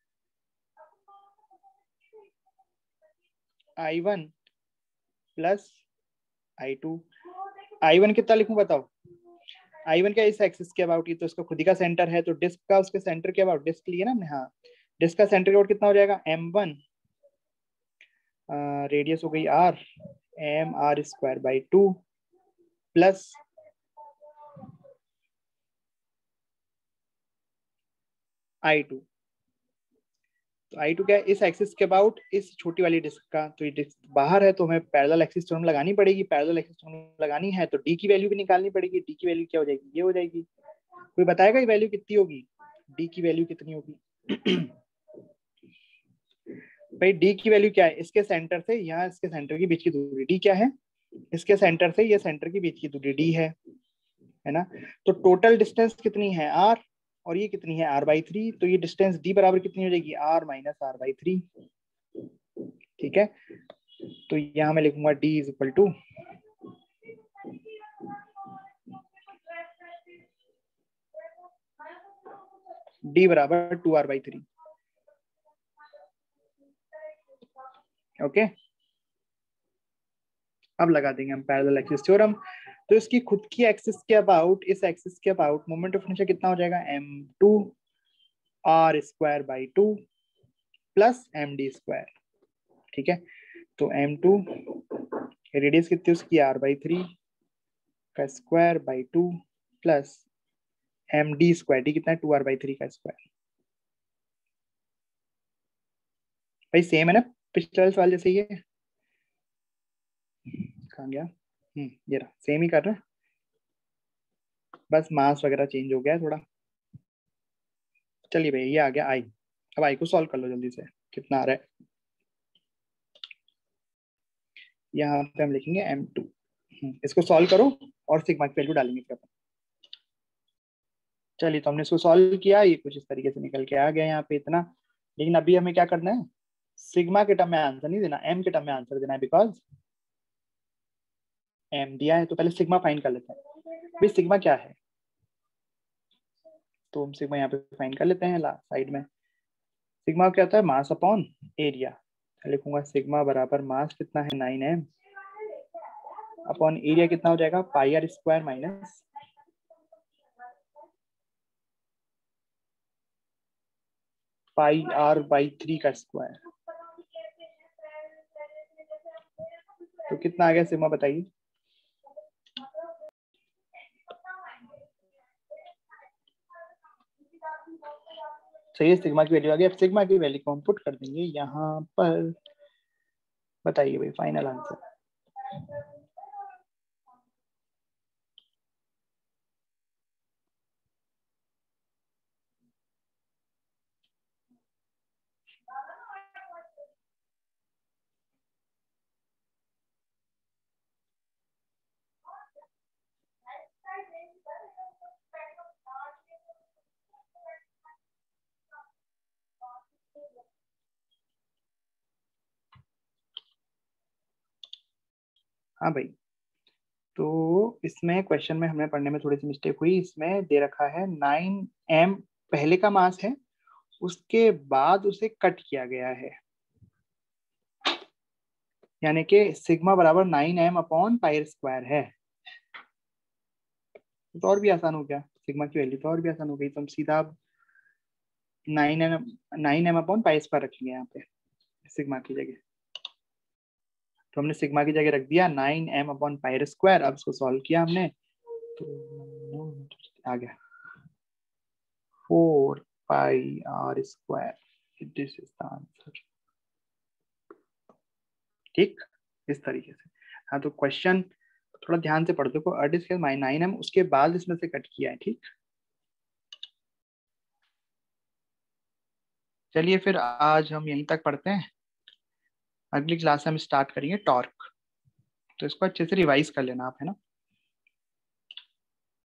I one plus I two. I one कितना लिखूं बताओ, आई वन का इस एक्सिस के अबाउट, ये तो इसका खुद ही का सेंटर है, तो डिस्क का उसके सेंटर के अबाउट, डिस्क लिए ना हमने, हाँ डिस्क का सेंटर के अबाउट कितना हो जाएगा एम वन, रेडियस हो गई R, M R square by two plus I two. तो आई टू क्या है, इस एक्सिस के अबाउट इस छोटी वाली डिस्क का, तो ये डिस्क बाहर है तो हमें पैरेलल एक्सिस थ्योरम लगानी पड़ेगी, पैरेलल एक्सिस थ्योरम लगानी है तो डी की वैल्यू भी निकालनी पड़ेगी। डी की वैल्यू क्या हो जाएगी, ये हो जाएगी। कोई बताएगा ये वैल्यू कितनी होगी, डी की वैल्यू कितनी होगी भाई डी की वैल्यू क्या है, इसके सेंटर से यहाँ इसके सेंटर के बीच की दूरी, डी क्या है, इसके सेंटर से ये सेंटर के बीच की दूरी डी है है ना। तो टोटल डिस्टेंस कितनी है आर, और ये कितनी है आर बाई थ्री, तो ये डिस्टेंस डी बराबर कितनी हो जाएगी R minus R by three, ठीक है। तो यहाँ मैं लिखूंगा D is equal to D बराबर two R by three, okay. अब लगा देंगे हम पैरेलल एक्सिस थ्योरम। तो इसकी खुद की एक्सिस के अबाउट, इस एक्सिस के अबाउट मोमेंट ऑफ इनर्शिया कितना हो जाएगा M two R square by two plus M D square, ठीक है। तो एम टू रेडियस कितनी उसकी आर बाई थ्री का square by two plus M D square, D कितना है टू आर बाई थ्री का स्क्वायर। भाई सेम है ना पिछले सवाल जैसे, ये कहाँ गया, हम्म ये रहा, सेम ही कर रहा है, बस मास वगैरह चेंज हो गया है थोड़ा। चलिए भाई ये आ गया आई। अब आई को सॉल्व कर लो जल्दी से, कितना आ रहा है। यहाँ पे हम लिखेंगे एम टू, इसको सॉल्व करो और सिग्मा की वैल्यू डालेंगे फिर अपन। चलिए तो हमने इसको सॉल्व किया, ये कुछ इस तरीके से निकल के आ गया यहाँ पे इतना। लेकिन अभी हमें क्या करना है, सिग्मा के टर्म में आंसर नहीं देना, एम के टर्म में आंसर देना है, बिकॉज एम दिया है। तो पहले सिग्मा फाइंड कर लेते हैं भाई, सिग्मा क्या है, तो हम सिग्मा यहाँ पे फाइंड कर लेते हैं साइड में। सिग्मा क्या होता है, मास अपॉन एरिया। लिखूंगा सिग्मा बराबर मास कितना है नाइन एम अपॉन एरिया कितना हो जाएगा pi R square minus pi R by three का स्क्वायर। तो कितना आ गया सिग्मा बताइए। सही है, सिग्मा की वैल्यू आ गई। अब सिग्मा की वैल्यू को हम पुट कर देंगे यहाँ पर। बताइए भाई फाइनल आंसर। हाँ भाई, तो इसमें क्वेश्चन में हमें पढ़ने में थोड़ी सी मिस्टेक हुई। इसमें दे रखा है नाइन एम पहले का मास है, उसके बाद उसे कट किया गया है, यानी कि सिग्मा बराबर nine M upon pi square है। तो और भी आसान हो गया, सिग्मा की वैल्यू तो और भी आसान हो गई, तो हम सीधा nine M nine M upon pi square रखेंगे यहाँ पे सिग्मा की जगह। तो हमने सिग्मा की जगह रख दिया nine M upon pi square. अब इसको सॉल्व किया हमने तो आ गया four pi R square, this is the answer. ठीक, इस तरीके से। हाँ, तो क्वेश्चन थोड़ा ध्यान से पढ़ दो। अर्ड स्केल माइ नाइन एम, उसके बाद इसमें से कट किया है। ठीक, चलिए फिर आज हम यहीं तक पढ़ते हैं। अगली क्लास में हम स्टार्ट करेंगे टॉर्क, तो इसको अच्छे से रिवाइज कर लेना आप, है ना।